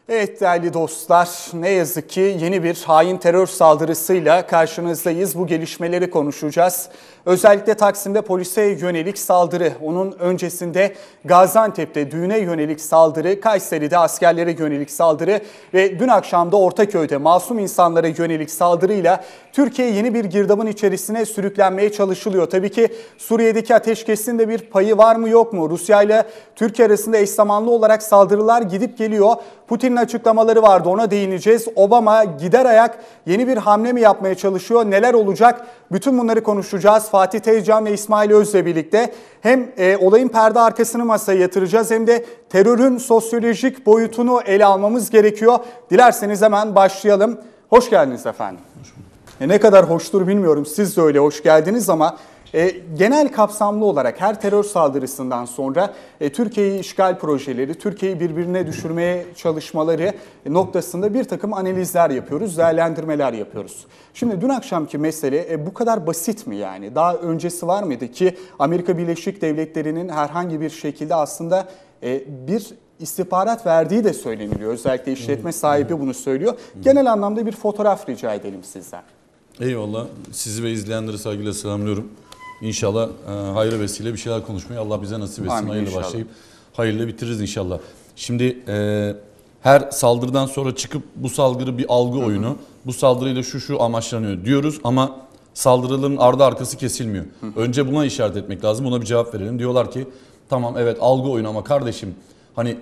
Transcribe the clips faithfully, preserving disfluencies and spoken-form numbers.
Evet değerli dostlar, ne yazık ki yeni bir hain terör saldırısıyla karşınızdayız. Bu gelişmeleri konuşacağız. Özellikle Taksim'de polise yönelik saldırı, onun öncesinde Gaziantep'te düğüne yönelik saldırı, Kayseri'de askerlere yönelik saldırı ve dün akşam da Ortaköy'de masum insanlara yönelik saldırıyla Türkiye yeni bir girdabın içerisine sürüklenmeye çalışılıyor. Tabii ki Suriye'deki ateşkesin de bir payı var mı yok mu? Rusya ile Türkiye arasında eş zamanlı olarak saldırılar gidip geliyor. Putin'in açıklamaları vardı, ona değineceğiz. Obama gider ayak yeni bir hamle mi yapmaya çalışıyor? Neler olacak? Bütün bunları konuşacağız. Fatih Tezcan ve İsmail Öz'le birlikte hem e, olayın perde arkasını masaya yatıracağız hem de terörün sosyolojik boyutunu ele almamız gerekiyor. Dilerseniz hemen başlayalım. Hoş geldiniz efendim. Hoş bulduk. E, ne kadar hoştur bilmiyorum, siz de öyle hoş geldiniz ama E, genel kapsamlı olarak her terör saldırısından sonra e, Türkiye'yi işgal projeleri, Türkiye'yi birbirine düşürmeye çalışmaları noktasında bir takım analizler yapıyoruz, değerlendirmeler yapıyoruz. Şimdi dün akşamki mesele e, bu kadar basit mi yani? Daha öncesi var mıydı ki Amerika Birleşik Devletleri'nin herhangi bir şekilde aslında e, bir istihbarat verdiği de söyleniliyor. Özellikle işletme sahibi bunu söylüyor. Genel anlamda bir fotoğraf rica edelim sizden. Eyvallah. Sizi ve izleyenleri saygıyla selamlıyorum. İnşallah e, hayırlı vesile bir şeyler konuşmayı Allah bize nasip etsin. Amin, hayırlı inşallah. Başlayıp hayırlı bitiririz inşallah. Şimdi e, her saldırıdan sonra çıkıp bu saldırı bir algı oyunu. Hı hı. Bu saldırıyla şu şu amaçlanıyor diyoruz ama saldırıların ardı arkası kesilmiyor. Hı hı. Önce buna işaret etmek lazım. Buna bir cevap verelim. Diyorlar ki tamam evet algı oyunu ama kardeşim hani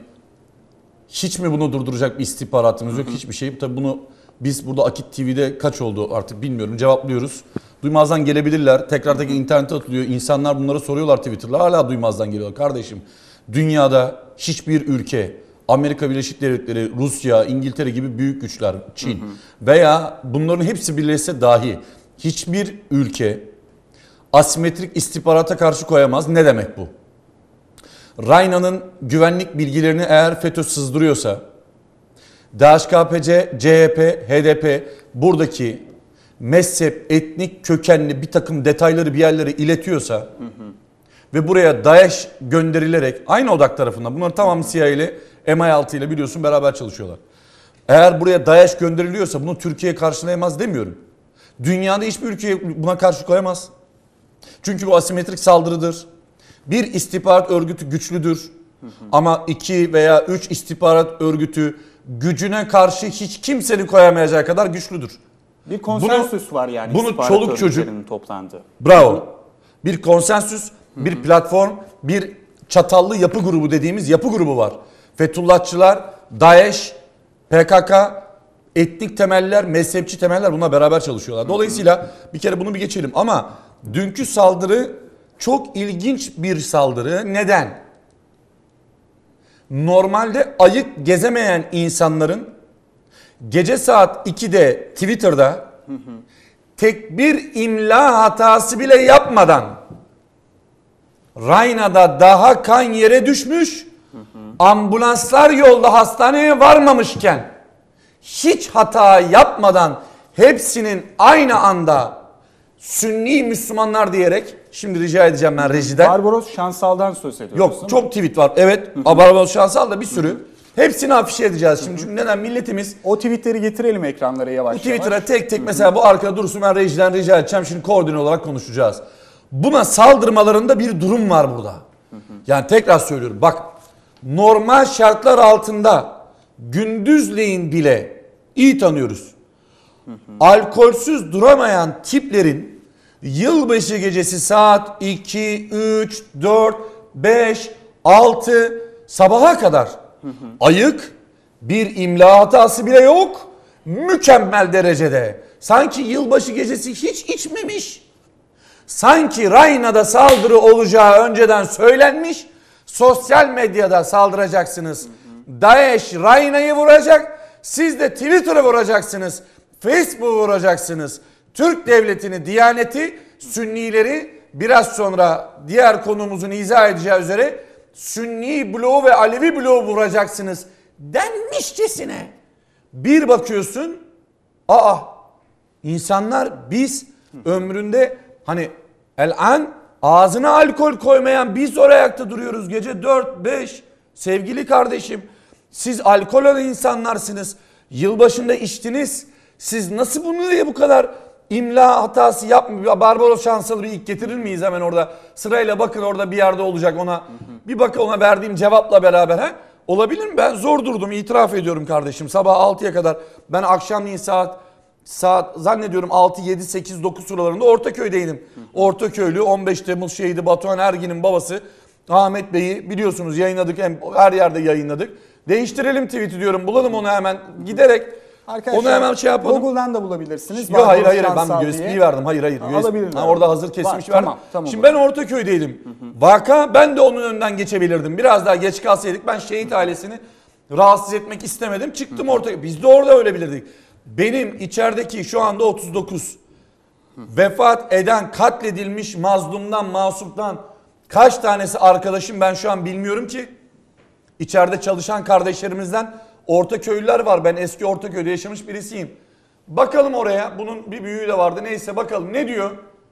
hiç mi bunu durduracak bir istihbaratımız yok? Hı hı. Hiçbir şey. Tabii bunu biz burada Akit T V'de kaç oldu artık bilmiyorum cevaplıyoruz. Duymazdan gelebilirler. Tekrar tekrar internete atılıyor. İnsanlar bunları soruyorlar Twitter'da. Hala duymazdan geliyorlar. Kardeşim dünyada hiçbir ülke, Amerika Birleşik Devletleri, Rusya, İngiltere gibi büyük güçler, Çin hı hı. veya bunların hepsi birleşse dahi hiçbir ülke asimetrik istihbarata karşı koyamaz. Ne demek bu? Rayna'nın güvenlik bilgilerini eğer FETÖ sızdırıyorsa, D H K P C, C H P, H D P buradaki mezhep, etnik kökenli bir takım detayları bir yerlere iletiyorsa hı hı. ve buraya DAEŞ gönderilerek aynı odak tarafından bunların tamamı C I A ile M I altı ile biliyorsun beraber çalışıyorlar. Eğer buraya DAEŞ gönderiliyorsa bunu Türkiye karşılayamaz demiyorum. Dünyada hiçbir ülke buna karşı koyamaz. Çünkü bu asimetrik saldırıdır. Bir istihbarat örgütü güçlüdür. Hı hı. Ama iki veya üç istihbarat örgütü gücüne karşı hiç kimsenin koyamayacağı kadar güçlüdür. Bir konsensüs bunu, var yani. Bunu çoluk çocuk toplandı. Bravo. Bir konsensüs, bir Hı-hı. platform, bir çatallı yapı grubu dediğimiz yapı grubu var. Fethullahçılar, DAEŞ, P K K, etnik temeller, mezhepçi temeller bununla beraber çalışıyorlar. Dolayısıyla Hı-hı. bir kere bunu bir geçelim. Ama dünkü saldırı çok ilginç bir saldırı. Neden? Normalde ayık gezemeyen insanların gece saat ikide Twitter'da hı hı. tek bir imla hatası bile yapmadan Rayna'da daha kan yere düşmüş, hı hı. ambulanslar yolda hastaneye varmamışken hiç hata yapmadan hepsinin aynı anda Sünni Müslümanlar diyerek, şimdi rica edeceğim ben rejiden. Barbaros Şansal'dan söz ediyoruz. Yok çok tweet var evet hı hı. Barbaros Şansal da bir sürü. Hı hı. Hepsini afişe edeceğiz şimdi. Çünkü neden milletimiz... O tweetleri getirelim ekranlara yavaş yavaş. Bu Twitter'a tek tek mesela bu arkada dursun ben rejiden rica edeceğim. Şimdi koordine olarak konuşacağız. Buna saldırmalarında bir durum var burada. Yani tekrar söylüyorum bak normal şartlar altında gündüzleyin bile iyi tanıyoruz. Alkolsüz duramayan tiplerin yılbaşı gecesi saat iki, üç, dört, beş, altı sabaha kadar Hı hı. ayık bir imla hatası bile yok. Mükemmel derecede. Sanki yılbaşı gecesi hiç içmemiş. Sanki Rayna'da saldırı olacağı önceden söylenmiş. Sosyal medyada saldıracaksınız. Hı hı. DAEŞ Rayna'yı vuracak. Siz de Twitter'ı vuracaksınız. Facebook'u vuracaksınız. Türk devletini, Diyaneti, Sünnileri biraz sonra diğer konumuzun izah edeceği üzere Sünni bloğu ve Alevi bloğu vuracaksınız denmişçesine. Bir bakıyorsun, aa insanlar biz ömründe hani el-an ağzına alkol koymayan biz oraya ayakta duruyoruz gece dört beş sevgili kardeşim. Siz alkol alan insanlarsınız. Yılbaşında içtiniz. Siz nasıl bunu diye bu kadar imla hatası yapmıyor? Barbaros Şansal'ı bir ilk getirir miyiz hemen orada? Sırayla bakın, orada bir yerde olacak ona. Hı hı. Bir bakın ona verdiğim cevapla beraber. He? Olabilir mi? Ben zor durdum, itiraf ediyorum kardeşim. Sabah altıya kadar, ben akşamleyin saat saat zannediyorum altı, yedi, sekiz, dokuz sıralarında Ortaköy'deydim. Hı hı. Ortaköylü on beş Temmuz şehidi Batuhan Ergin'in babası Ahmet Bey'i biliyorsunuz, yayınladık, hem her yerde yayınladık. Değiştirelim tweet'i diyorum, bulalım onu hemen giderek. Arkadaşlar, onu hemen şey yapalım. Google'dan da bulabilirsiniz. Yok hayır hayır ben U S B'yi verdim. Hayır hayır. Alabilirler. Ha, orada hazır kesilmiş Var, verdim. tamam, tamam. Şimdi ben Ortaköy'deydim. Hı hı. Vaka, ben de onun önünden geçebilirdim. Biraz daha geç kalsaydık ben şehit ailesini rahatsız etmek istemedim. Çıktım Ortaköy. Biz de orada öyle bilirdik. Benim içerideki şu anda otuz dokuz hı. vefat eden, katledilmiş mazlumdan, masumdan kaç tanesi arkadaşım ben şu an bilmiyorum ki. İçeride çalışan kardeşlerimizden Ortaköylüler var. Ben eski Ortaköy'de yaşamış birisiyim. Bakalım oraya. Bunun bir büyüğü de vardı. Neyse bakalım. Ne diyor?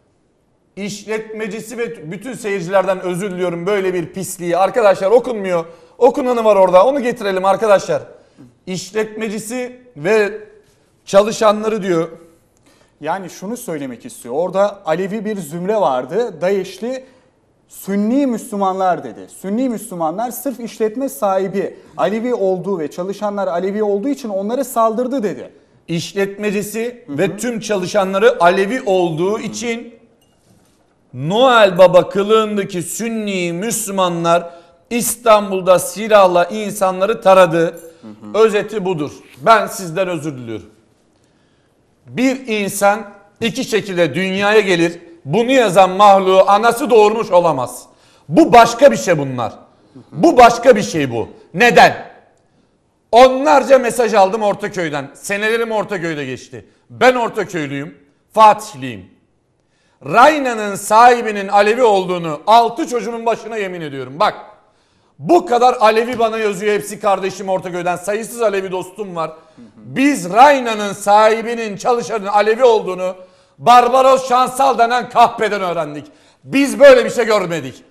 İşletmecisi ve bütün seyircilerden özür diliyorum böyle bir pisliği. Arkadaşlar okunmuyor. Okunanı var orada. Onu getirelim arkadaşlar. İşletmecisi ve çalışanları diyor. Yani şunu söylemek istiyor. Orada Alevi bir zümre vardı. DAEŞ'li Sünni Müslümanlar dedi. Sünni Müslümanlar sırf işletme sahibi Alevi olduğu ve çalışanlar Alevi olduğu için onlara saldırdı dedi. İşletmecisi hı hı. ve tüm çalışanları Alevi olduğu için Noel Baba kılığındaki Sünni Müslümanlar İstanbul'da silahla insanları taradı. Hı hı. Özeti budur. Ben sizden özür diliyorum. Bir insan iki şekilde dünyaya gelir. Bunu yazan mahluğu anası doğurmuş olamaz. Bu başka bir şey bunlar. Bu başka bir şey bu. Neden? Onlarca mesaj aldım Ortaköy'den. Senelerim Ortaköy'de geçti. Ben Ortaköylüyüm. Fatihliyim. Rayna'nın sahibinin Alevi olduğunu altı çocuğumun başına yemin ediyorum. Bak, bu kadar Alevi bana yazıyor, hepsi kardeşim Ortaköy'den. Sayısız Alevi dostum var. Biz Rayna'nın sahibinin, çalışanın Alevi olduğunu Barbaros Şansal denen kahpeden öğrendik. Biz böyle bir şey görmedik.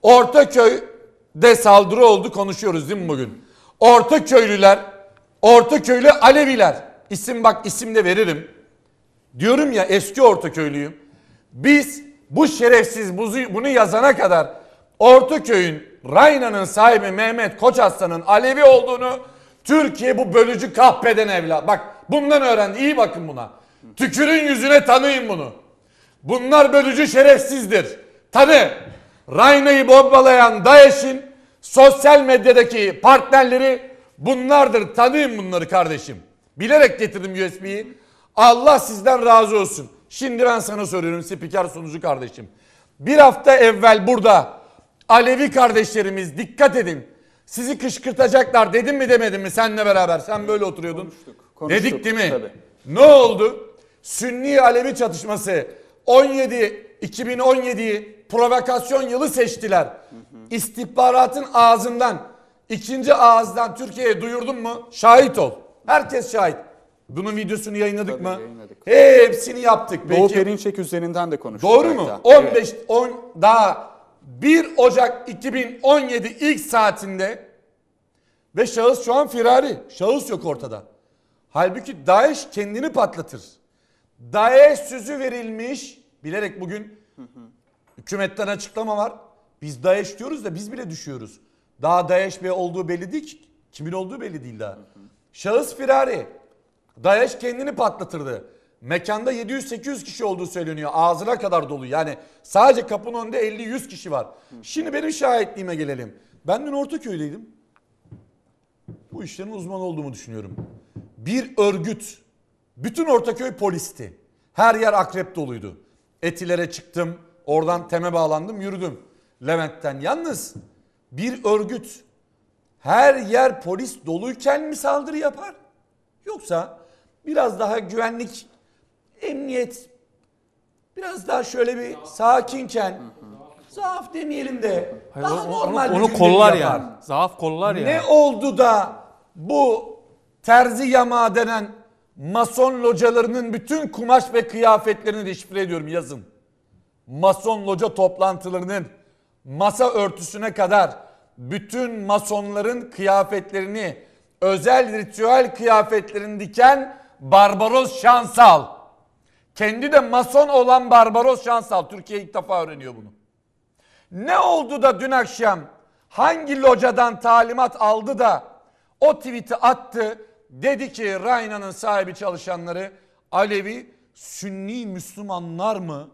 Ortaköy'de saldırı oldu, konuşuyoruz değil mi bugün? Ortaköylüler, Ortaköylü Aleviler. İsim bak, isim de veririm. Diyorum ya, eski Ortaköylüyüm. Biz bu şerefsiz bunu yazana kadar Ortaköy'ün, Rayna'nın sahibi Mehmet Koçaslan'ın Alevi olduğunu Türkiye bu bölücü kahpeden evlat. Bak bundan öğrendi. İyi bakın buna. Tükürün yüzüne, tanıyın bunu. Bunlar bölücü, şerefsizdir. Tanı. Rayna'yı bombalayan DAEŞ'in sosyal medyadaki partnerleri bunlardır. Tanıyın bunları kardeşim. Bilerek getirdim U S B'yi. Allah sizden razı olsun. Şimdi ben sana soruyorum spiker sunucu kardeşim. Bir hafta evvel burada Alevi kardeşlerimiz, dikkat edin, sizi kışkırtacaklar dedim mi demedim mi senle beraber? Sen böyle oturuyordun. Konuştuk, konuştuk, dedik değil mi? Tabii. Ne oldu? Sünni Alevi çatışması on yedi iki bin on yediyi provokasyon yılı seçtiler. Hı hı. İstihbaratın ağzından, ikinci ağızdan Türkiye'ye duyurdun mu? Şahit ol. Herkes şahit. Bunun videosunu yayınladık Tabii, mı? Yayınladık. Hepsini yaptık. Doğu Perinçek üzerinden de konuştuk. Doğru mu? on beş evet. on daha bir Ocak iki bin on yedi ilk saatinde ve şahıs şu an firari. Şahıs yok ortada. Halbuki DAEŞ kendini patlatır. DAEŞ sözü verilmiş. Bilerek bugün hı hı. hükümetten açıklama var. Biz DAEŞ diyoruz da biz bile düşüyoruz. Daha DAEŞ Bey olduğu belli değil ki. Kimin olduğu belli değil daha. Hı hı. Şahıs firari. DAEŞ kendini patlatırdı. Mekanda yedi yüz sekiz yüz kişi olduğu söyleniyor. Ağzına kadar dolu. Yani sadece kapının önünde elli yüz kişi var. Hı. Şimdi benim şahitliğime gelelim. Ben dün Ortaköy'deydim. Bu işlerin uzmanı olduğumu düşünüyorum. Bir örgüt. Bütün Ortaköy polisti. Her yer akrep doluydu. Etiler'e çıktım. Oradan Tem'e bağlandım, yürüdüm. Levent'ten. Yalnız bir örgüt her yer polis doluyken mi saldırı yapar? Yoksa biraz daha güvenlik, emniyet, biraz daha şöyle bir sakinken, zaaf demeyelim de Hayır, daha onu, normal onu, bir onu günde kollar yapar. yani. Zaaf kollar yani. Ne oldu da bu terzi yamağı denen mason localarının bütün kumaş ve kıyafetlerini deşifre ediyorum, yazın. Mason loca toplantılarının masa örtüsüne kadar bütün masonların kıyafetlerini, özel ritüel kıyafetlerini diken Barbaros Şansal. Kendi de mason olan Barbaros Şansal. Türkiye ilk defa öğreniyor bunu. Ne oldu da dün akşam hangi locadan talimat aldı da o tweet'i attı? Dedi ki Rayna'nın sahibi çalışanları Alevi, Sünni Müslümanlar mı?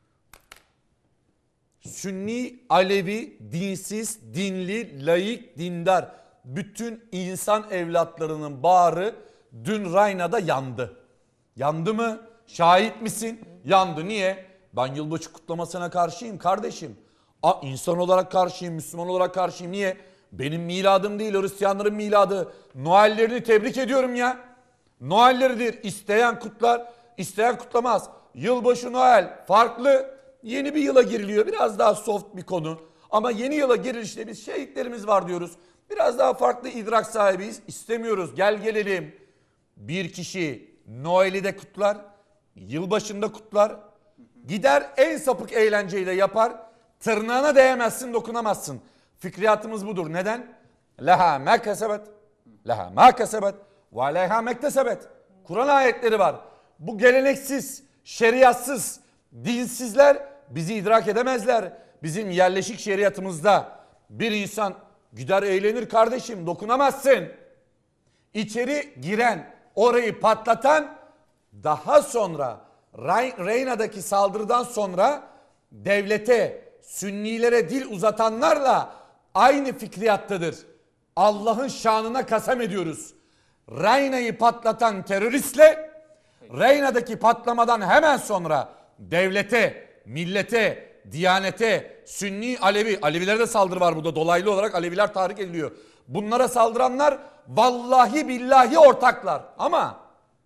Sünni, Alevi, dinsiz, dinli, laik, dindar. Bütün insan evlatlarının bağrı dün Rayna'da yandı. Yandı mı? Şahit misin? Yandı. Niye? Ben yılbaşı kutlamasına karşıyım kardeşim. A, insan olarak karşıyım, Müslüman olarak karşıyım. Niye? Benim miladım değil, Hristiyanların miladı. Noellerini tebrik ediyorum ya. Noelleridir. İsteyen kutlar, isteyen kutlamaz. Yılbaşı, Noel farklı. Yeni bir yıla giriliyor. Biraz daha soft bir konu. Ama yeni yıla girilişte biz şehitlerimiz var diyoruz. Biraz daha farklı idrak sahibiyiz. İstemiyoruz. Gel gelelim. Bir kişi Noel'i de kutlar. Yılbaşında kutlar. Gider en sapık eğlenceyi de yapar. Tırnağına değemezsin, dokunamazsın. Fikriyatımız budur. Neden? Leha ma kesebet. Leha ma kesebet. Ve aleyha mektesebet. Kur'an ayetleri var. Bu geleneksiz, şeriatsız, dinsizler bizi idrak edemezler. Bizim yerleşik şeriatımızda bir insan gider eğlenir kardeşim, dokunamazsın. İçeri giren, orayı patlatan, daha sonra Reyna'daki saldırıdan sonra devlete, Sünnilere dil uzatanlarla aynı fikriyattadır. Allah'ın şanına kasem ediyoruz. Reyna'yı patlatan teröristle Reyna'daki patlamadan hemen sonra devlete, millete, diyanete, Sünni, Alevi, Alevilere de saldırı var burada, dolaylı olarak Aleviler tahrik ediliyor. Bunlara saldıranlar vallahi billahi ortaklar. Ama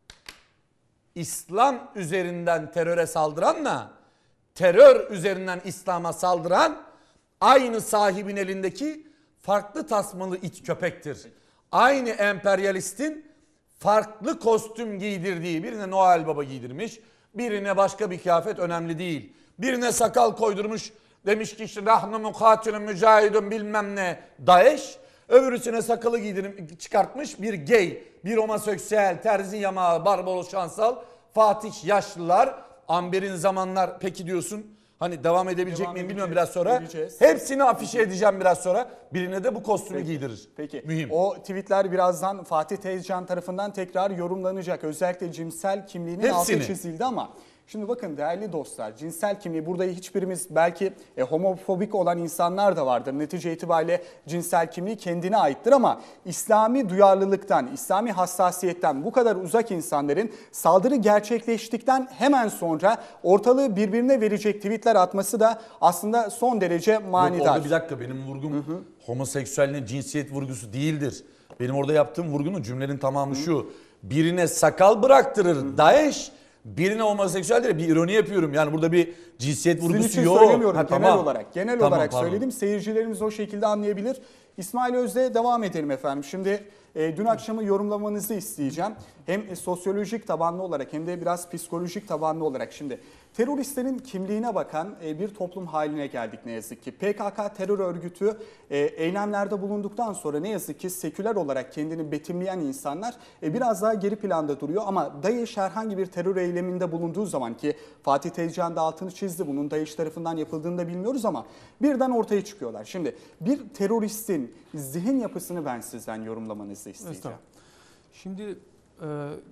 İslam üzerinden teröre saldıranla terör üzerinden İslam'a saldıran aynı sahibin elindeki farklı tasmalı it köpektir. Aynı emperyalistin farklı kostüm giydirdiği, birine Noel Baba giydirmiş, birine başka bir kıyafet, önemli değil. Birine sakal koydurmuş, demiş ki işte rahnu mukatilun mücahidun bilmem ne Daesh. Öbürüsüne sakalı giydirip çıkartmış bir gay, bir homoseksüel, terzi yamağı, Barbaros Şansal, Fatih Yaşlılar, Amber'in zamanlar peki diyorsun. Hani devam edebilecek devam miyim bilmiyorum biraz sonra. Edeceğiz. Hepsini afişe edeceğim biraz sonra. Birine de bu kostümü peki giydirir. Peki. Mühim. O tweetler birazdan Fatih Tezcan tarafından tekrar yorumlanacak. Özellikle cinsel kimliğinin hepsini altı çizildi ama şimdi bakın değerli dostlar, cinsel kimliği burada hiçbirimiz, belki e, homofobik olan insanlar da vardır. Netice itibariyle cinsel kimliği kendine aittir ama İslami duyarlılıktan, İslami hassasiyetten bu kadar uzak insanların saldırı gerçekleştikten hemen sonra ortalığı birbirine verecek tweetler atması da aslında son derece manidar. Yok, orada bir dakika, benim vurgum hı hı. homoseksüelliğin cinsiyet vurgusu değildir. Benim orada yaptığım vurgunun cümlenin tamamı hı. şu: birine sakal bıraktırır hı. Daesh, birine homoseksüeldir. Bir ironi yapıyorum. Yani burada bir cinsiyet vurgusu Sizin için yok. söylemiyorum. Ha, genel tamam. olarak. Genel tamam, olarak pardon. söyledim. Seyircilerimiz o şekilde anlayabilir. İsmail Öz'de devam edelim efendim. Şimdi e, dün akşamı yorumlamanızı isteyeceğim. Hem e, sosyolojik tabanlı olarak hem de biraz psikolojik tabanlı olarak. Şimdi teröristlerin kimliğine bakan e, bir toplum haline geldik ne yazık ki. P K K terör örgütü e, eylemlerde bulunduktan sonra ne yazık ki seküler olarak kendini betimleyen insanlar e, biraz daha geri planda duruyor. Ama DAEŞ herhangi bir terör eyleminde bulunduğu zaman, ki Fatih Tezcan da altını çizdi, bunun DAEŞ tarafından yapıldığını da bilmiyoruz ama birden ortaya çıkıyorlar. Şimdi bir teröristin zihin yapısını ben sizden yorumlamanızı isteyeceğim. Şimdi e,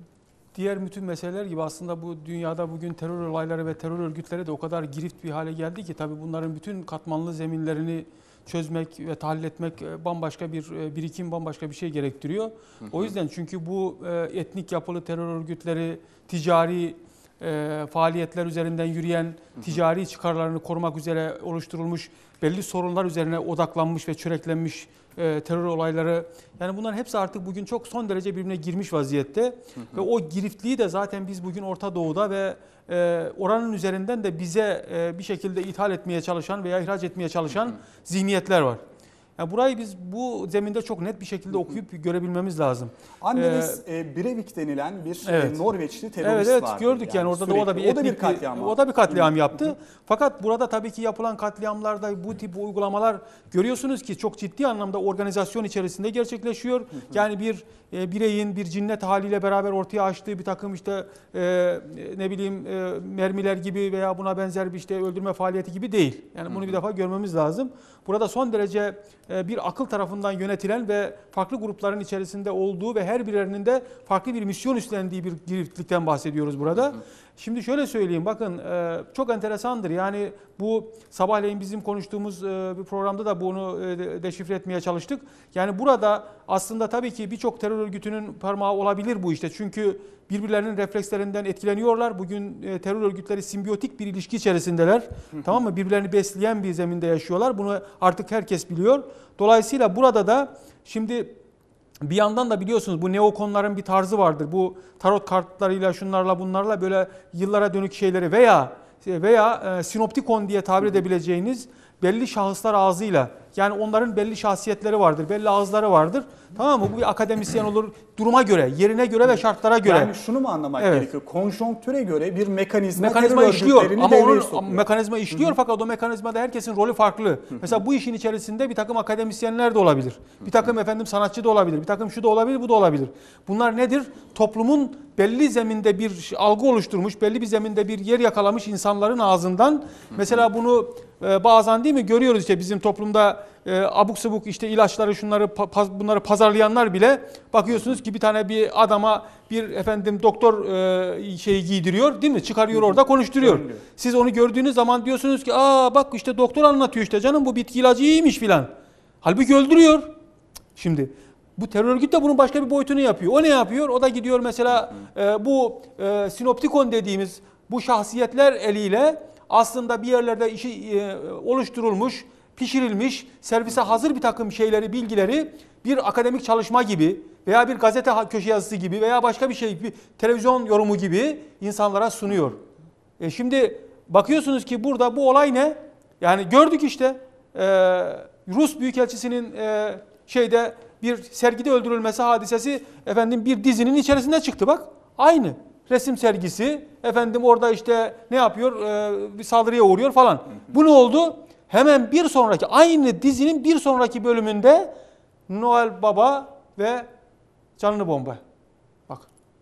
diğer bütün meseleler gibi aslında bu dünyada bugün terör olayları ve terör örgütleri de o kadar girift bir hale geldi ki tabii bunların bütün katmanlı zeminlerini çözmek ve tahlil etmek bambaşka bir birikim, bambaşka bir şey gerektiriyor. Hı hı. O yüzden çünkü bu etnik yapılı terör örgütleri ticari e, faaliyetler üzerinden yürüyen, hı hı. ticari çıkarlarını korumak üzere oluşturulmuş, belli sorunlar üzerine odaklanmış ve çöreklenmiş e, terör olayları. Yani bunların hepsi artık bugün çok son derece birbirine girmiş vaziyette. Hı hı. Ve o giriftliği de zaten biz bugün Orta Doğu'da ve e, oranın üzerinden de bize e, bir şekilde ithal etmeye çalışan veya ihraç etmeye çalışan hı hı. zihniyetler var. Yani burayı biz bu zeminde çok net bir şekilde okuyup görebilmemiz lazım. Anneniz ee, e, Breivik denilen bir evet. e, Norveçli terörist evet, evet, vardı. gördük yani, yani orada sürekli. da o da bir, o da bir katliam o da bir katliam yaptı. Hı hı. Fakat burada tabii ki yapılan katliamlarda bu tip uygulamalar görüyorsunuz ki çok ciddi anlamda organizasyon içerisinde gerçekleşiyor. Hı hı. Yani bir e, bireyin bir cinnet haliyle beraber ortaya açtığı bir takım işte e, ne bileyim e, mermiler gibi veya buna benzer bir işte öldürme faaliyeti gibi değil. Yani bunu hı hı. bir defa görmemiz lazım. Burada son derece e, bir akıl tarafından yönetilen ve farklı grupların içerisinde olduğu ve her birinin de farklı bir misyon üstlendiği bir giriftlikten bahsediyoruz burada. Hı hı. Şimdi şöyle söyleyeyim, bakın e, çok enteresandır. Yani bu sabahleyin bizim konuştuğumuz e, bir programda da bunu e, deşifre etmeye çalıştık. Yani burada aslında tabii ki birçok terör örgütünün parmağı olabilir bu işte. Çünkü birbirlerinin reflekslerinden etkileniyorlar. Bugün e, terör örgütleri simbiyotik bir ilişki içerisindeler. Tamam mı? Birbirlerini besleyen bir zeminde yaşıyorlar. Bunu artık herkes biliyor. Dolayısıyla burada da şimdi bir yandan da biliyorsunuz bu neokonların bir tarzı vardır. Bu tarot kartlarıyla şunlarla bunlarla böyle yıllara dönük şeyleri veya veya e, sinoptikon diye tabir edebileceğiniz belli şahıslar ağzıyla, yani onların belli şahsiyetleri vardır, belli ağızları vardır. Tamam mı? Bu bir akademisyen olur, duruma göre, yerine göre ve şartlara göre. Yani şunu mu anlamak evet. gerekiyor? Konjonktüre göre bir mekanizma, mekanizma işliyor ama onun sokuyor. mekanizma işliyor Hı-hı. fakat o mekanizmada herkesin rolü farklı. Hı-hı. Mesela bu işin içerisinde bir takım akademisyenler de olabilir. Hı-hı. Bir takım efendim sanatçı da olabilir. Bir takım şu da olabilir, bu da olabilir. Bunlar nedir? Toplumun belli zeminde bir algı oluşturmuş, belli bir zeminde bir yer yakalamış insanların ağzından. Hı-hı. Mesela bunu e, bazen değil mi görüyoruz işte bizim toplumda e, abuk sabuk işte ilaçları şunları pa- bunları pazarlayanlar bile bakıyorsunuz ki bir tane bir adama bir efendim doktor e, şeyi giydiriyor değil mi? Çıkarıyor orada konuşturuyor. Siz onu gördüğünüz zaman diyorsunuz ki aa bak işte doktor anlatıyor işte canım bu bitki ilacı iyiymiş filan. Halbuki öldürüyor. Şimdi bu terör örgütü de bunun başka bir boyutunu yapıyor. O ne yapıyor? O da gidiyor mesela e, bu e, sinoptikon dediğimiz bu şahsiyetler eliyle aslında bir yerlerde işi e, oluşturulmuş, pişirilmiş, servise hazır bir takım şeyleri, bilgileri bir akademik çalışma gibi veya bir gazete köşe yazısı gibi veya başka bir şey, bir televizyon yorumu gibi insanlara sunuyor. E şimdi bakıyorsunuz ki burada bu olay ne? Yani gördük işte e, Rus Büyükelçisi'nin e, şeyde bir sergide öldürülmesi hadisesi efendim bir dizinin içerisinde çıktı bak. Aynı resim sergisi efendim orada işte ne yapıyor? E, bir saldırıya uğruyor falan. Bu ne oldu? Hemen bir sonraki aynı dizinin bir sonraki bölümünde Noel Baba ve canlı bomba. Bak.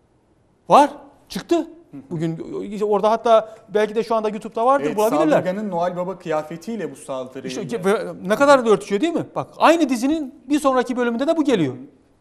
Var. Çıktı. Bugün işte orada hatta belki de şu anda YouTube'da vardır evet, bulabilirler. Saldırganın Noel Baba kıyafetiyle bu saldırıyı. İşte, ne kadar da örtüşüyor değil mi? Bak aynı dizinin bir sonraki bölümünde de bu geliyor.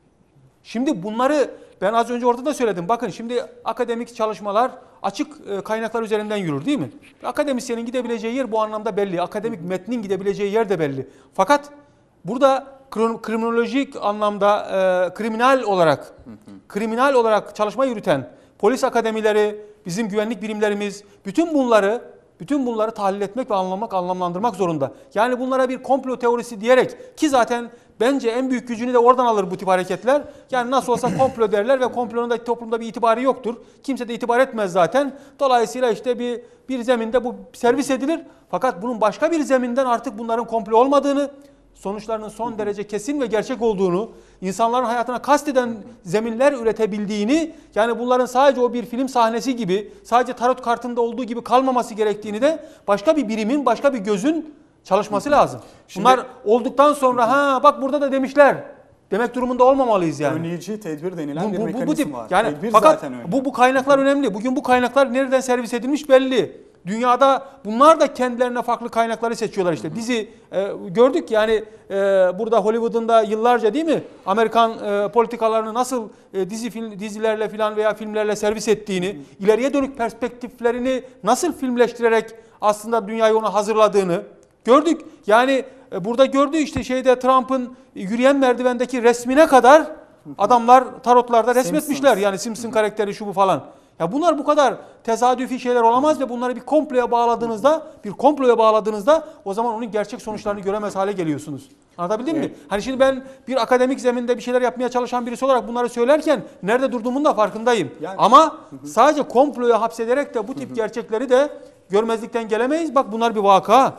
Şimdi bunları ben az önce orada da söyledim. Bakın şimdi akademik çalışmalar açık kaynaklar üzerinden yürür değil mi? Akademisyenin gidebileceği yer bu anlamda belli. Akademik metnin gidebileceği yer de belli. Fakat burada kriminolojik anlamda e, kriminal olarak kriminal olarak çalışma yürüten polis akademileri, bizim güvenlik birimlerimiz bütün bunları bütün bunları tahlil etmek ve anlamak, anlamlandırmak zorunda. Yani bunlara bir komplo teorisi diyerek ki zaten bence en büyük gücünü de oradan alır bu tip hareketler. Yani nasıl olsa komplo derler ve komplonun da toplumda bir itibarı yoktur. Kimse de itibar etmez zaten. Dolayısıyla işte bir bir zeminde bu servis edilir. Fakat bunun başka bir zeminden artık bunların komplo olmadığını, sonuçlarının son derece kesin ve gerçek olduğunu, insanların hayatına kasteden zeminler üretebildiğini, yani bunların sadece o bir film sahnesi gibi, sadece tarot kartında olduğu gibi kalmaması gerektiğini de başka bir birimin, başka bir gözün çalışması lazım. Bunlar Şimdi, olduktan sonra ha bak burada da demişler demek durumunda olmamalıyız yani. Önleyici tedbir denilen bu, bir bu, mekanizma bu tip, var. Yani Tedbir fakat zaten bu, bu kaynaklar önemli. Bugün bu kaynaklar nereden servis edilmiş belli. Dünyada bunlar da kendilerine farklı kaynakları seçiyorlar işte. Dizi e, gördük yani e, burada Hollywood'un da yıllarca değil mi Amerikan e, politikalarını nasıl e, dizi film, dizilerle filan veya filmlerle servis ettiğini, ileriye dönük perspektiflerini nasıl filmleştirerek aslında dünyayı ona hazırladığını gördük. Yani e, burada gördüğü işte şeyde Trump'ın yürüyen merdivendeki resmine kadar adamlar tarotlarda resmetmişler. Yani Simpson karakteri şu bu falan. Ya bunlar bu kadar tesadüfi şeyler olamaz ve bunları bir komploya bağladığınızda, bir komploya bağladığınızda o zaman onun gerçek sonuçlarını göremez hale geliyorsunuz. Anlatabildim evet. mi? Hani şimdi ben bir akademik zeminde bir şeyler yapmaya çalışan birisi olarak bunları söylerken nerede durduğumun da farkındayım. Yani, Ama sadece komploya hapsederek de bu tip gerçekleri de görmezlikten gelemeyiz. Bak bunlar bir vaka.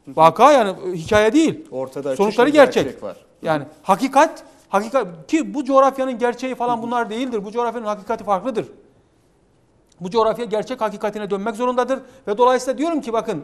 Vaka yani hikaye değil. Ortada Sonuçları bir gerçek. gerçek var. Yani hakikat, hakikat ki bu coğrafyanın gerçeği falan bunlar değildir. Bu coğrafyanın hakikati farklıdır. Bu coğrafya gerçek hakikatine dönmek zorundadır ve dolayısıyla diyorum ki bakın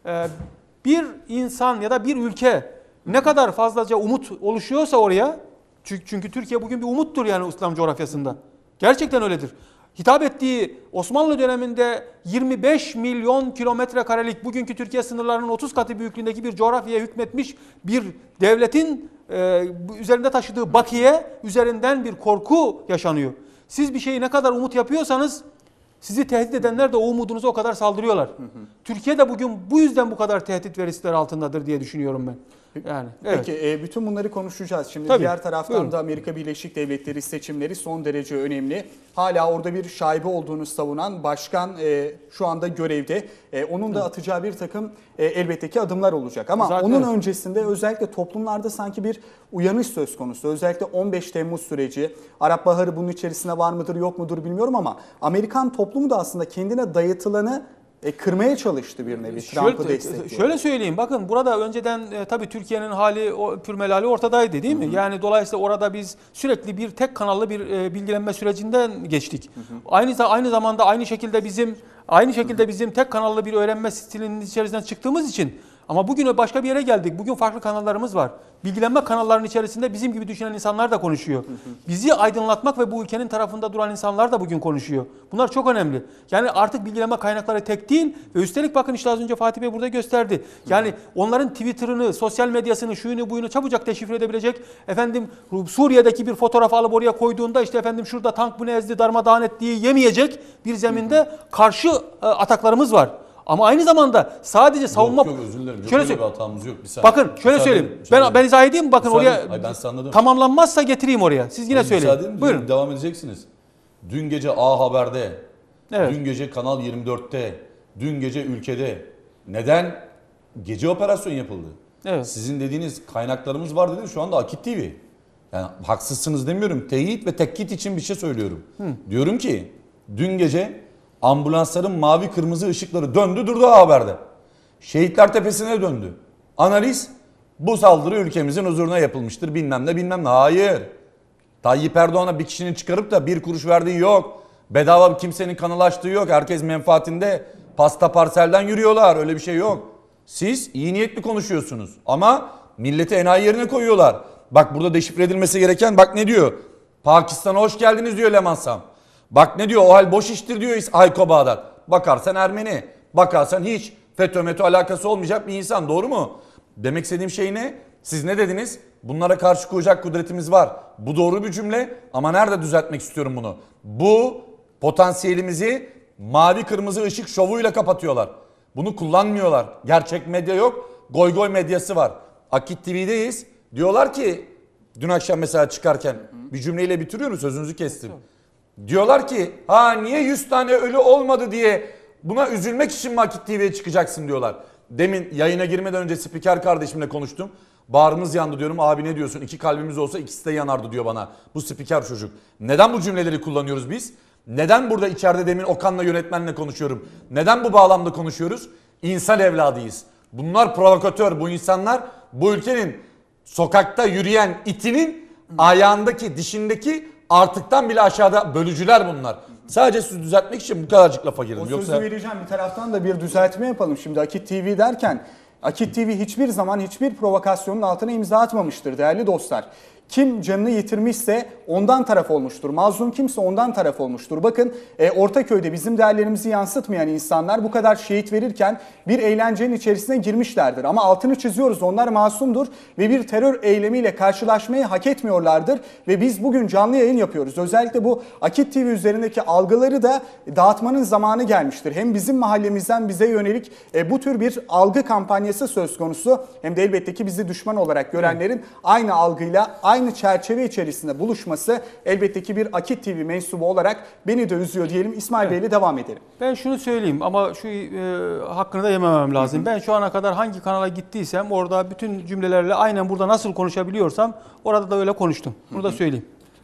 bir insan ya da bir ülke ne kadar fazlaca umut oluşuyorsa oraya, çünkü, çünkü Türkiye bugün bir umuttur yani İslam coğrafyasında. Gerçekten öyledir. Hitap ettiği Osmanlı döneminde yirmi beş milyon kilometre karelik bugünkü Türkiye sınırlarının otuz katı büyüklüğündeki bir coğrafyaya hükmetmiş bir devletin e, üzerinde taşıdığı bakiye üzerinden bir korku yaşanıyor. Siz bir şeyi ne kadar umut yapıyorsanız sizi tehdit edenler de o umudunuza o kadar saldırıyorlar. Hı hı. Türkiye de bugün bu yüzden bu kadar tehdit ve riskler altındadır diye düşünüyorum ben. Yani evet. Peki e, bütün bunları konuşacağız. Şimdi Tabii, diğer taraftan buyurun. da Amerika Birleşik Devletleri seçimleri son derece önemli. Hala orada bir şaibe olduğunu savunan başkan e, şu anda görevde. E, onun da atacağı bir takım e, elbette ki adımlar olacak. Ama Zaten onun evet. öncesinde özellikle toplumlarda sanki bir uyanış söz konusu. Özellikle on beş Temmuz süreci, Arap Baharı bunun içerisinde var mıdır yok mudur bilmiyorum ama Amerikan toplumu da aslında kendine dayatılanı E, kırmaya çalıştı bir nevi Trump'ı destekliyor. Şöyle söyleyeyim bakın burada önceden e, tabii Türkiye'nin hali o pürmelali ortadaydı değil mi? Hı hı. Yani dolayısıyla orada biz sürekli bir tek kanallı bir e, bilgilenme sürecinden geçtik. Hı hı. Aynı aynı zamanda aynı şekilde bizim aynı şekilde hı hı. bizim tek kanallı bir öğrenme stilinin içerisinden çıktığımız için ama bugün başka bir yere geldik. Bugün farklı kanallarımız var. Bilgilenme kanallarının içerisinde bizim gibi düşünen insanlar da konuşuyor. Hı hı. Bizi aydınlatmak ve bu ülkenin tarafında duran insanlar da bugün konuşuyor. Bunlar çok önemli. Yani artık bilgilenme kaynakları tek değil ve üstelik bakın işte az önce Fatih Bey burada gösterdi. Yani hı hı. onların Twitter'ını, sosyal medyasını, şuyunu buyunu çabucak deşifre edebilecek. Efendim Suriye'deki bir fotoğrafı alıp oraya koyduğunda işte efendim şurada tank bunu ezdi, darmadağın ettiği yemeyecek bir zeminde hı hı. karşı ataklarımız var. Ama aynı zamanda sadece savunma... Yok yok özür dilerim. Yok, şöyle öyle bir hatamız yok. Bir saniye. Bakın şöyle Müsaade söyleyeyim. edin, Ben ben izah edeyim bakın müsaade oraya Hayır, ben anladım. Tamamlanmazsa getireyim oraya. Siz yine Hayır, söyleyin. Buyurun. Devam edeceksiniz. Dün gece A Haber'de, evet. dün gece Kanal yirmi dörtte, dün gece Ülke'de neden gece operasyon yapıldı? Evet. Sizin dediğiniz kaynaklarımız var dediniz şu anda Akit T V. Yani haksızsınız demiyorum. Teyit ve tekkit için bir şey söylüyorum. Hı. Diyorum ki dün gece ambulansların mavi kırmızı ışıkları döndü durdu haberde. Şehitler Tepesi'ne döndü. Analiz bu saldırı ülkemizin huzuruna yapılmıştır bilmem ne bilmem ne. Hayır. Tayyip Erdoğan'a bir kişinin çıkarıp da bir kuruş verdiği yok. Bedava kimsenin kanal açtığı yok. Herkes menfaatinde pasta parselden yürüyorlar. Öyle bir şey yok. Siz iyi niyetli konuşuyorsunuz ama milleti enayi yerine koyuyorlar. Bak burada deşifre edilmesi gereken bak ne diyor? Pakistan'a hoş geldiniz diyor Lemansam. Bak ne diyor o hal boş iştir diyor Hayko Bağdat. Bakarsan Ermeni, bakarsan hiç FETÖ METÖ alakası olmayacak bir insan, doğru mu? Demek istediğim şey ne? Siz ne dediniz? Bunlara karşı koyacak kudretimiz var. Bu doğru bir cümle ama nerede düzeltmek istiyorum bunu? Bu potansiyelimizi mavi kırmızı ışık şovuyla kapatıyorlar. Bunu kullanmıyorlar. Gerçek medya yok, goy goy medyası var. Akit T V'deyiz. Diyorlar ki dün akşam mesela çıkarken bir cümleyle bitiriyorum, sözünüzü kestim. Diyorlar ki ha niye yüz tane ölü olmadı diye buna üzülmek için mi Akit T V'ye çıkacaksın diyorlar. Demin yayına girmeden önce spiker kardeşimle konuştum. Bağrımız yandı diyorum. Abi ne diyorsun? İki kalbimiz olsa ikisi de yanardı diyor bana. Bu spiker çocuk. Neden bu cümleleri kullanıyoruz biz? Neden burada içeride demin Okan'la yönetmenle konuşuyorum? Neden bu bağlamda konuşuyoruz? İnsan evladıyız. Bunlar provokatör. Bu insanlar bu ülkenin sokakta yürüyen itinin ayağındaki, dişindeki artıktan bile aşağıda bölücüler bunlar. Sadece sizi düzeltmek için bu kadarcık lafa girdim. O Yoksa... sözü vereceğim, bir taraftan da bir düzeltme yapalım. Şimdi Akit T V derken Akit T V hiçbir zaman hiçbir provokasyonun altına imza atmamıştır değerli dostlar. Kim canını yitirmişse ondan taraf olmuştur. Mazlum kimse ondan taraf olmuştur. Bakın e, Ortaköy'de bizim değerlerimizi yansıtmayan insanlar bu kadar şehit verirken bir eğlencenin içerisine girmişlerdir. Ama altını çiziyoruz, onlar masumdur ve bir terör eylemiyle karşılaşmayı hak etmiyorlardır. Ve biz bugün canlı yayın yapıyoruz. Özellikle bu Akit T V üzerindeki algıları da dağıtmanın zamanı gelmiştir. Hem bizim mahallemizden bize yönelik e, bu tür bir algı kampanyası söz konusu. Hem de elbette ki bizi düşman olarak görenlerin aynı algıyla, aynı aynı çerçeve içerisinde buluşması elbette ki bir Akit T V mensubu olarak beni de üzüyor diyelim. İsmail evet. Bey'le devam edelim. Ben şunu söyleyeyim ama şu e, hakkını da yememem lazım. Hı hı. Ben şu ana kadar hangi kanala gittiysem orada bütün cümlelerle aynen burada nasıl konuşabiliyorsam orada da öyle konuştum. Bunu hı hı. da söyleyeyim.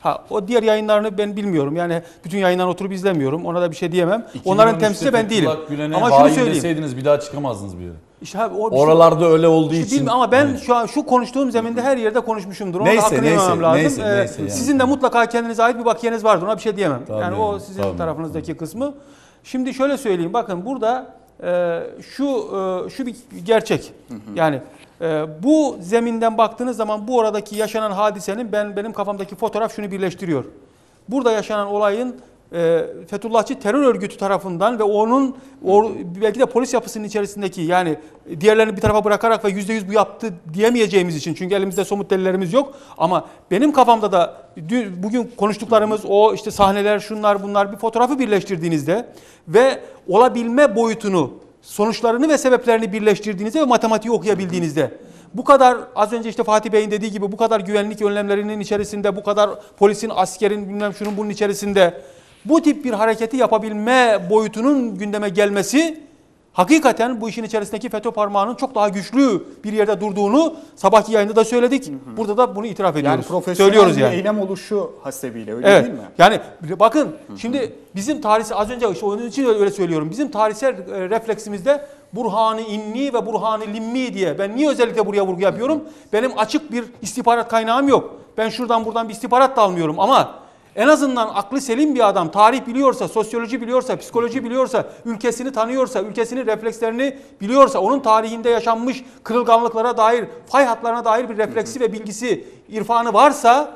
Ha, o diğer yayınlarını ben bilmiyorum. Yani bütün yayınlarını oturup izlemiyorum. Ona da bir şey diyemem. Onların temsilcisi ben değilim. Ama şunu söyleyeyim. Deseydiniz bir daha çıkamazdınız bir yere. İşte abi, o oralarda şey, öyle olduğu işte için. Ama ben şu an şu konuştuğum zeminde her yerde konuşmuşumdur. Ona neyse, hakkını neyse, yemem lazım. Neyse, ee, neyse yani. Sizin de mutlaka kendinize ait bir bakiyeniz vardır. Ona bir şey diyemem. Tabii, yani o sizin tabii, tarafınızdaki tabii. kısmı. Şimdi şöyle söyleyeyim. Bakın burada e, şu e, şu bir gerçek. Hı hı. Yani e, bu zeminden baktığınız zaman bu oradaki yaşanan hadisenin ben benim kafamdaki fotoğraf şunu birleştiriyor. Burada yaşanan olayın e, Fethullahçı terör örgütü tarafından ve onun o, belki de polis yapısının içerisindeki yani diğerlerini bir tarafa bırakarak ve yüzde yüz bu yaptı diyemeyeceğimiz için çünkü elimizde somut delillerimiz yok ama benim kafamda da dün, bugün konuştuklarımız o işte sahneler şunlar bunlar bir fotoğrafı birleştirdiğinizde ve olabilme boyutunu sonuçlarını ve sebeplerini birleştirdiğinizde ve matematiği okuyabildiğinizde bu kadar az önce işte Fatih Bey'in dediği gibi bu kadar güvenlik önlemlerinin içerisinde, bu kadar polisin, askerin bilmem şunun bunun içerisinde bu tip bir hareketi yapabilme boyutunun gündeme gelmesi hakikaten bu işin içerisindeki FETÖ parmağının çok daha güçlü bir yerde durduğunu sabahki yayında da söyledik. Hı hı. Burada da bunu itiraf ediyoruz. Yani profesyonel Söylüyoruz bir yani. eylem oluşu hasebiyle öyle evet. değil mi? Yani bakın hı hı. Şimdi bizim tarihsel az önce işte onun için öyle söylüyorum. Bizim tarihsel refleksimizde Burhan-ı İnni ve Burhan-ı Limmi diye. Ben niye özellikle buraya vurgu yapıyorum? Benim açık bir istihbarat kaynağım yok. Ben şuradan buradan bir istihbarat da almıyorum ama en azından aklı selim bir adam tarih biliyorsa, sosyoloji biliyorsa, psikoloji biliyorsa, ülkesini tanıyorsa, ülkesinin reflekslerini biliyorsa, onun tarihinde yaşanmış kırılganlıklara dair, fay hatlarına dair bir refleksi ve bilgisi, irfanı varsa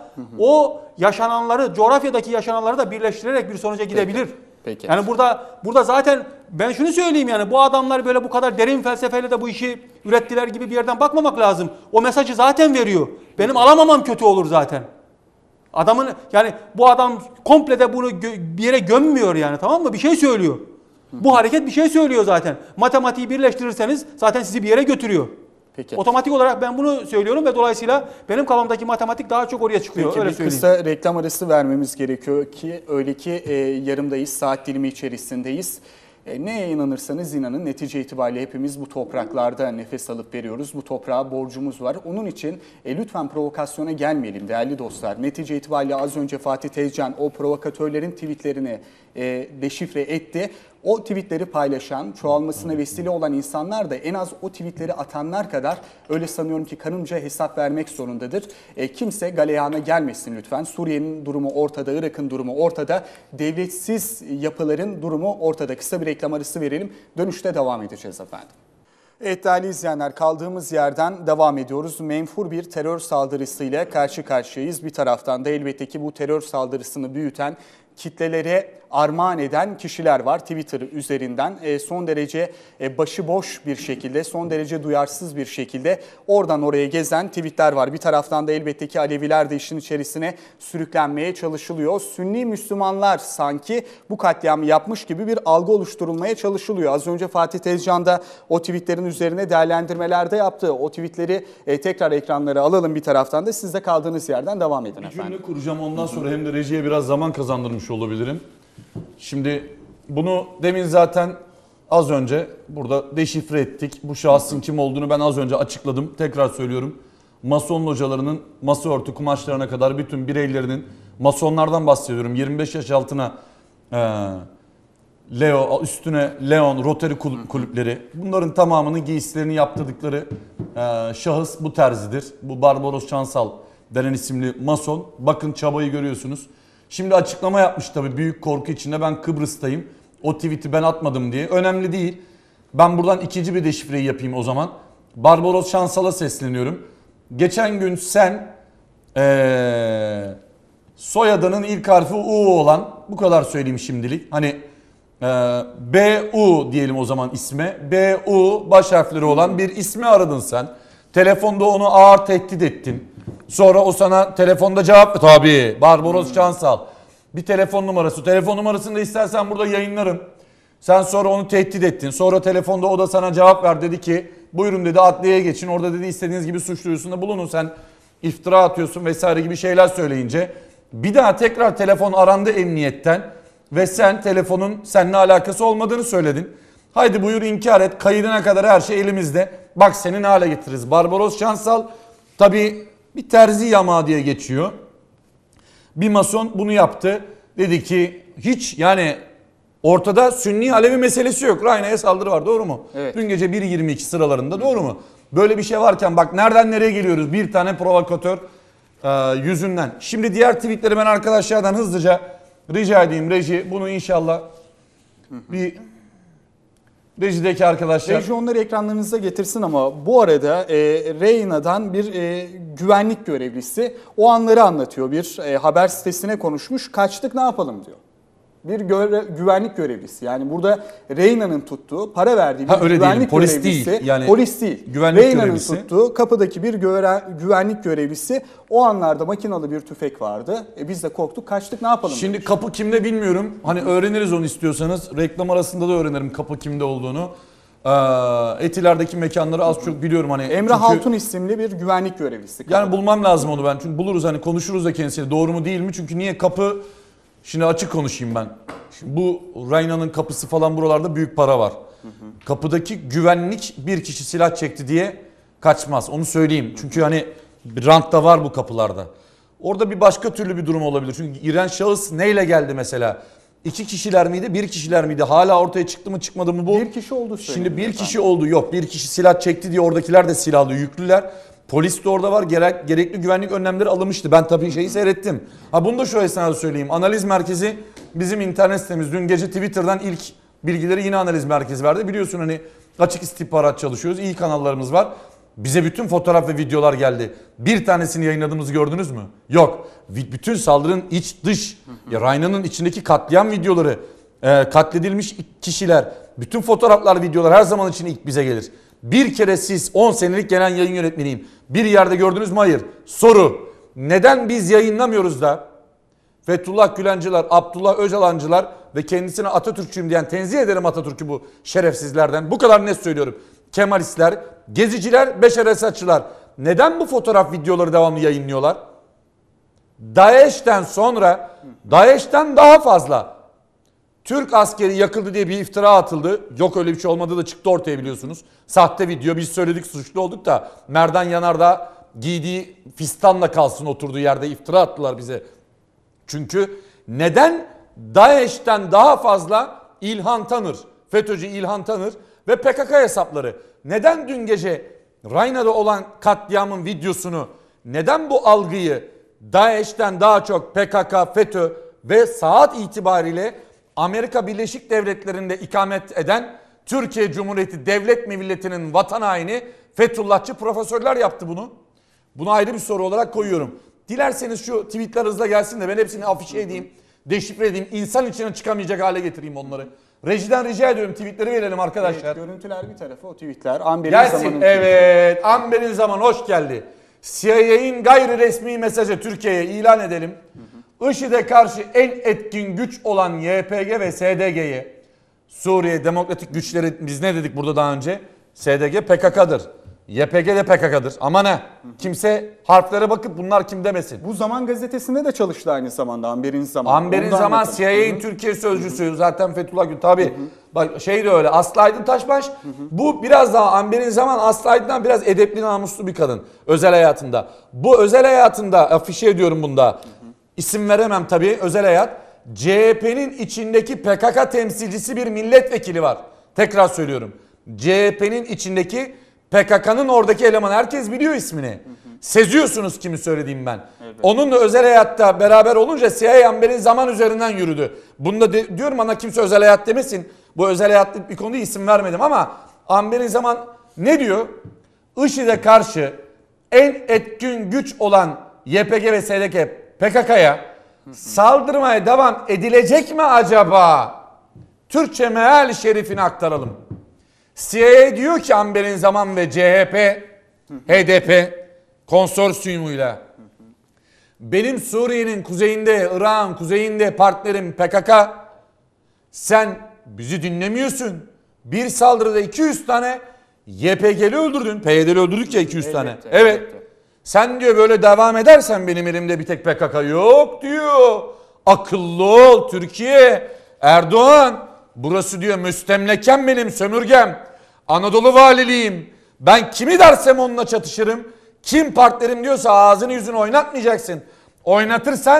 o yaşananları, coğrafyadaki yaşananları da birleştirerek bir sonuca gidebilir. Peki. Peki. Yani burada burada zaten ben şunu söyleyeyim yani bu adamlar böyle bu kadar derin felsefeyle de bu işi ürettiler gibi bir yerden bakmamak lazım. O mesajı zaten veriyor. Benim alamamam kötü olur zaten. Adamın yani bu adam komple de bunu bir yere gömmüyor yani tamam mı? Bir şey söylüyor. Bu hareket bir şey söylüyor zaten. Matematiği birleştirirseniz zaten sizi bir yere götürüyor. Peki. Otomatik olarak ben bunu söylüyorum ve dolayısıyla benim kafamdaki matematik daha çok oraya çıkıyor. Peki, öyle bir söyleyeyim. Kısa reklam arası vermemiz gerekiyor ki öyle ki e, yarımdayız, saat dilimi içerisindeyiz. E, neye inanırsanız inanın netice itibariyle hepimiz bu topraklarda nefes alıp veriyoruz. Bu toprağa borcumuz var. Onun için e, lütfen provokasyona gelmeyelim değerli dostlar. Netice itibariyle az önce Fatih Tezcan o provokatörlerin tweetlerini e, deşifre etti. O tweetleri paylaşan, çoğalmasına vesile olan insanlar da en az o tweetleri atanlar kadar öyle sanıyorum ki kanımca hesap vermek zorundadır. E, kimse galeyana gelmesin lütfen. Suriye'nin durumu ortada, Irak'ın durumu ortada. Devletsiz yapıların durumu ortada. Kısa bir reklam arası verelim. Dönüşte devam edeceğiz efendim. Evet değerli izleyenler kaldığımız yerden devam ediyoruz. Menfur bir terör saldırısıyla karşı karşıyayız. Bir taraftan da elbette ki bu terör saldırısını büyüten kitlelere armağan eden kişiler var Twitter üzerinden e, son derece e, başıboş bir şekilde, son derece duyarsız bir şekilde oradan oraya gezen tweetler var. Bir taraftan da elbette ki Aleviler de işin içerisine sürüklenmeye çalışılıyor. Sünni Müslümanlar sanki bu katliamı yapmış gibi bir algı oluşturulmaya çalışılıyor. Az önce Fatih Tezcan da o tweetlerin üzerine değerlendirmelerde yaptı. O tweetleri e, tekrar ekranlara alalım bir taraftan da siz de kaldığınız yerden devam edin efendim. Bir cümle kuracağım ondan sonra hem de rejiye biraz zaman kazandırmış olabilirim. Şimdi bunu demin zaten az önce burada deşifre ettik. Bu şahsın kim olduğunu ben az önce açıkladım. Tekrar söylüyorum. Mason localarının masa örtü kumaşlarına kadar bütün bireylerinin masonlardan bahsediyorum. yirmi beş yaş altına e, Leo üstüne Leon Rotary kulüpleri bunların tamamının giysilerini yaptırdıkları e, şahıs bu terzidir. Bu Barbaros Çansal denen isimli mason. Bakın çabayı görüyorsunuz. Şimdi açıklama yapmış tabii büyük korku içinde ben Kıbrıs'tayım. O tweet'i ben atmadım diye. Önemli değil. Ben buradan ikinci bir deşifreyi yapayım o zaman. Barbaros Şansal'a sesleniyorum. Geçen gün sen ee, soyadının ilk harfi U olan bu kadar söyleyeyim şimdilik. Hani ee, B U diyelim o zaman isme. B U baş harfleri olan bir ismi aradın sen. Telefonda onu ağır tehdit ettin. Sonra o sana telefonda cevap tabii Barbaros Çansal bir telefon numarası. Telefon numarasını da istersen burada yayınlarım. Sen sonra onu tehdit ettin. Sonra telefonda o da sana cevap ver dedi ki buyurun dedi adliyeye geçin. Orada dedi istediğiniz gibi suç duyurusunda bulunun. Sen iftira atıyorsun vesaire gibi şeyler söyleyince bir daha tekrar telefon arandı emniyetten ve sen telefonun seninle alakası olmadığını söyledin. Haydi buyur inkar et. Kaydına kadar her şey elimizde. Bak seni ne hale getiririz. Barbaros Çansal tabii bir terzi yamağı diye geçiyor. Bir mason bunu yaptı. Dedi ki hiç yani ortada Sünni Alevi meselesi yok. Rayna'ya saldırı var, doğru mu? Evet. Dün gece bir yirmi iki sıralarında, doğru mu? Böyle bir şey varken bak nereden nereye geliyoruz? Bir tane provokatör e, yüzünden. Şimdi diğer tweetleri ben arkadaşlardan hızlıca rica edeyim. Reji bunu inşallah bir rejideki arkadaşlar. Reji onları ekranlarınıza getirsin ama bu arada e, Reyna'dan bir e, güvenlik görevlisi o anları anlatıyor. Bir e, haber sitesine konuşmuş. Kaçtık ne yapalım diyor. Bir göre, güvenlik görevlisi. Yani burada Reyna'nın tuttuğu, para verdiği bir Ha, öyle güvenlik diyelim, polis görevlisi. değil, yani polis değil. güvenlik Reyna'nın görevlisi. tuttuğu kapıdaki bir göre, güvenlik görevlisi. O anlarda makinalı bir tüfek vardı. E, biz de korktuk, kaçtık ne yapalım Şimdi demiş. kapı kimde bilmiyorum. Hani öğreniriz onu istiyorsanız. Reklam arasında da öğrenirim kapı kimde olduğunu. Ee, Etiler'deki mekanları az çok biliyorum hani. Emre çünkü, Hatun isimli bir güvenlik görevlisi. Yani bulmam lazım onu ben. Çünkü buluruz hani, konuşuruz da kendisiyle. Doğru mu değil mi? Çünkü niye kapı... Şimdi açık konuşayım ben. Şimdi bu Reyna'nın kapısı falan buralarda büyük para var. Hı hı. Kapıdaki güvenlik bir kişi silah çekti diye kaçmaz. Onu söyleyeyim. Çünkü hani rant da var bu kapılarda. Orada bir başka türlü bir durum olabilir. Çünkü giren şahıs neyle geldi mesela? İki kişiler miydi, bir kişiler miydi? Hala ortaya çıktı mı çıkmadı mı bu? Bir kişi oldu söyleniyor. Şimdi bir kişi oldu. Yok, bir kişi silah çekti diye oradakiler de silahlı, yüklüler. Polis de orada var. Gerek, gerekli güvenlik önlemleri alınmıştı. Ben tabii şeyi seyrettim. Ha bunu da şu esnada söyleyeyim. Analiz merkezi bizim internet sitemiz. Dün gece Twitter'dan ilk bilgileri yine analiz merkezi verdi. Biliyorsun hani açık istihbarat çalışıyoruz. İyi kanallarımız var. Bize bütün fotoğraf ve videolar geldi. Bir tanesini yayınladığımızı gördünüz mü? Yok. Bütün saldırının iç dış, ya Reyna'nın içindeki katliam videoları, e, katledilmiş kişiler, bütün fotoğraflar, videolar her zaman için ilk bize gelir. Bir kere siz on senelik gelen yayın yönetmeniyim. Bir yerde gördünüz mü? Hayır. Soru. Neden biz yayınlamıyoruz da Fethullah Gülencılar, Abdullah Öcalancılar ve kendisine Atatürkçüyüm diyen, tenzih ederim Atatürk'ü bu şerefsizlerden. Bu kadar net söylüyorum. Kemalistler, geziciler, Beşer Esadçılar. Neden bu fotoğraf videoları devamlı yayınlıyorlar? DAEŞ'ten sonra, DAEŞ'ten daha fazla Türk askeri yakıldı diye bir iftira atıldı. Yok öyle bir şey olmadığı da çıktı ortaya, biliyorsunuz. Sahte video, biz söyledik, suçlu olduk da Merdan Yanardağ giydiği fistanla kalsın oturduğu yerde iftira attılar bize. Çünkü neden DAEŞ'ten daha fazla İlhan Tanır, FETÖ'cü İlhan Tanır ve P K K hesapları? Neden dün gece Reyna'da olan katliamın videosunu, neden bu algıyı DAEŞ'ten daha çok P K K, FETÖ ve saat itibariyle Amerika Birleşik Devletleri'nde ikamet eden Türkiye Cumhuriyeti Devlet Milletinin vatan haini Fethullahçı profesörler yaptı bunu? Bunu ayrı bir soru olarak koyuyorum. Dilerseniz şu tweetler hızla gelsin de ben hepsini afişe edeyim, deşifre edeyim, insan içine çıkamayacak hale getireyim onları. Rejiden rica ediyorum, tweetleri verelim arkadaşlar. Evet, görüntüler bir tarafa, o tweetler. Amber'in Gelsin, zamanın evet. Amber'in zaman hoş geldi. C I A'nin gayri resmi mesajı Türkiye'ye ilan edelim. Hı hı. IŞİD'e karşı en etkin güç olan Y P G ve S D G'yi, Suriye Demokratik Güçleri, biz ne dedik burada daha önce? S D G P K K'dır. Y P G de P K K'dır. Ama ne? Kimse harflere bakıp bunlar kim demesin. Bu Zaman Gazetesi'nde de çalıştı aynı zamanda Amber'in zaman. Amber'in zaman C I A'nin Türkiye sözcüsü zaten Fethullah Gül. Tabii bak şey de öyle. Aslı Aydın Taşbaş. Hı hı. Bu biraz daha Amber'in zaman Aslı Aydın'dan biraz edepli, namuslu bir kadın özel hayatında. Bu özel hayatında afişe ediyorum bunda. Hı hı. İsim veremem tabii, özel hayat. C H P'nin içindeki P K K temsilcisi bir milletvekili var. Tekrar söylüyorum. C H P'nin içindeki P K K'nın oradaki elemanı, herkes biliyor ismini. Hı hı. Seziyorsunuz kimi söylediğim ben. Evet. Onunla özel hayatta beraber olunca C I A Amber'in zaman üzerinden yürüdü. Bunu da de, diyorum, ana kimse özel hayat demesin. Bu özel hayatlı bir konu değil, isim vermedim ama Amber'in zaman ne diyor? IŞİD'e karşı en etkin güç olan Y P G ve S D G P K K'ya saldırmaya devam edilecek mi acaba? Türkçe meal şerifini aktaralım. C I A diyor ki Amber'in zaman ve C H P, H D P konsorsiyumuyla benim Suriye'nin kuzeyinde, Irak'ın kuzeyinde partnerim P K K, sen bizi dinlemiyorsun. Bir saldırıda iki yüz tane Y P G'li öldürdün. P Y D'li öldürdük ya iki yüz tane. Elbette, evet. elbette. Sen diyor böyle devam edersen benim elimde bir tek P K K yok diyor. Akıllı ol Türkiye. Erdoğan, burası diyor müstemleken benim, sömürgem. Anadolu valiliğim. Ben kimi dersem onunla çatışırım. Kim partnerim diyorsa ağzını yüzünü oynatmayacaksın. Oynatırsan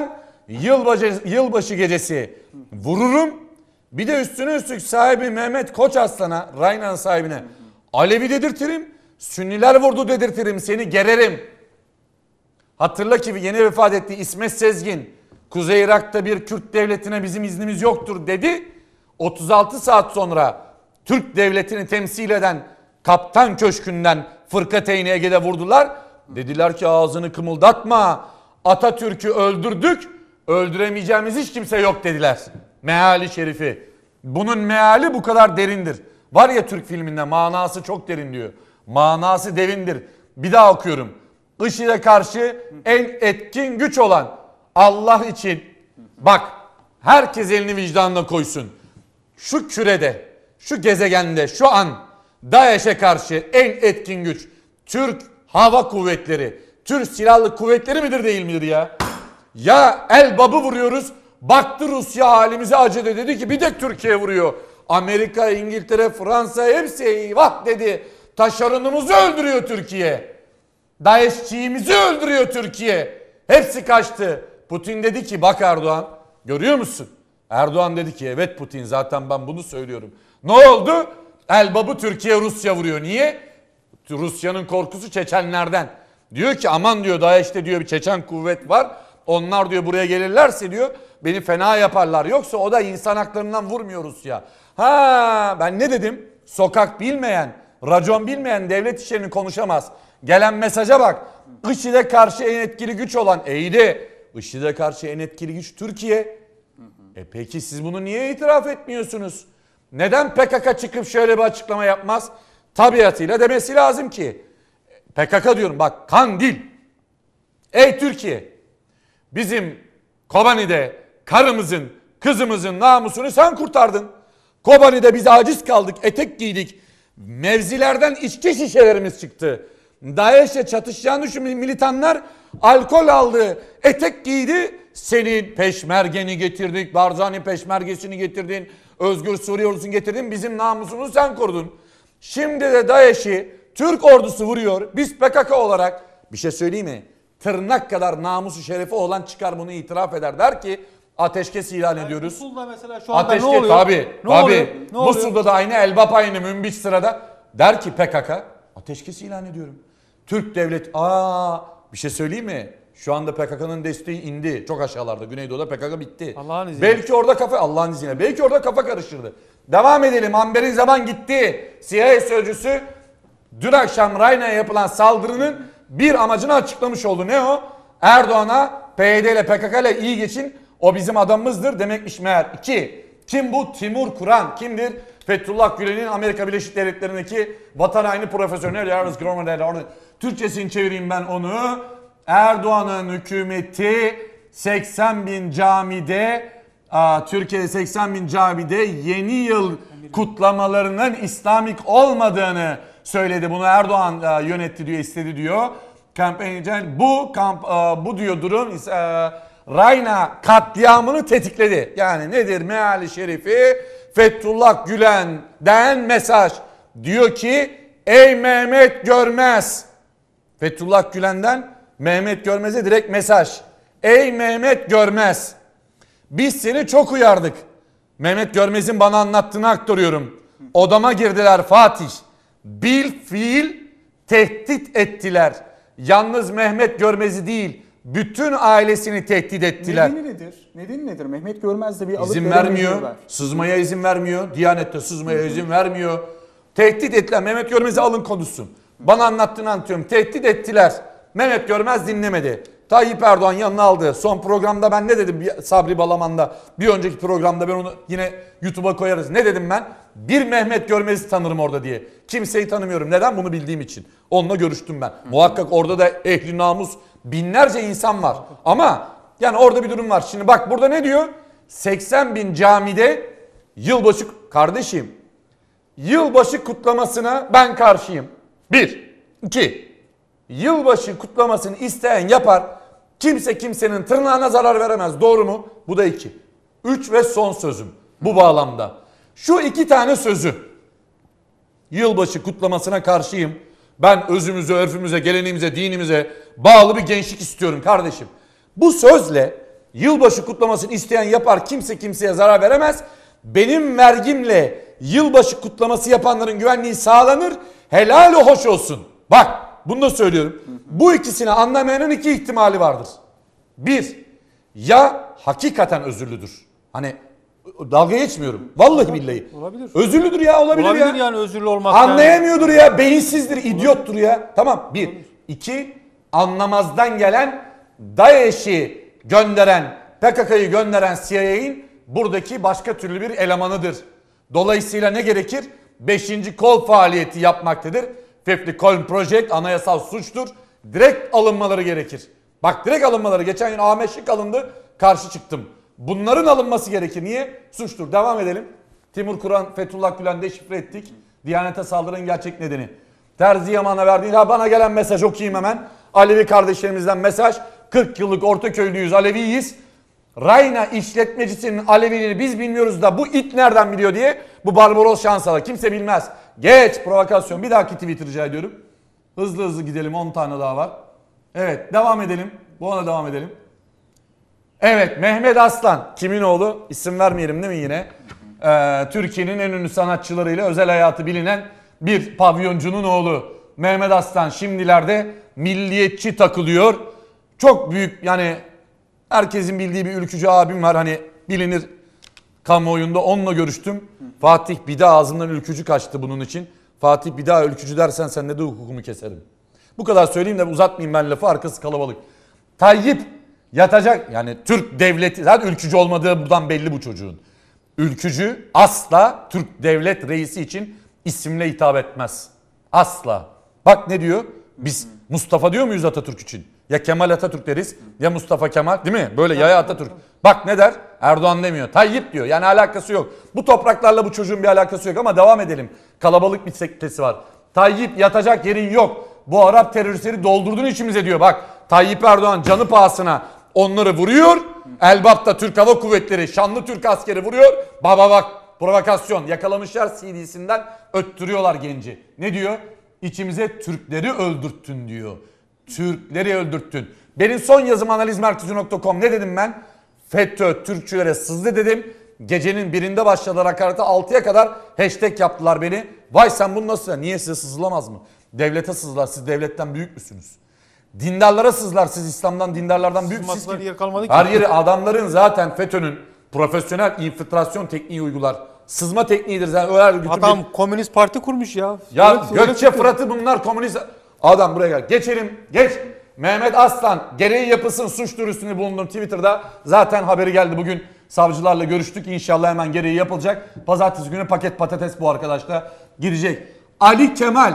yılbaşı, yılbaşı gecesi vururum. Bir de üstüne üstlük sahibi Mehmet Koç Aslan'a, Rayna'nın sahibine Alevi dedirtirim. Sünniler vurdu dedirtirim, seni gererim. Hatırla ki yeni vefat etti İsmet Sezgin, Kuzey Irak'ta bir Kürt devletine bizim iznimiz yoktur dedi. otuz altı saat sonra Türk devletini temsil eden Kaptan Köşkü'nden Fırkateyni Ege'de vurdular. Dediler ki ağzını kımıldatma, Atatürk'ü öldürdük, öldüremeyeceğimiz hiç kimse yok dediler. Meali şerifi. Bunun meali bu kadar derindir. Var ya Türk filminde manası çok derin diyor. Manası derindir. Bir daha okuyorum. IŞİD'e karşı en etkin güç olan Allah için, bak herkes elini vicdanına koysun. Şu kürede, şu gezegende şu an DAEŞ'e karşı en etkin güç Türk Hava Kuvvetleri, Türk Silahlı Kuvvetleri midir değil midir ya? Ya Elbap'ı vuruyoruz, baktı Rusya halimize acıdı, dedi ki bir de Türkiye vuruyor. Amerika, İngiltere, Fransa hepsi eyvah dedi. Taşeronumuzu öldürüyor Türkiye. DAEŞ'çiğimizi öldürüyor Türkiye. Hepsi kaçtı. Putin dedi ki bak Erdoğan, görüyor musun? Erdoğan dedi ki evet Putin, zaten ben bunu söylüyorum. Ne oldu? Elbap'ı Türkiye Rusya vuruyor. Niye? Rusya'nın korkusu Çeçenlerden. Diyor ki aman diyor DAEŞ'te diyor bir Çeçen kuvvet var. Onlar diyor buraya gelirlerse diyor beni fena yaparlar. Yoksa o da insan haklarından vurmuyor Rusya. Ha ben ne dedim? Sokak bilmeyen, racon bilmeyen devlet işlerini konuşamaz. Gelen mesaja bak. IŞİD'e karşı en etkili güç olan eğdi. IŞİD'e karşı en etkili güç Türkiye. E peki siz bunu niye itiraf etmiyorsunuz? Neden P K K çıkıp şöyle bir açıklama yapmaz? Tabiatıyla demesi lazım ki. P K K diyorum bak, Kandil. Ey Türkiye, bizim Kobani'de karımızın, kızımızın namusunu sen kurtardın. Kobani'de biz aciz kaldık, etek giydik. Mevzilerden içki şişelerimiz çıktı. DAEŞ'le çatışacağını düşünen militanlar alkol aldı, etek giydi. Senin peşmergeni getirdik, Barzani peşmergesini getirdin, Özgür Suriye ordusunu getirdin, bizim namusumuzu sen korudun. Şimdi de DAEŞ'i Türk ordusu vuruyor. Biz P K K olarak bir şey söyleyeyim mi? Tırnak kadar namusu şerefi olan çıkar bunu itiraf eder, der ki ateşkes ilan yani ediyoruz. Musul'da mesela şu anda ateşkes, ne oluyor? Tabii, ne tabii. oluyor? Ne Musul'da da aynı, Elbap aynı, Münbiç sırada. Der ki P K K ateşkes ilan ediyorum. Türk devlet, aa bir şey söyleyeyim mi? Şu anda P K K'nın desteği indi. Çok aşağılarda. Güneydoğu'da P K K bitti. Allah'ın izniyle. Belki orada kafa, Allah'ın izniyle. Belki orada kafa karıştırdı. Devam edelim. Amber'in zaman gitti. C I A sözcüsü dün akşam Rayna'ya yapılan saldırının bir amacını açıklamış oldu. Ne o? Erdoğan'a P Y D ile P K K ile iyi geçin. O bizim adamımızdır demekmiş meğer. İki. Kim bu? Timur Kur'an. Kimdir? Fethullah Gülen'in Amerika Birleşik Devletleri'ndeki vatan haini profesyonel. Türkçesini çevireyim ben onu. Erdoğan'ın hükümeti seksen bin camide, Türkiye'de seksen bin camide yeni yıl kutlamalarının İslamik olmadığını söyledi. Bunu Erdoğan yönetti diyor, istedi diyor. Kampanya, bu kamp, bu diyor durum Rayna katliamını tetikledi. Yani nedir meali şerifi? Fethullah Gülen'den mesaj. Diyor ki ey Mehmet Görmez. Fethullah Gülen'den Mehmet Görmez'e direkt mesaj. Ey Mehmet Görmez. Biz seni çok uyardık. Mehmet Görmez'in bana anlattığını aktarıyorum. Odama girdiler Fatih. Bil fiil tehdit ettiler. Yalnız Mehmet Görmez'i değil, bütün ailesini tehdit ettiler. Nedeni nedir? Nedeni nedir? Mehmet Görmez de bir alıp İzin vermiyor. Sızmaya izin vermiyor. Diyanet'te sızmaya izin vermiyor. Tehdit ettiler. Mehmet Görmez'i alın konuşsun. Bana anlattığını anlatıyorum. Tehdit ettiler. Mehmet Görmez dinlemedi. Tayyip Erdoğan yanına aldı. Son programda ben ne dedim Sabri Balaman'da? Bir önceki programda ben onu yine YouTube'a koyarız. Ne dedim ben? Bir Mehmet Görmez'i tanırım orada diye. Kimseyi tanımıyorum. Neden? Bunu bildiğim için. Onunla görüştüm ben. Muhakkak orada da ehli namus binlerce insan var. Ama yani orada bir durum var. Şimdi bak burada ne diyor? seksen bin camide yılbaşı, kardeşim yılbaşı kutlamasına ben karşıyım. Bir. iki. Yılbaşı kutlamasını isteyen yapar. Kimse kimsenin tırnağına zarar veremez. Doğru mu? Bu da iki. Üç ve son sözüm bu bağlamda. Şu iki tane sözü. Yılbaşı kutlamasına karşıyım. Ben özümüze, örfümüze, geleneğimize, dinimize bağlı bir gençlik istiyorum kardeşim. Bu sözle Yılbaşı kutlamasını isteyen yapar, kimse kimseye zarar veremez. Benim vergimle yılbaşı kutlaması yapanların güvenliği sağlanır. Helal hoş olsun. Bak bunu da söylüyorum. Bu ikisini anlamayanın iki ihtimali vardır. Bir, ya hakikaten özürlüdür. Hani dalga geçmiyorum. Vallahi billahi. Olabilir. Özürlüdür ya, olabilir, Olabilir ya. yani özürlü olmak. Anlayamıyordur yani. ya, beyinsizdir, idiottur ya. Tamam, bir. İki, anlamazdan gelen DAEŞ'i gönderen, P K K'yı gönderen C I A'nin buradaki başka türlü bir elemanıdır. Dolayısıyla ne gerekir? Beşinci kol faaliyeti yapmaktadır. Fifty Column Project anayasal suçtur. Direkt alınmaları gerekir. Bak direkt alınmaları. Geçen gün Ahmet Şık alındı. Karşı çıktım. Bunların alınması gerekir. Niye? Suçtur. Devam edelim. Timur Kur'an, Fethullah Gülen deşifre ettik. Diyanete saldırının gerçek nedeni. Terzi Yaman'a verdiğin, ha bana gelen mesaj okuyayım hemen. Alevi kardeşlerimizden mesaj. kırk yıllık Ortaköylüyüz, Aleviyiz. Rayna işletmecisinin Aleviliğini biz bilmiyoruz da bu it nereden biliyor diye bu Barbaros Şansal'a. Kimse bilmez. Geç provokasyon. Bir dahaki tweet rica ediyorum. Hızlı hızlı gidelim, on tane daha var. Evet, devam edelim. Bu ona devam edelim. Evet, Mehmet Aslan. Kimin oğlu? İsim vermeyelim değil mi yine? Ee, Türkiye'nin en ünlü sanatçılarıyla özel hayatı bilinen bir pavyoncunun oğlu. Mehmet Aslan şimdilerde milliyetçi takılıyor. Çok büyük, yani herkesin bildiği bir ülkücü abim var, hani bilinir kamuoyunda, onunla görüştüm. Fatih bir daha ağzından ülkücü kaçtı bunun için. Fatih bir daha ülkücü dersen sen de hukukumu keserim. Bu kadar söyleyeyim de uzatmayayım ben lafı, arkası kalabalık. Tayyip yatacak, yani Türk devleti, zaten ülkücü olmadığı buradan belli bu çocuğun. Ülkücü asla Türk devlet reisi için isimle hitap etmez. Asla. Bak ne diyor? Biz Mustafa diyor muyuz Atatürk için? Ya Kemal Atatürk deriz ya Mustafa Kemal, değil mi? Böyle yaya Atatürk. Bak ne der? Erdoğan demiyor. Tayyip diyor. Yani alakası yok. Bu topraklarla bu çocuğun bir alakası yok ama devam edelim. Kalabalık bir sektesi var. Tayyip yatacak yerin yok. Bu Arap teröristleri doldurdun içimize diyor. Bak Tayyip Erdoğan canı pahasına onları vuruyor. Elbap'ta Türk Hava Kuvvetleri, şanlı Türk askeri vuruyor. Baba bak provokasyon. Yakalamışlar C D'sinden öttürüyorlar genci. Ne diyor? İçimize Türkleri öldürttün diyor. Türkleri öldürttün. Benim son yazım analizmerkezi nokta com, ne dedim ben? FETÖ Türkçülere sızdı dedim. Gecenin birinde başladılar hakarete, altıya kadar hashtag yaptılar beni. Vay sen bunu nasıl? Niye, size sızılamaz mı? Devlete sızlar. Siz devletten büyük müsünüz? Dindarlara sızlar. Siz İslam'dan, dindarlardan büyük müsünüz? Yer kalmadı ki. Her yeri adamların zaten FETÖ'nün profesyonel infiltrasyon tekniği uygular. Sızma tekniğidir zaten. Öyle Adam bir... komünist parti kurmuş ya. Ya Öyle- Gökçe öyle- Fırat'ı bunlar komünist... Adam buraya gel. Geçelim. Geç. Mehmet Aslan gereği yapısın suç duyurusunu bulundum Twitter'da. Zaten haberi geldi bugün. Savcılarla görüştük. İnşallah hemen gereği yapılacak. Pazartesi günü paket patates bu arkadaşla girecek. Ali Kemal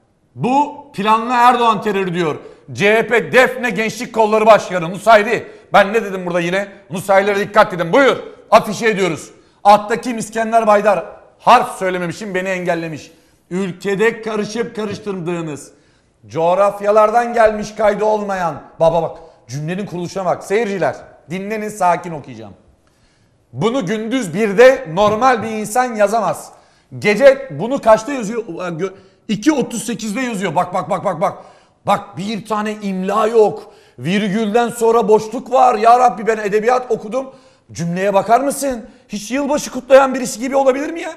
bu planlı Erdoğan terörü diyor. C H P Defne Gençlik Kolları Başkanı Nusayri. Ben ne dedim burada yine? Nusayrilere dikkat dedim. Buyur. Afişe ediyoruz. Alttaki İskender Baydar. Harf söylememişim, beni engellemiş. Ülkede karışıp karıştırdığınız, coğrafyalardan gelmiş kaydı olmayan, baba bak cümlenin kuruluşuna bak. Seyirciler dinlenin, sakin okuyacağım. Bunu gündüz birde normal bir insan yazamaz. Gece bunu kaçta yazıyor? iki otuz sekizde yazıyor. Bak bak bak bak bak. Bak bir tane imla yok. Virgülden sonra boşluk var. Ya Rabbi ben edebiyat okudum. Cümleye bakar mısın? Hiç yılbaşı kutlayan birisi gibi olabilir mi ya?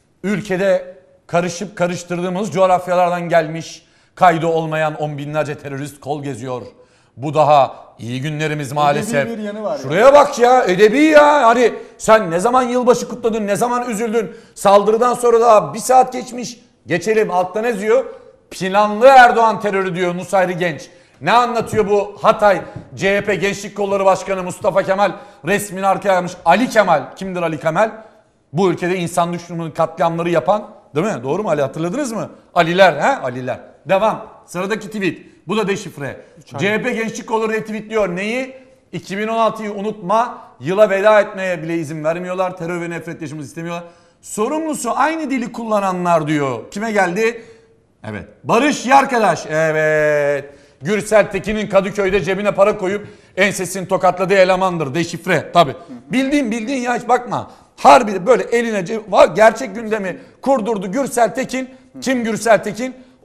Ülkede karışıp karıştırdığımız coğrafyalardan gelmiş, kaydı olmayan on binlerce terörist kol geziyor. Bu daha iyi günlerimiz maalesef. Edebi bir yanı var Şuraya yani. bak ya, edebi ya. Hani sen ne zaman yılbaşı kutladın, ne zaman üzüldün? Saldırıdan sonra daha bir saat geçmiş. Geçelim, altta ne diyor? Planlı Erdoğan terörü diyor Nusayri Genç. Ne anlatıyor bu Hatay C H P Gençlik Kolları Başkanı Mustafa Kemal? Resmini arkaya almış. Ali Kemal. Kimdir Ali Kemal? Bu ülkede insan düşmanlığı katliamları yapan, değil mi? Doğru mu Ali, hatırladınız mı? Aliler, he? Aliler. Devam. Sıradaki tweet. Bu da deşifre. C H P Gençlik Kolları retweetliyor. Neyi? iki bin on altıyı unutma. Yıla veda etmeye bile izin vermiyorlar. Terör ve nefret yaşamımızı istemiyorlar. Sorumlusu aynı dili kullananlar diyor. Kime geldi? Evet. Barış Yarkadaş. Evet. Gürsel Tekin'in Kadıköy'de cebine para koyup ensesini tokatladığı elemandır. Deşifre. Tabii. Bildiğin bildiğin ya, hiç bakma. Harbi böyle eline var, gerçek gündemi kurdurdu Gürsel Tekin. Kim Gürsel Tekin?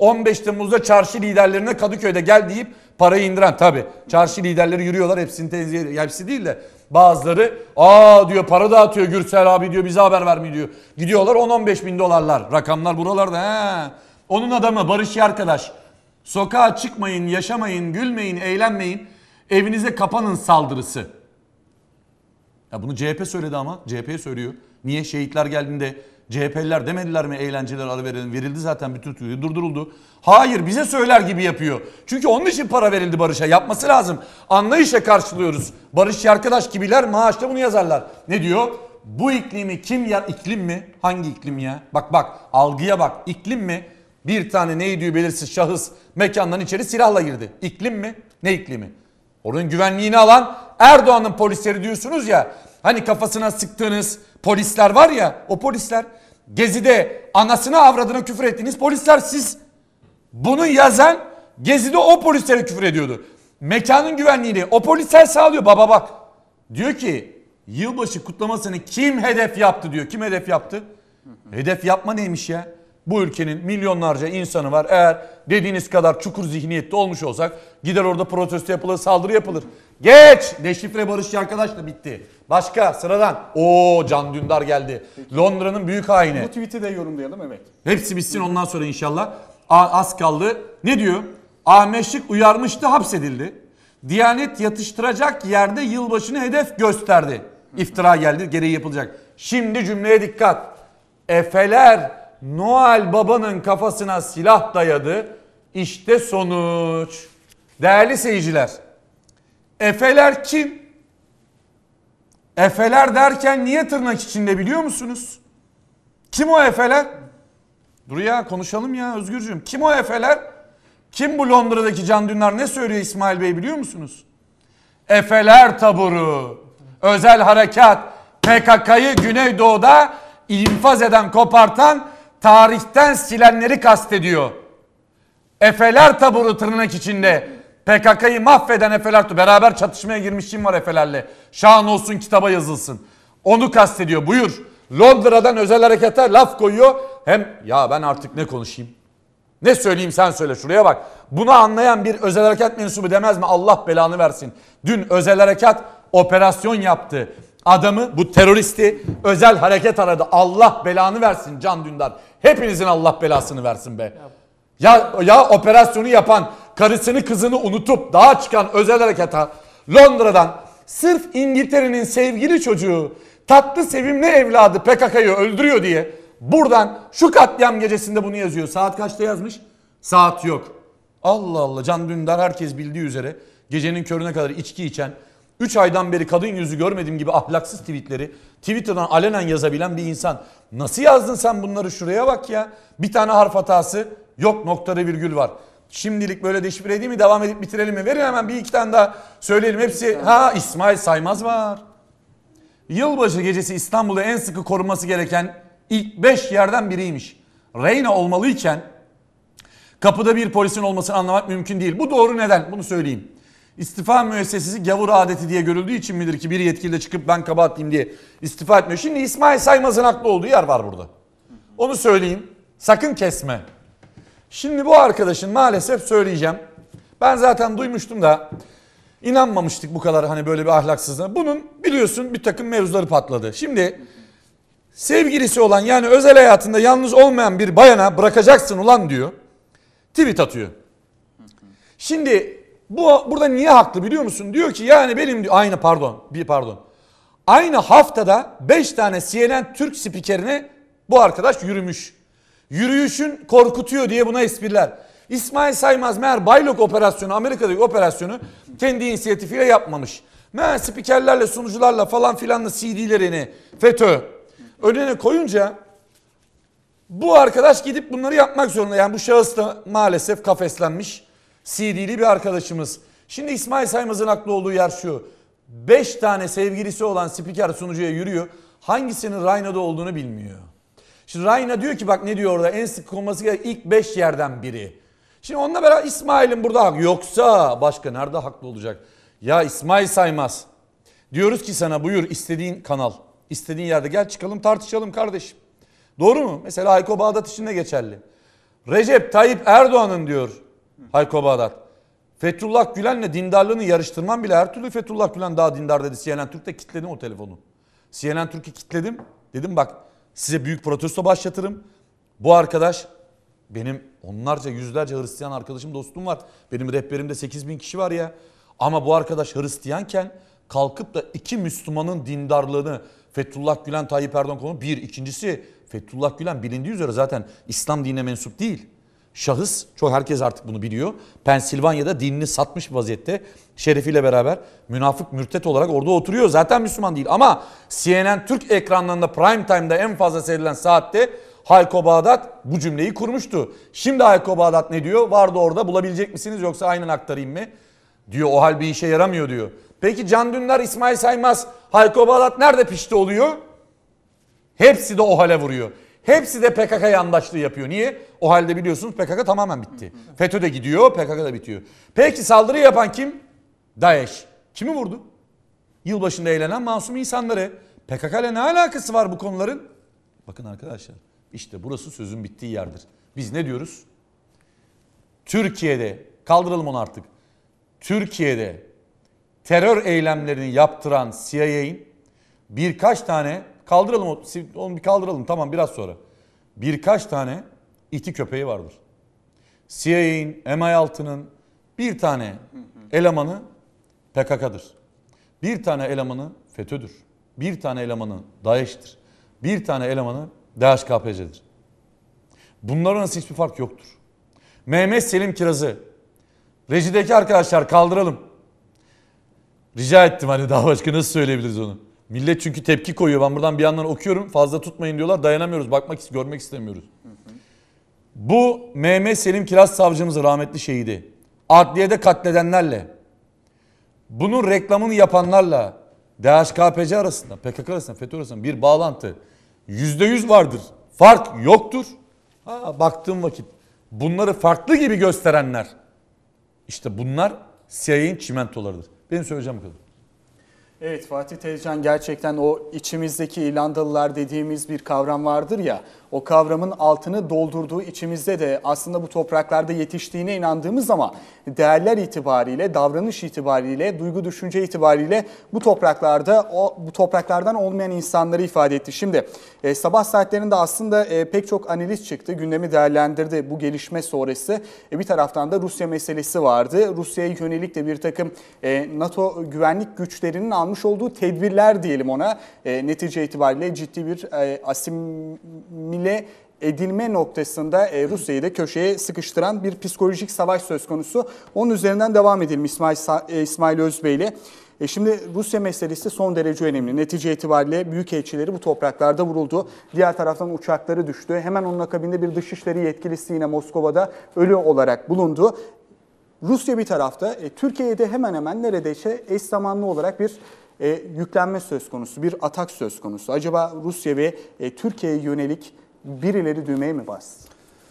on beş Temmuz'da çarşı liderlerine Kadıköy'de gel deyip parayı indiren, tabii çarşı liderleri yürüyorlar, hepsini tenzih ediyor. Hepsi değil de bazıları aa diyor para dağıtıyor Gürsel abi diyor, bize haber vermiyor diyor. Gidiyorlar on on beş bin dolarlar, rakamlar buralarda. He. Onun adamı Barış Yarkadaş, sokağa çıkmayın, yaşamayın, gülmeyin, eğlenmeyin, evinize kapanın saldırısı. Ya bunu C H P söyledi ama C H P'ye söylüyor. Niye? Şehitler geldiğinde C H P'liler demediler mi eğlenceler ara verelim? Verildi zaten, bütün Türkiye durduruldu. Hayır, bize söyler gibi yapıyor. Çünkü onun için para verildi Barış'a. Yapması lazım. Anlayışla karşılıyoruz. Barış Yarkadaş gibiler maaşta bunu yazarlar. Ne diyor? Bu iklimi kim yer? İklim mi? Hangi iklim ya? Bak bak algıya bak. İklim mi? Bir tane neydi belirsiz şahıs mekandan içeri silahla girdi. İklim mi? Ne iklimi? Oranın güvenliğini alan Erdoğan'ın polisleri diyorsunuz ya. Hani kafasına sıktığınız polisler var ya, o polisler. Gezi'de anasına avradına küfür ettiğiniz polisler siz. Bunu yazan Gezi'de o polislere küfür ediyordu. Mekanın güvenliğini o polisler sağlıyor. Baba bak. Diyor ki yılbaşı kutlamasını kim hedef yaptı diyor. Kim hedef yaptı? Hedef yapma neymiş ya? Bu ülkenin milyonlarca insanı var. Eğer dediğiniz kadar çukur zihniyette olmuş olsak gider orada protesto yapılır, saldırı yapılır. Geç! Deşifre Barış Arkadaş da bitti. Başka sıradan. Oo Can Dündar geldi. Peki. Londra'nın büyük haini. Bu tweet'i de yorumlayalım, evet. Hepsi bitsin ondan sonra inşallah. A- az kaldı. Ne diyor? Ahmet Şık uyarmıştı, hapsedildi. Diyanet yatıştıracak yerde yılbaşını hedef gösterdi. İftira geldi, gereği yapılacak. Şimdi cümleye dikkat. Efeler Noel Baba'nın kafasına silah dayadı. İşte sonuç. Değerli seyirciler. Efeler kim? Efeler derken niye tırnak içinde biliyor musunuz? Kim o Efeler? Dur ya konuşalım ya Özgürcüğüm. Kim o Efeler? Kim bu Londra'daki Can Dündar, ne söylüyor İsmail Bey biliyor musunuz? Efeler taburu, özel harekat, P K K'yı Güneydoğu'da infaz eden, kopartan, tarihten silenleri kastediyor. Efeler taburu tırnak içinde. P K K'yı mahveden Efeler taburu. Beraber çatışmaya girmiş kim var Efelerle? Şahan olsun, kitaba yazılsın. Onu kastediyor. Buyur. Londra'dan özel harekete laf koyuyor. Hem ya ben artık ne konuşayım? Ne söyleyeyim sen söyle, şuraya bak. Bunu anlayan bir özel harekat mensubu demez mi? Allah belanı versin. Dün özel harekat operasyon yaptı. Adamı, bu teröristi özel hareket aradı. Allah belanı versin Can Dündar. Hepinizin Allah belasını versin be. Ya, ya operasyonu yapan, karısını kızını unutup dağa çıkan özel harekata Londra'dan sırf İngiltere'nin sevgili çocuğu, tatlı sevimli evladı P K K'yı öldürüyor diye buradan şu katliam gecesinde bunu yazıyor. Saat kaçta yazmış? Saat yok. Allah Allah, Can Dündar herkes bildiği üzere gecenin körüne kadar içki içen, üç aydan beri kadın yüzü görmediğim gibi ahlaksız tweetleri Twitter'dan alenen yazabilen bir insan. Nasıl yazdın sen bunları, şuraya bak ya. Bir tane harf hatası yok, noktada virgül var. Şimdilik böyle deşifre edeyim mi, devam edip bitirelim mi? Verin hemen bir iki tane daha söyleyelim. Hepsi ha İsmail Saymaz var. Yılbaşı gecesi İstanbul'da en sıkı korunması gereken ilk beş yerden biriymiş. Reyna olmalıyken kapıda bir polisin olmasını anlamak mümkün değil. Bu doğru, neden? Bunu söyleyeyim. İstifa müessesesi gavur adeti diye görüldüğü için midir ki bir yetkili de çıkıp ben kabahatliyim diye istifa etmiyor. Şimdi İsmail Saymaz'ın haklı olduğu yer var burada. Onu söyleyeyim. Sakın kesme. Şimdi bu arkadaşın maalesef söyleyeceğim. Ben zaten duymuştum da inanmamıştık bu kadar hani böyle bir ahlaksızlığa. Bunun biliyorsun bir takım mevzuları patladı. Şimdi sevgilisi olan, yani özel hayatında yalnız olmayan bir bayana bırakacaksın ulan diyor. Tweet atıyor. Şimdi bu burada niye haklı biliyor musun? Diyor ki yani benim diyor, aynı pardon bir pardon. Aynı haftada beş tane C N N Türk spikerine bu arkadaş yürümüş. Yürüyüşün korkutuyor diye buna espriler. İsmail Saymaz meğer Baylok operasyonu, Amerika'daki operasyonu kendi inisiyatifiyle yapmamış. Meğer spikerlerle, sunucularla falan filanla C D'lerini FETÖ önüne koyunca bu arkadaş gidip bunları yapmak zorunda. Yani bu şahıs da maalesef kafeslenmiş C D'li bir arkadaşımız. Şimdi İsmail Saymaz'ın haklı olduğu yer şu. beş tane sevgilisi olan spiker sunucuya yürüyor. Hangisinin Rayna'da olduğunu bilmiyor. Şimdi Rayna diyor ki bak ne diyor orada, en sık konması gereken ilk beş yerden biri. Şimdi onunla beraber İsmail'in burada haklı. Yoksa başka nerede haklı olacak? Ya İsmail Saymaz. Diyoruz ki sana buyur istediğin kanal, istediğin yerde gel çıkalım tartışalım kardeşim. Doğru mu? Mesela Hayko Bağdat için de geçerli. Recep Tayyip Erdoğan'ın diyor Hayko Bağdat. Fethullah Gülen'le dindarlığını yarıştırmam bile her türlü Fethullah Gülen daha dindar dedi. C N N Türk'te kilitledim o telefonu. C N N Türk'ü kilitledim. Dedim bak size büyük protesto başlatırım. Bu arkadaş benim onlarca yüzlerce Hristiyan arkadaşım dostum var. Benim rehberimde sekiz bin kişi var ya. Ama bu arkadaş Hristiyanken kalkıp da iki Müslümanın dindarlığını Fethullah Gülen Tayyip Erdoğan konu bir. İkincisi Fethullah Gülen bilindiği üzere zaten İslam dinine mensup değil. Şahıs, çok herkes artık bunu biliyor. Pensilvanya'da dinini satmış bir vaziyette şerefiyle beraber münafık mürtet olarak orada oturuyor. Zaten Müslüman değil ama C N N Türk ekranlarında prime time'da en fazla seyredilen saatte Hayko Bağdat bu cümleyi kurmuştu. Şimdi Hayko Bağdat ne diyor? Vardı orada, bulabilecek misiniz yoksa aynen aktarayım mı? Diyor o hal bir işe yaramıyor diyor. Peki Can Dündar, İsmail Saymaz, Hayko Bağdat nerede pişti oluyor? Hepsi de o hale vuruyor. Hepsi de P K K yandaşlığı yapıyor. Niye? O halde biliyorsunuz P K K tamamen bitti. FETÖ de gidiyor, P K K da bitiyor. Peki saldırı yapan kim? DAEŞ. Kimi vurdu? Yılbaşında eğlenen masum insanları. P K K ile ne alakası var bu konuların? Bakın arkadaşlar, işte burası sözün bittiği yerdir. Biz ne diyoruz? Türkiye'de, kaldıralım onu artık. Türkiye'de terör eylemlerini yaptıran C I A'nin birkaç tane, kaldıralım onu bir kaldıralım tamam biraz sonra. Birkaç tane iti köpeği vardır. C I A'nin, M I altı'nın bir tane elemanı P K K'dır. Bir tane elemanı FETÖ'dür. Bir tane elemanı DAEŞ'tir. Bir tane elemanı D H K P C'dir. Bunların arasında hiçbir fark yoktur. Mehmet Selim Kiraz'ı rejideki arkadaşlar kaldıralım. Rica ettim hani daha başka nasıl söyleyebiliriz onu. Millet çünkü tepki koyuyor. Ben buradan bir yandan okuyorum. Fazla tutmayın diyorlar. Dayanamıyoruz. Bakmak, görmek istemiyoruz. Hı hı. Bu Mehmet Selim Kiraz savcımızın rahmetli şehidi. Adliyede katledenlerle, bunun reklamını yapanlarla D H K P C arasında, P K K arasında, FETÖ arasında bir bağlantı yüzde yüz vardır. Fark yoktur. Ha, baktığım vakit bunları farklı gibi gösterenler, işte bunlar C I A'nin çimentolarıdır. Benim söyleyeceğim bu kadar. Evet Fatih Tezcan, gerçekten o içimizdeki İrlandalılar dediğimiz bir kavram vardır ya, o kavramın altını doldurduğu, içimizde de aslında bu topraklarda yetiştiğine inandığımız ama değerler itibariyle, davranış itibariyle, duygu düşünce itibariyle bu topraklarda o bu topraklardan olmayan insanları ifade etti. Şimdi e, sabah saatlerinde aslında e, pek çok analiz çıktı, gündemi değerlendirdi bu gelişme sonrası. E, bir taraftan da Rusya meselesi vardı. Rusya'ya yönelik de bir takım e, NATO güvenlik güçlerinin almış olduğu tedbirler diyelim ona. E, netice itibariyle ciddi bir e, asimile edilme noktasında e, Rusya'yı da köşeye sıkıştıran bir psikolojik savaş söz konusu. Onun üzerinden devam edelim İsmail, e, İsmail Özbey ile. E, şimdi Rusya meselesi son derece önemli. Netice itibariyle büyükelçileri bu topraklarda vuruldu. Diğer taraftan uçakları düştü. Hemen onun akabinde bir dışişleri yetkilisi yine Moskova'da ölü olarak bulundu. Rusya bir tarafta, e, Türkiye'de hemen hemen neredeyse eş zamanlı olarak bir e, yüklenme söz konusu, bir atak söz konusu. Acaba Rusya ve e, Türkiye'ye yönelik birileri düğmeye mi bastı?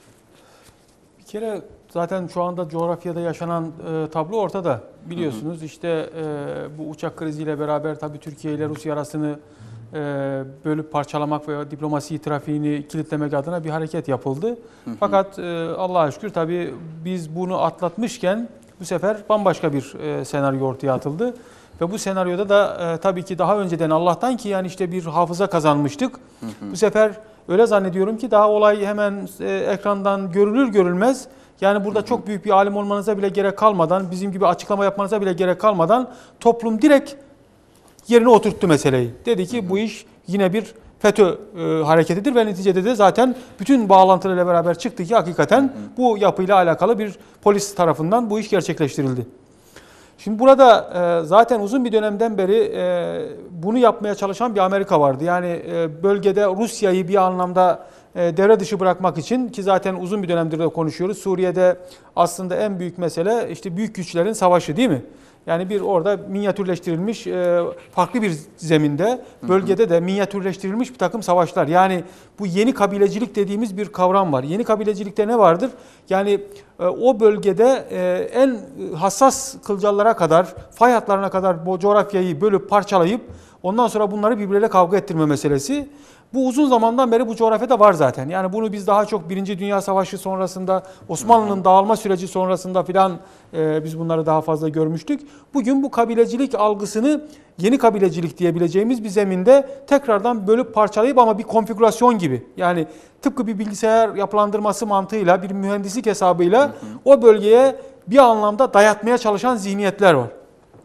Bir kere zaten şu anda coğrafyada yaşanan e, tablo ortada. Biliyorsunuz hı hı. işte e, bu uçak kriziyle beraber tabii Türkiye ile Rusya arasını e, bölüp parçalamak ve diplomasi trafiğini kilitlemek adına bir hareket yapıldı. Hı hı. Fakat e, Allah'a şükür tabii biz bunu atlatmışken bu sefer bambaşka bir e, senaryo ortaya atıldı. Ve bu senaryoda da e, tabii ki daha önceden Allah'tan ki yani işte bir hafıza kazanmıştık. Hı hı. Bu sefer öyle zannediyorum ki daha olay hemen e, ekrandan görülür görülmez. Yani burada hı hı. çok büyük bir alim olmanıza bile gerek kalmadan, bizim gibi açıklama yapmanıza bile gerek kalmadan toplum direkt yerine oturttu meseleyi. Dedi ki hı hı. bu iş yine bir FETÖ e, hareketidir ve neticede de zaten bütün bağlantılarıyla beraber çıktı ki hakikaten hı hı. bu yapıyla alakalı bir polis tarafından bu iş gerçekleştirildi. Şimdi burada e, zaten uzun bir dönemden beri e, bunu yapmaya çalışan bir Amerika vardı. Yani e, bölgede Rusya'yı bir anlamda e, devre dışı bırakmak için, ki zaten uzun bir dönemdir de konuşuyoruz. Suriye'de aslında en büyük mesele işte büyük güçlerin savaşı değil mi? Yani bir orada minyatürleştirilmiş e, farklı bir zeminde, bölgede de minyatürleştirilmiş bir takım savaşlar. Yani bu yeni kabilecilik dediğimiz bir kavram var. Yeni kabilecilikte ne vardır? Yani e, o bölgede e, en hassas kılcallara kadar, fay hatlarına kadar bu coğrafyayı bölüp parçalayıp ondan sonra bunları birbirleriyle kavga ettirme meselesi. Bu uzun zamandan beri bu coğrafyada var zaten. Yani bunu biz daha çok Birinci Dünya Savaşı sonrasında, Osmanlı'nın dağılma süreci sonrasında filan e, biz bunları daha fazla görmüştük. Bugün bu kabilecilik algısını yeni kabilecilik diyebileceğimiz bir zeminde tekrardan bölüp parçalayıp ama bir konfigürasyon gibi. Yani tıpkı bir bilgisayar yapılandırması mantığıyla, bir mühendislik hesabıyla hı hı. o bölgeye bir anlamda dayatmaya çalışan zihniyetler var.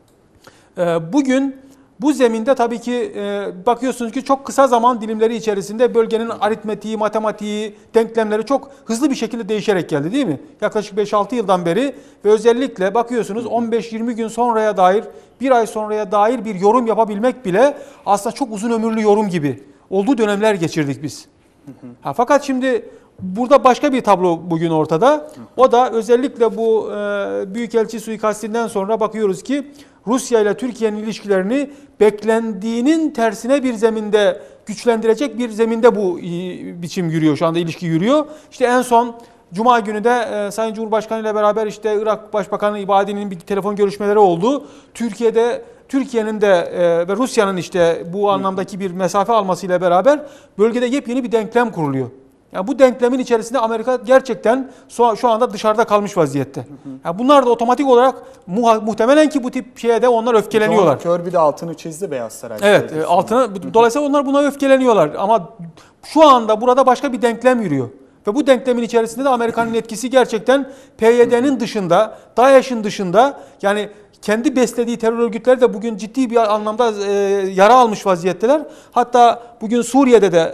E, bugün bu zeminde tabii ki e, bakıyorsunuz ki çok kısa zaman dilimleri içerisinde bölgenin aritmetiği, matematiği, denklemleri çok hızlı bir şekilde değişerek geldi değil mi? Yaklaşık beş altı yıldan beri ve özellikle bakıyorsunuz on beş yirmi gün sonraya dair, bir ay sonraya dair bir yorum yapabilmek bile aslında çok uzun ömürlü yorum gibi olduğu dönemler geçirdik biz. Ha, fakat şimdi burada başka bir tablo bugün ortada. O da özellikle bu e, Büyükelçi suikastinden sonra bakıyoruz ki Rusya ile Türkiye'nin ilişkilerini beklendiğinin tersine bir zeminde güçlendirecek bir zeminde bu biçim yürüyor. Şu anda ilişki yürüyor. İşte en son Cuma günü de e, Sayın Cumhurbaşkanı ile beraber işte Irak Başbakanı İbadi'nin bir telefon görüşmeleri oldu. Türkiye'de Türkiye'nin de e, ve Rusya'nın işte bu anlamdaki bir mesafe almasıyla beraber bölgede yepyeni bir denklem kuruluyor. Yani bu denklemin içerisinde Amerika gerçekten şu anda dışarıda kalmış vaziyette. Yani bunlar da otomatik olarak muha- muhtemelen ki bu tip şeye de onlar öfkeleniyorlar. John Kirby de altını çizdi Beyaz Saray. Evet, e, altını. Dolayısıyla onlar buna öfkeleniyorlar. Ama şu anda burada başka bir denklem yürüyor. Ve bu denklemin içerisinde de Amerika'nın etkisi gerçekten P Y D'nin dışında, DAEŞ'in dışında, yani kendi beslediği terör örgütleri de bugün ciddi bir anlamda e, yara almış vaziyetteler. Hatta bugün Suriye'de de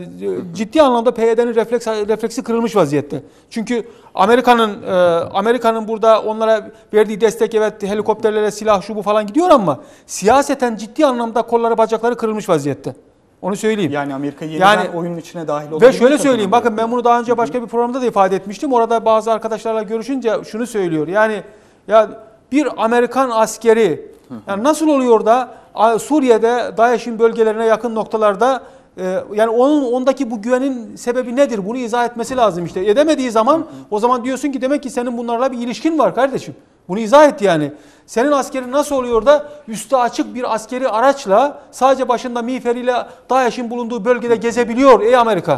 e, ciddi anlamda P Y D'nin refleks, refleksi kırılmış vaziyette. Çünkü Amerika'nın e, Amerika'nın burada onlara verdiği destek, evet helikopterlere silah şu bu falan gidiyor ama siyaseten ciddi anlamda kolları bacakları kırılmış vaziyette. Onu söyleyeyim. Yani Amerika yeniden yani, oyunun içine dahil olabilir. Ve şöyle söyleyeyim, bakın ben bunu daha önce başka bir programda da ifade etmiştim. Orada bazı arkadaşlarla görüşünce şunu söylüyor. Yani ya bir Amerikan askeri yani nasıl oluyor da Suriye'de DAEŞ'in bölgelerine yakın noktalarda e, yani onun ondaki bu güvenin sebebi nedir? Bunu izah etmesi lazım işte. Edemediği zaman o zaman diyorsun ki demek ki senin bunlarla bir ilişkin var kardeşim. Bunu izah et yani. Senin askerin nasıl oluyor da üstü açık bir askeri araçla sadece başında miğferiyle DAEŞ'in bulunduğu bölgede gezebiliyor ey Amerika?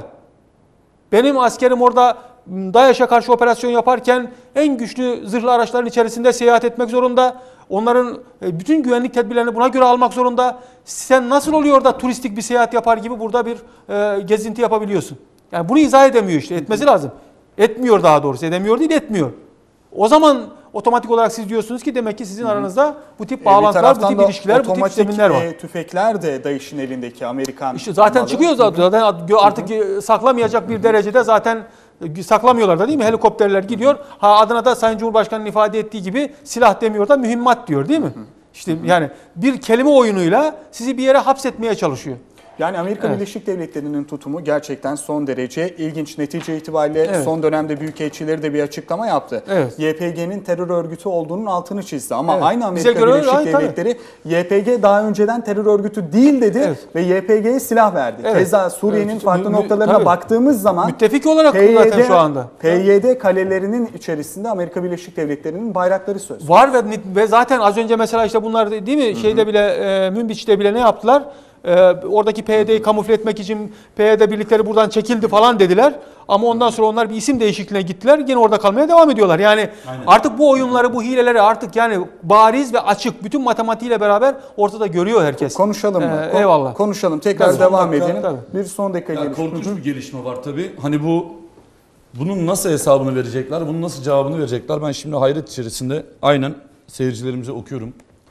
Benim askerim orada DAEŞ'e karşı operasyon yaparken en güçlü zırhlı araçların içerisinde seyahat etmek zorunda. Onların bütün güvenlik tedbirlerini buna göre almak zorunda. Sen nasıl oluyor da turistik bir seyahat yapar gibi burada bir e, gezinti yapabiliyorsun? Yani bunu izah edemiyor işte. Etmesi lazım. Etmiyor daha doğrusu. Edemiyor değil, etmiyor. O zaman otomatik olarak siz diyorsunuz ki demek ki sizin aranızda bu tip bağlantılar, bu tip ilişkiler, bu tip zeminler var. E, tüfekler de DAEŞ'in elindeki Amerikan. İşte zaten malı. Çıkıyor zaten artık Hı-hı. saklamayacak bir derecede zaten saklamıyorlar da değil mi? Helikopterler gidiyor. Ha adına da Sayın Cumhurbaşkanı'nın ifade ettiği gibi silah demiyor da mühimmat diyor değil mi? Hı-hı. İşte Hı-hı. yani bir kelime oyunuyla sizi bir yere hapsetmeye çalışıyor. Yani Amerika evet. Birleşik Devletleri'nin tutumu gerçekten son derece ilginç. Netice itibariyle evet. son dönemde büyükelçileri de bir açıklama yaptı. Evet. Y P G'nin terör örgütü olduğunun altını çizdi. Ama evet. aynı Amerika göre, Birleşik aynı, Devletleri tabii. Y P G daha önceden terör örgütü değil dedi evet. ve Y P G'ye silah verdi. Evet. Keza Suriye'nin evet. farklı mü, noktalarına tabii. baktığımız zaman müttefik olarak P Y D, zaten şu anda. P Y D kalelerinin içerisinde Amerika Birleşik Devletleri'nin bayrakları söz. Var ve, ve zaten az önce mesela işte bunlar değil mi? Hı-hı. Şeyde bile e, Münbiç'te bile ne yaptılar? Ee, oradaki P Y D'yi kamufle etmek için P Y D birlikleri buradan çekildi falan dediler. Ama ondan sonra onlar bir isim değişikliğine gittiler. Gene orada kalmaya devam ediyorlar. Yani Aynen. artık bu oyunları, bu hileleri artık yani bariz ve açık bütün matematiğiyle beraber ortada görüyor herkes. Konuşalım mı? Ee, eyvallah. Konuşalım. Tekrar tabii devam dakika, edelim. Tabii. Bir son dakika yani korkunç bir gelişme var tabii. Hani bu bunun nasıl hesabını verecekler, bunun nasıl cevabını verecekler? Ben şimdi hayret içerisinde aynen seyircilerimize okuyorum.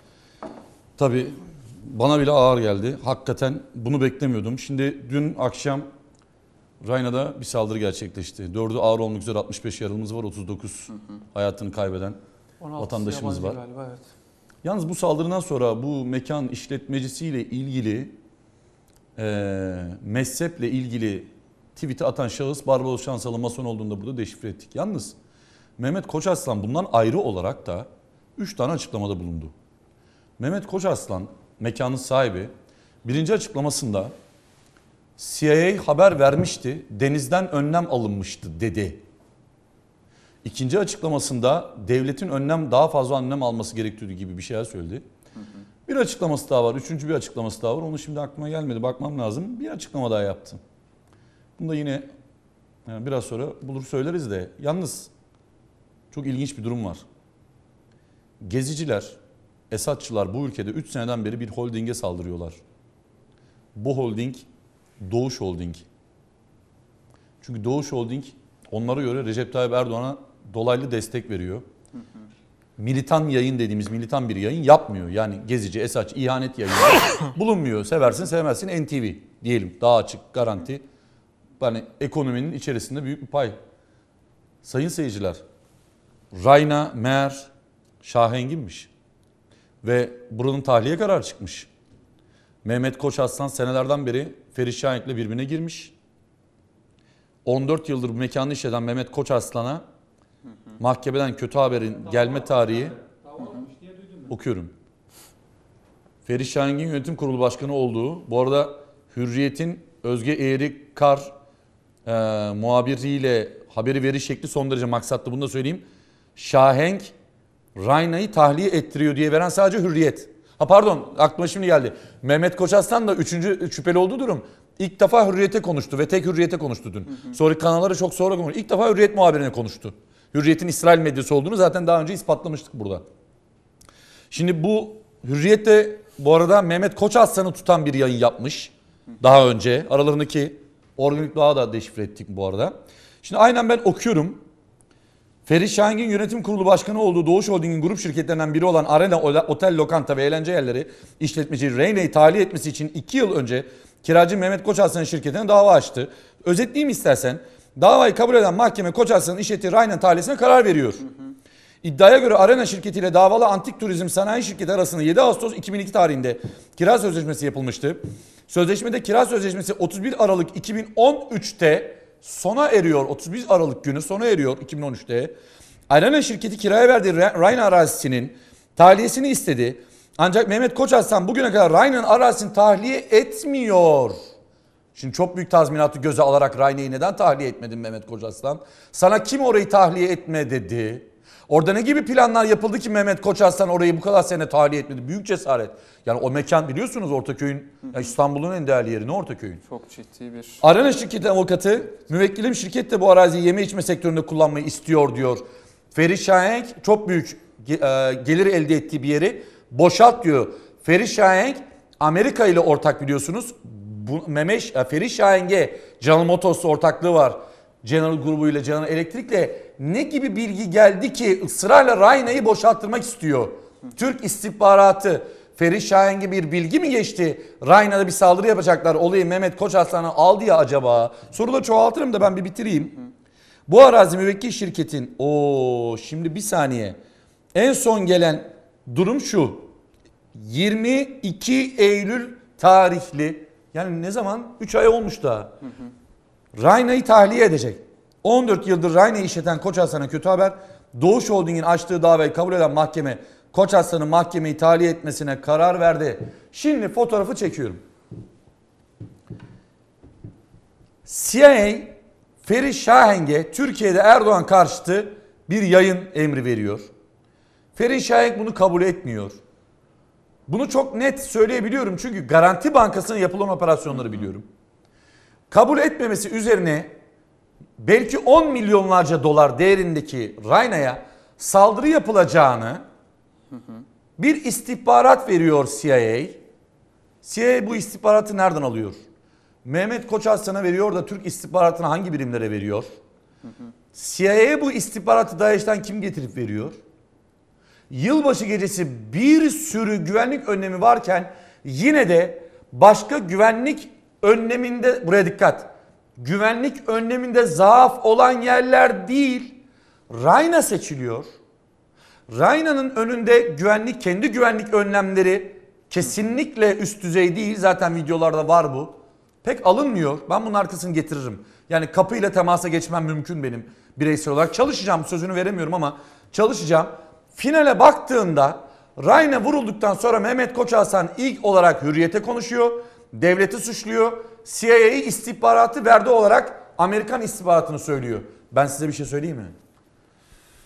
Tabii bana bile ağır geldi. Hakikaten bunu beklemiyordum. Şimdi dün akşam Rayna'da bir saldırı gerçekleşti. Dördü ağır olmak üzere altmış beş yaralımız var. otuz dokuz hı hı. hayatını kaybeden vatandaşımız var. Galiba, evet. Yalnız bu saldırıdan sonra bu mekan işletmecisiyle ilgili e, mezheple ilgili tweet'i atan şahıs Barbaros Şansalı mason olduğunda burada deşifre ettik. Yalnız Mehmet Koçarslan bundan ayrı olarak da üç tane açıklamada bulundu. Mehmet Koçarslan mekanın sahibi birinci açıklamasında C I A haber vermişti, denizden önlem alınmıştı dedi. İkinci açıklamasında devletin önlem daha fazla önlem alması gerektiği gibi bir şeyler söyledi. Hı hı. Bir açıklaması daha var. Üçüncü bir açıklaması daha var. Onu şimdi aklıma gelmedi. Bakmam lazım. Bir açıklama daha yaptı. Bunu da yine yani biraz sonra bulur söyleriz de. Yalnız çok ilginç bir durum var. Geziciler, Esadçılar bu ülkede üç seneden beri bir holdinge saldırıyorlar. Bu holding Doğuş Holding. Çünkü Doğuş Holding onlara göre Recep Tayyip Erdoğan'a dolaylı destek veriyor. Hı hı. Militan yayın dediğimiz militan bir yayın yapmıyor. Yani gezici, Esadçı, ihanet yayını bulunmuyor. Seversin sevmezsin N T V diyelim. Daha açık, garanti. Yani ekonominin içerisinde büyük bir pay. Sayın seyirciler, Rayna meğer Şahengin'miş. Ve buranın tahliye kararı çıkmış. Mehmet Koç Aslan senelerden beri Ferit Şahenk'le birbirine girmiş. on dört yıldır bu mekanı işleten Mehmet Koç Aslan'a mahkemeden kötü haberin gelme tarihi okuyorum. Ferit Şahenk'in yönetim kurulu başkanı olduğu, bu arada Hürriyet'in Özge Eğri Kar e, muhabiriyle haberi veriş şekli son derece maksatlı, bunu da söyleyeyim. Şahenk Rayna'yı tahliye ettiriyor diye veren sadece Hürriyet. Ha pardon, aklıma şimdi geldi. Mehmet Koç Aslan da üçüncü şüpheli olduğu durum. İlk defa Hürriyet'e konuştu ve tek Hürriyet'e konuştu dün. Hı hı. Sonra kanalları çok sonra konuştu. İlk defa Hürriyet muhabirine konuştu. Hürriyet'in İsrail medyası olduğunu zaten daha önce ispatlamıştık burada. Şimdi bu Hürriyet'te bu arada Mehmet Koç Aslan'ı tutan bir yayın yapmış. Daha önce aralarındaki organik bağı da deşifre ettik bu arada. Şimdi aynen ben okuyorum. Ferit Şahenk'in yönetim kurulu başkanı olduğu Doğuş Holding'in grup şirketlerinden biri olan Arena Otel, Lokanta ve Eğlence Yerleri işletmeci Rayna'yı tahliye etmesi için iki yıl önce kiracı Mehmet Koç Aslan'ın şirketine dava açtı. Özetleyeyim istersen. Davayı kabul eden mahkeme Koç Aslan'ın işlettiği Rayna tahliyesine karar veriyor. Hı hı. İddiaya göre Arena şirketiyle davalı Antik Turizm Sanayi Şirketi arasında yedi Ağustos iki bin iki tarihinde kira sözleşmesi yapılmıştı. Sözleşmede kira sözleşmesi otuz bir Aralık iki bin on üçte sona eriyor. otuz bir Aralık günü sona eriyor iki bin on üçte. Arena şirketi kiraya verdiği Rayna arazisinin tahliyesini istedi. Ancak Mehmet Koç Aslan bugüne kadar Rayna'nın arazisini tahliye etmiyor. Şimdi çok büyük tazminatı göze alarak Rayna'yı neden tahliye etmedin Mehmet Koç Aslan? Sana kim orayı tahliye etme dedi? Orada ne gibi planlar yapıldı ki Mehmet Koç Aslan orayı bu kadar sene tahliye etmedi? Büyük cesaret. Yani o mekan biliyorsunuz Ortaköy'ün, İstanbul'un en değerli yeri, ne Ortaköy'ün? Çok ciddi bir... Arena şirketi avukatı, müvekkilim şirket de bu araziyi yeme içme sektöründe kullanmayı istiyor diyor. Ferit Şahenk çok büyük gelir elde ettiği bir yeri boşalt diyor. Ferit Şahenk Amerika ile ortak biliyorsunuz. Bu, Memeş, Ferit Şahenk'e General Motors'la ortaklığı var. General grubuyla, General Electric'le ne gibi bilgi geldi ki ısrarla Rayna'yı boşalttırmak istiyor? Türk istihbaratı Ferit Şahenk'e bir bilgi mi geçti? Rayna'da bir saldırı yapacaklar. Olayı Mehmet Koç Aslan'a aldı ya acaba? Soruları çoğaltırım da ben bir bitireyim. Bu arazi müvekkil şirketin, o şimdi bir saniye. En son gelen durum şu. yirmi iki Eylül tarihli, yani ne zaman? üç ay olmuş daha. Hı hı. Rayna'yı tahliye edecek. on dört yıldır Rayna'yı işleten Koç Aslan'a kötü haber. Doğuş Holding'in açtığı davayı kabul eden mahkeme Koç Aslan'ın mahkemeyi tahliye etmesine karar verdi. Şimdi fotoğrafı çekiyorum. C I A Ferit Şahenk'e Türkiye'de Erdoğan karşıtı bir yayın emri veriyor. Ferit Şahenk bunu kabul etmiyor. Bunu çok net söyleyebiliyorum çünkü Garanti Bankası'nın yapılan operasyonları biliyorum. Kabul etmemesi üzerine belki on milyonlarca dolar değerindeki Rayna'ya saldırı yapılacağını bir istihbarat veriyor C I A. C I A bu istihbaratı nereden alıyor? Mehmet Koç Aslan'a veriyor da Türk istihbaratına hangi birimlere veriyor? C I A'ye bu istihbaratı DAEŞ'ten kim getirip veriyor? Yılbaşı gecesi bir sürü güvenlik önlemi varken yine de başka güvenlik önleminde, buraya dikkat, güvenlik önleminde zaaf olan yerler değil, Rayna seçiliyor. Rayna'nın önünde güvenlik, kendi güvenlik önlemleri kesinlikle üst düzey değil. Zaten videolarda var bu. Pek alınmıyor. Ben bunun arkasını getiririm. Yani kapıyla temasa geçmem mümkün benim bireysel olarak. Çalışacağım, sözünü veremiyorum ama çalışacağım. Finale baktığında Rayna vurulduktan sonra Mehmet Koç Aslan ilk olarak Hürriyet'e konuşuyor. Devleti suçluyor. C I A'yı istihbaratı verdi olarak Amerikan istihbaratını söylüyor. Ben size bir şey söyleyeyim mi?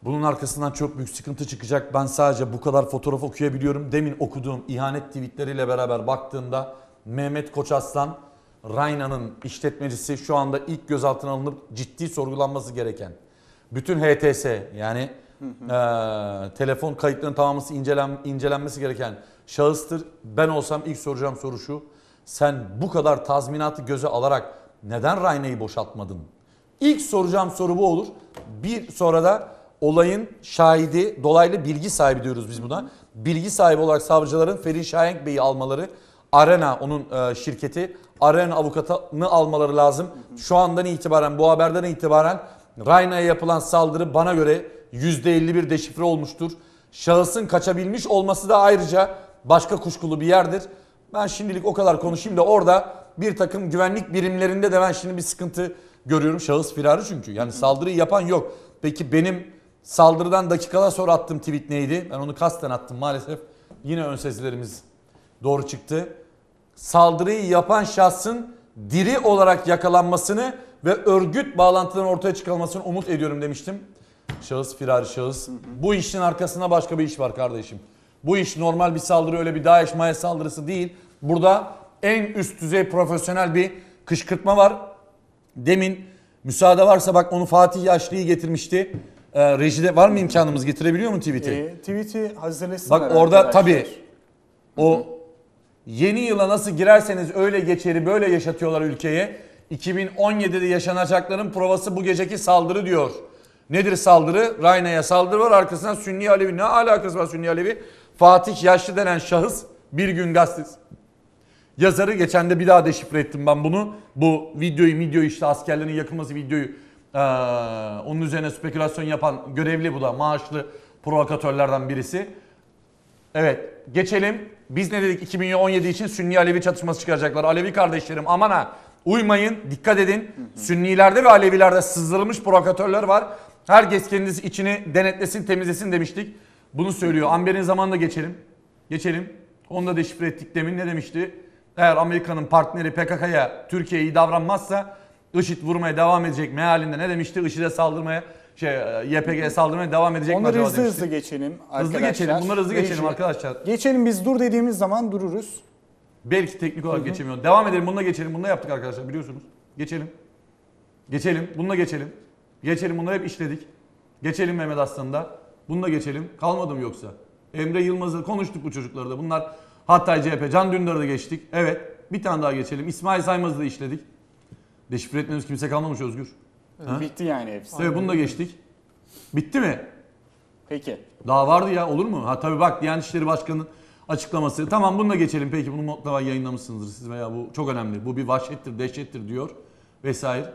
Bunun arkasından çok büyük sıkıntı çıkacak. Ben sadece bu kadar fotoğraf okuyabiliyorum. Demin okuduğum ihanet tweetleriyle beraber baktığımda Mehmet Koçaslan, Rayna'nın işletmecisi, şu anda ilk gözaltına alınıp ciddi sorgulanması gereken. Bütün H T S yani e, telefon kayıtlarının tamamı incelen, incelenmesi gereken şahıstır. Ben olsam ilk soracağım soru şu. Sen bu kadar tazminatı göze alarak neden Rayna'yı boşaltmadın? İlk soracağım soru bu olur. Bir sonra da olayın şahidi, dolaylı bilgi sahibi diyoruz biz buna. Bilgi sahibi olarak savcıların Ferin Şahenk Bey'i almaları, Arena onun e, şirketi, Arena avukatını almaları lazım. Şu andan itibaren, bu haberden itibaren Rayna'ya yapılan saldırı bana göre yüzde elli bir deşifre olmuştur. Şahısın kaçabilmiş olması da ayrıca başka kuşkulu bir yerdir. Ben şimdilik o kadar konuşayım da orada bir takım güvenlik birimlerinde de ben şimdi bir sıkıntı görüyorum. Şahıs firarı çünkü. Yani saldırıyı yapan yok. Peki benim saldırıdan dakikalar sonra attığım tweet neydi? Ben onu kasten attım maalesef. Yine ön sezilerimiz doğru çıktı. Saldırıyı yapan şahsın diri olarak yakalanmasını ve örgüt bağlantılarının ortaya çıkarılmasını umut ediyorum demiştim. Şahıs firari şahıs. Hı hı. Bu işin arkasında başka bir iş var kardeşim. Bu iş normal bir saldırı, öyle bir DAEŞ maya saldırısı değil. Burada en üst düzey profesyonel bir kışkırtma var. Demin müsaade varsa bak onu Fatih Yaşlı'yı getirmişti. Ee, rejide var mı imkanımız, getirebiliyor mu tweet'i? E, tweet'i hazırlasınlar. Bak orada arkadaşlar. tabii o yeni yıla nasıl girerseniz öyle geçeri böyle yaşatıyorlar ülkeye. iki bin on yedide yaşanacakların provası bu geceki saldırı diyor. Nedir saldırı? Rayna'ya saldırı var, arkasından Sünni Alevi. Ne alakası var Sünni Alevi? Fatih Yaşlı denen şahıs Bir Gün Gazetesi yazarı. Geçen de bir daha deşifre ettim ben bunu. Bu videoyu, videoyu işte askerlerin yakılması videoyu ee, onun üzerine spekülasyon yapan görevli, bu da maaşlı provokatörlerden birisi. Evet, geçelim. Biz ne dedik iki bin on yedi için Sünni Alevi çatışması çıkaracaklar. Alevi kardeşlerim aman ha uymayın, dikkat edin. Sünnilerde ve Alevilerde sızdırılmış provokatörler var. Herkes kendisi içini denetlesin, temizlesin demiştik. Bunu söylüyor. Amber'in zamanında geçelim. Geçelim. Onu da deşifre ettik demin. Ne demişti? Eğer Amerika'nın partneri P K K'ya Türkiye iyi davranmazsa IŞİD vurmaya devam edecek mealinde ne demişti? IŞİD'e saldırmaya, şey Y P G'ye saldırmaya devam edecek mi Onları acaba hızlı demişti. hızlı geçelim arkadaşlar. Hızlı geçelim. Bunları hızlı geçelim Reji. arkadaşlar. Geçelim, biz dur dediğimiz zaman dururuz. Belki teknik olarak geçemiyor. Devam edelim. Bununla geçelim. Bununla yaptık arkadaşlar biliyorsunuz. Geçelim. Geçelim. Bununla geçelim. Geçelim. Bunları hep işledik. Geçelim Mehmet Aslan'da. Bununla geçelim. Kalmadım yoksa. Emre Yılmaz'ı konuştuk bu çocukları da. Bunlar Hatay C H P. Can Dündar'ı da geçtik. Evet. Bir tane daha geçelim. İsmail Saymaz'ı da işledik. Deşifre etmemiz kimse kalmamış Özgür. Ha? Bitti yani hepsi. Evet, bunu da geçtik. Bitti mi? Peki. Daha vardı ya, olur mu? Ha tabii bak, Diyanet İşleri Başkanı'nın açıklaması. Tamam, bununla geçelim peki. Bunu mutlaka yayınlamışsınızdır siz veya bu çok önemli. Bu bir vahşettir, dehşettir diyor vesaire.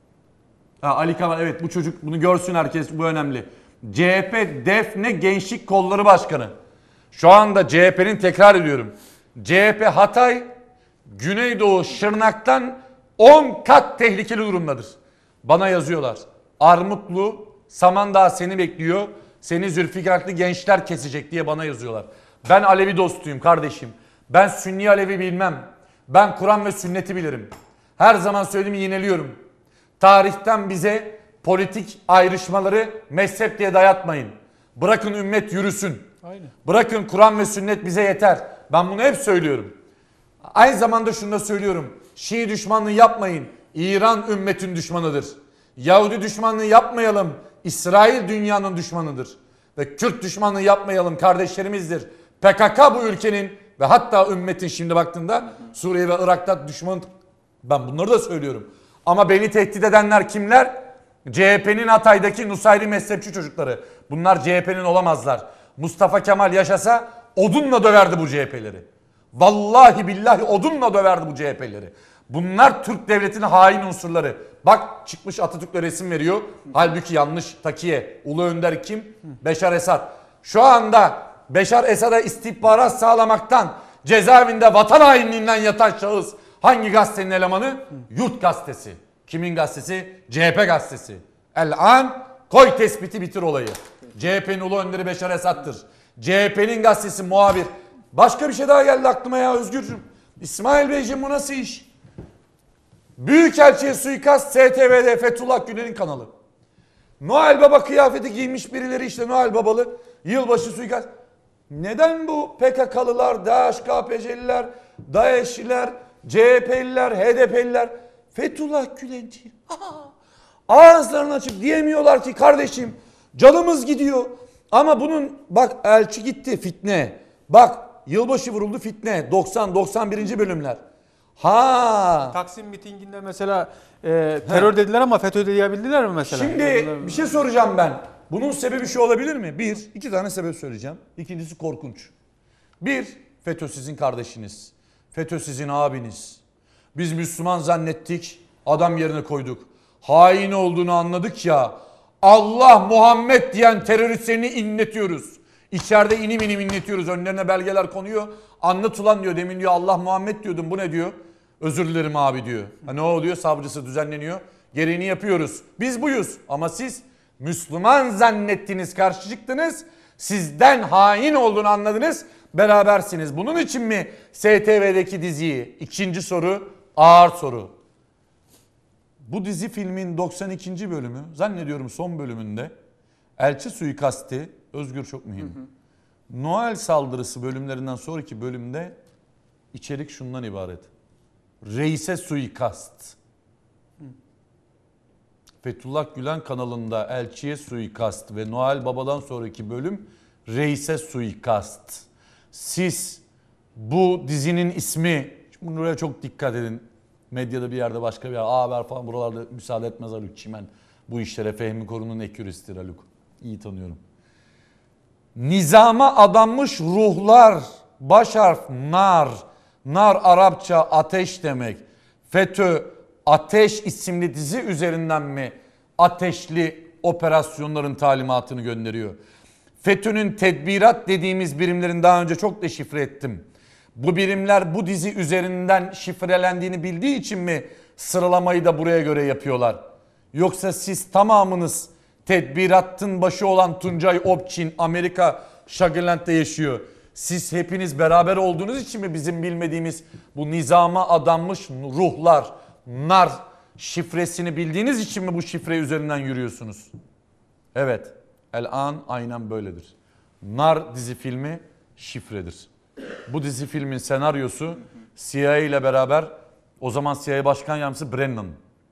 Ha, Ali Kaval, evet, bu çocuk bunu görsün herkes, bu önemli. C H P Defne Gençlik Kolları Başkanı. Şu anda C H P'nin, tekrar ediyorum, C H P Hatay, Güneydoğu Şırnak'tan on kat tehlikeli durumdadır. Bana yazıyorlar. Armutlu, Samandağ seni bekliyor. Seni Zülfikarlı gençler kesecek diye bana yazıyorlar. Ben Alevi dostuyum kardeşim. Ben Sünni Alevi bilmem. Ben Kur'an ve sünneti bilirim. Her zaman söylediğimi yineliyorum. Tarihten bize politik ayrışmaları mezhep diye dayatmayın. Bırakın ümmet yürüsün. Aynen. Bırakın Kur'an ve sünnet bize yeter. Ben bunu hep söylüyorum. Aynı zamanda şunu da söylüyorum. Şii düşmanlığı yapmayın. İran ümmetin düşmanıdır. Yahudi düşmanlığı yapmayalım. İsrail dünyanın düşmanıdır. Ve Kürt düşmanlığı yapmayalım, kardeşlerimizdir. P K K bu ülkenin ve hatta ümmetin, şimdi baktığında Suriye ve Irak'ta düşman. Ben bunları da söylüyorum. Ama beni tehdit edenler kimler? C H P'nin Hatay'daki Nusayri mezhepçi çocukları. Bunlar C H P'nin olamazlar. Mustafa Kemal yaşasa odunla döverdi bu C H P'leri. Vallahi billahi odunla döverdi bu C H P'leri. Bunlar Türk devletinin hain unsurları. Bak, çıkmış Atatürk'le resim veriyor. Halbuki yanlış. Takiye. Ulu Önder kim? Beşar Esad. Şu anda Beşar Esad'a istihbarat sağlamaktan, cezaevinde vatan hainliğinden yatan şahıs hangi gazetenin elemanı? Yurt Gazetesi. Kimin gazetesi? C H P gazetesi. El-An, koy tespiti, bitir olayı. C H P'nin ulu önderi Beşar Esad'tır. C H P'nin gazetesi muhabir. Başka bir şey daha geldi aklıma ya Özgürcüğüm. İsmail Beyciğim, bu nasıl iş? Büyükelçiye suikast, S T V'de Fethullah Gülen'in kanalı. Noel Baba kıyafeti giymiş birileri işte Noel Babalı. Yılbaşı suikast. Neden bu P K K'lılar, DAEŞ, K P C'liler, DAEŞ'liler, C H P'liler, H D P'liler Fethullah Gülenci ağızlarını açıp diyemiyorlar ki kardeşim canımız gidiyor. Ama bunun bak elçi gitti fitne. Bak yılbaşı vuruldu fitne. doksan doksan birinci bölümler. Ha. Taksim mitinginde mesela e, terör dediler ama FETÖ diyebildiler mi mesela? Şimdi bir şey soracağım ben. Bunun sebebi şu olabilir mi? Bir, iki tane sebep söyleyeceğim. İkincisi korkunç. Bir, FETÖ sizin kardeşiniz. FETÖ sizin abiniz. Biz Müslüman zannettik, adam yerine koyduk. Hain olduğunu anladık ya, Allah Muhammed diyen teröristlerini inletiyoruz. İçeride inim inim inletiyoruz. Önlerine belgeler konuyor. Anlat ulan diyor. Demin diyor Allah Muhammed diyordum. Bu ne diyor? Özür dilerim abi diyor. Ha ne oluyor? Savcısı düzenleniyor. Gereğini yapıyoruz. Biz buyuz. Ama siz Müslüman zannettiniz, karşı çıktınız. Sizden hain olduğunu anladınız. Berabersiniz. Bunun için mi S T V'deki diziyi? İkinci soru, ağır soru. Bu dizi filmin doksan ikinci bölümü, zannediyorum son bölümünde elçi suikasti, Özgür çok mühim. Hı hı. Noel saldırısı bölümlerinden sonraki bölümde içerik şundan ibaret. Reise suikast. Hı. Fethullah Gülen kanalında elçiye suikast ve Noel Baba'dan sonraki bölüm Reise suikast. Siz bu dizinin ismi, buraya çok dikkat edin. Medyada bir yerde başka bir yer, haber falan buralarda müsaade etmez Haluk Çimen. Bu işlere Fehmi Korun'un ekürisidir Haluk. İyi tanıyorum. Nizama adanmış ruhlar, baş harf nar. Nar Arapça ateş demek. FETÖ Ateş isimli dizi üzerinden mi ateşli operasyonların talimatını gönderiyor? FETÖ'nün tedbirat dediğimiz birimlerin daha önce çok deşifre ettim. Bu birimler bu dizi üzerinden şifrelendiğini bildiği için mi sıralamayı da buraya göre yapıyorlar? Yoksa siz tamamınız tedbiratın başı olan Tuncay Opçin Amerika Sugarland'da yaşıyor. Siz hepiniz beraber olduğunuz için mi bizim bilmediğimiz bu nizama adanmış ruhlar, nar şifresini bildiğiniz için mi bu şifre üzerinden yürüyorsunuz? Evet, el-an aynen böyledir. Nar dizi filmi şifredir. Bu dizi filmin senaryosu C I A ile beraber o zaman C I A Başkan Yardımcısı Brennan.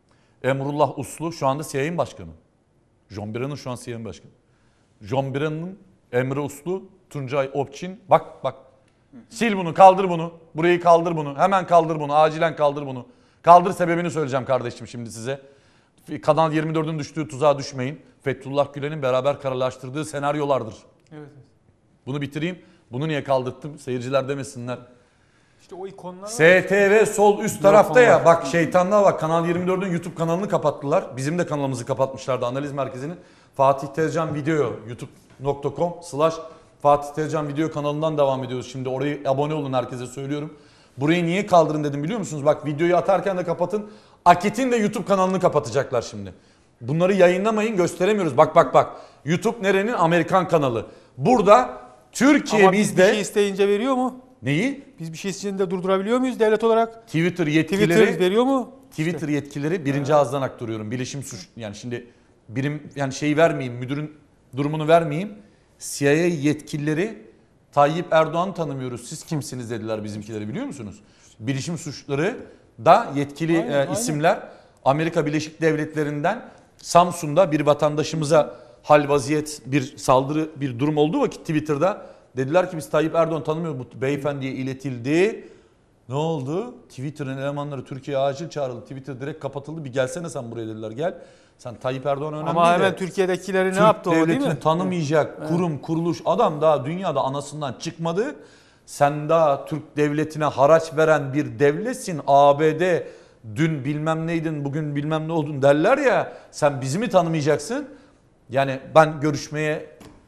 Emrullah Uslu şu anda C I A'nin başkanı. John Brennan şu an C I A'nin başkanı. John Brennan'ın Emre Uslu, Tuncay Opçin. Bak bak. Sil bunu, kaldır bunu. Burayı kaldır bunu. Hemen kaldır bunu. Acilen kaldır bunu. Kaldır sebebini söyleyeceğim kardeşim şimdi size. Kanal yirmi dördün düştüğü tuzağa düşmeyin. Fethullah Gülen'in beraber kararlaştırdığı senaryolardır. Evet. Bunu bitireyim. Bunu niye kaldırttım? Seyirciler demesinler. İşte o ikonlar S T V sol üst tarafta ya. Bak şeytanlığa bak. Kanal yirmi dördün YouTube kanalını kapattılar. Bizim de kanalımızı kapatmışlardı. Analiz merkezinin. Fatih Tezcan Video youtube nokta com slash Fatih Tezcan Video kanalından devam ediyoruz. Şimdi orayı abone olun, herkese söylüyorum. Burayı niye kaldırın dedim biliyor musunuz? Bak videoyu atarken de kapatın. Akit'in de YouTube kanalını kapatacaklar şimdi. Bunları yayınlamayın, gösteremiyoruz. Bak bak bak. YouTube nerenin? Amerikan kanalı. Burada Türkiye ama bizde... biz bir şey isteyince veriyor mu? Neyi? Biz bir şey isteyince durdurabiliyor muyuz devlet olarak? Twitter yetkileri... Twitter veriyor mu? Twitter işte. Yetkileri birinci evet. Ağızdan aktarıyorum. Bilişim suç... Yani şimdi birim yani şeyi vermeyeyim, müdürün durumunu vermeyeyim. C I A yetkilileri Tayyip Erdoğan tanımıyoruz. Siz kimsiniz dediler bizimkileri, biliyor musunuz? Bilişim suçları da yetkili aynen, e, isimler aynen. Amerika Birleşik Devletleri'nden Samsun'da bir vatandaşımıza hal vaziyet bir saldırı bir durum olduğu vakit Twitter'da dediler ki biz Tayyip Erdoğan tanımıyoruz, bu beyefendiye iletildi. Ne oldu? Twitter'ın elemanları Türkiye'ye acil çağrıldı. Twitter direkt kapatıldı. Bir gelsene sen buraya dediler. Gel. Sen Tayyip Erdoğan önemli ama hemen de, Türkiye'dekileri Türk ne yaptı o değil mi? devletini tanımayacak evet. kurum, kuruluş, adam daha dünyada anasından çıkmadı. Sen daha Türk devletine haraç veren bir devletsin. A B D dün bilmem neydin, bugün bilmem ne oldun derler ya. Sen bizi mi tanımayacaksın? Yani ben görüşmeye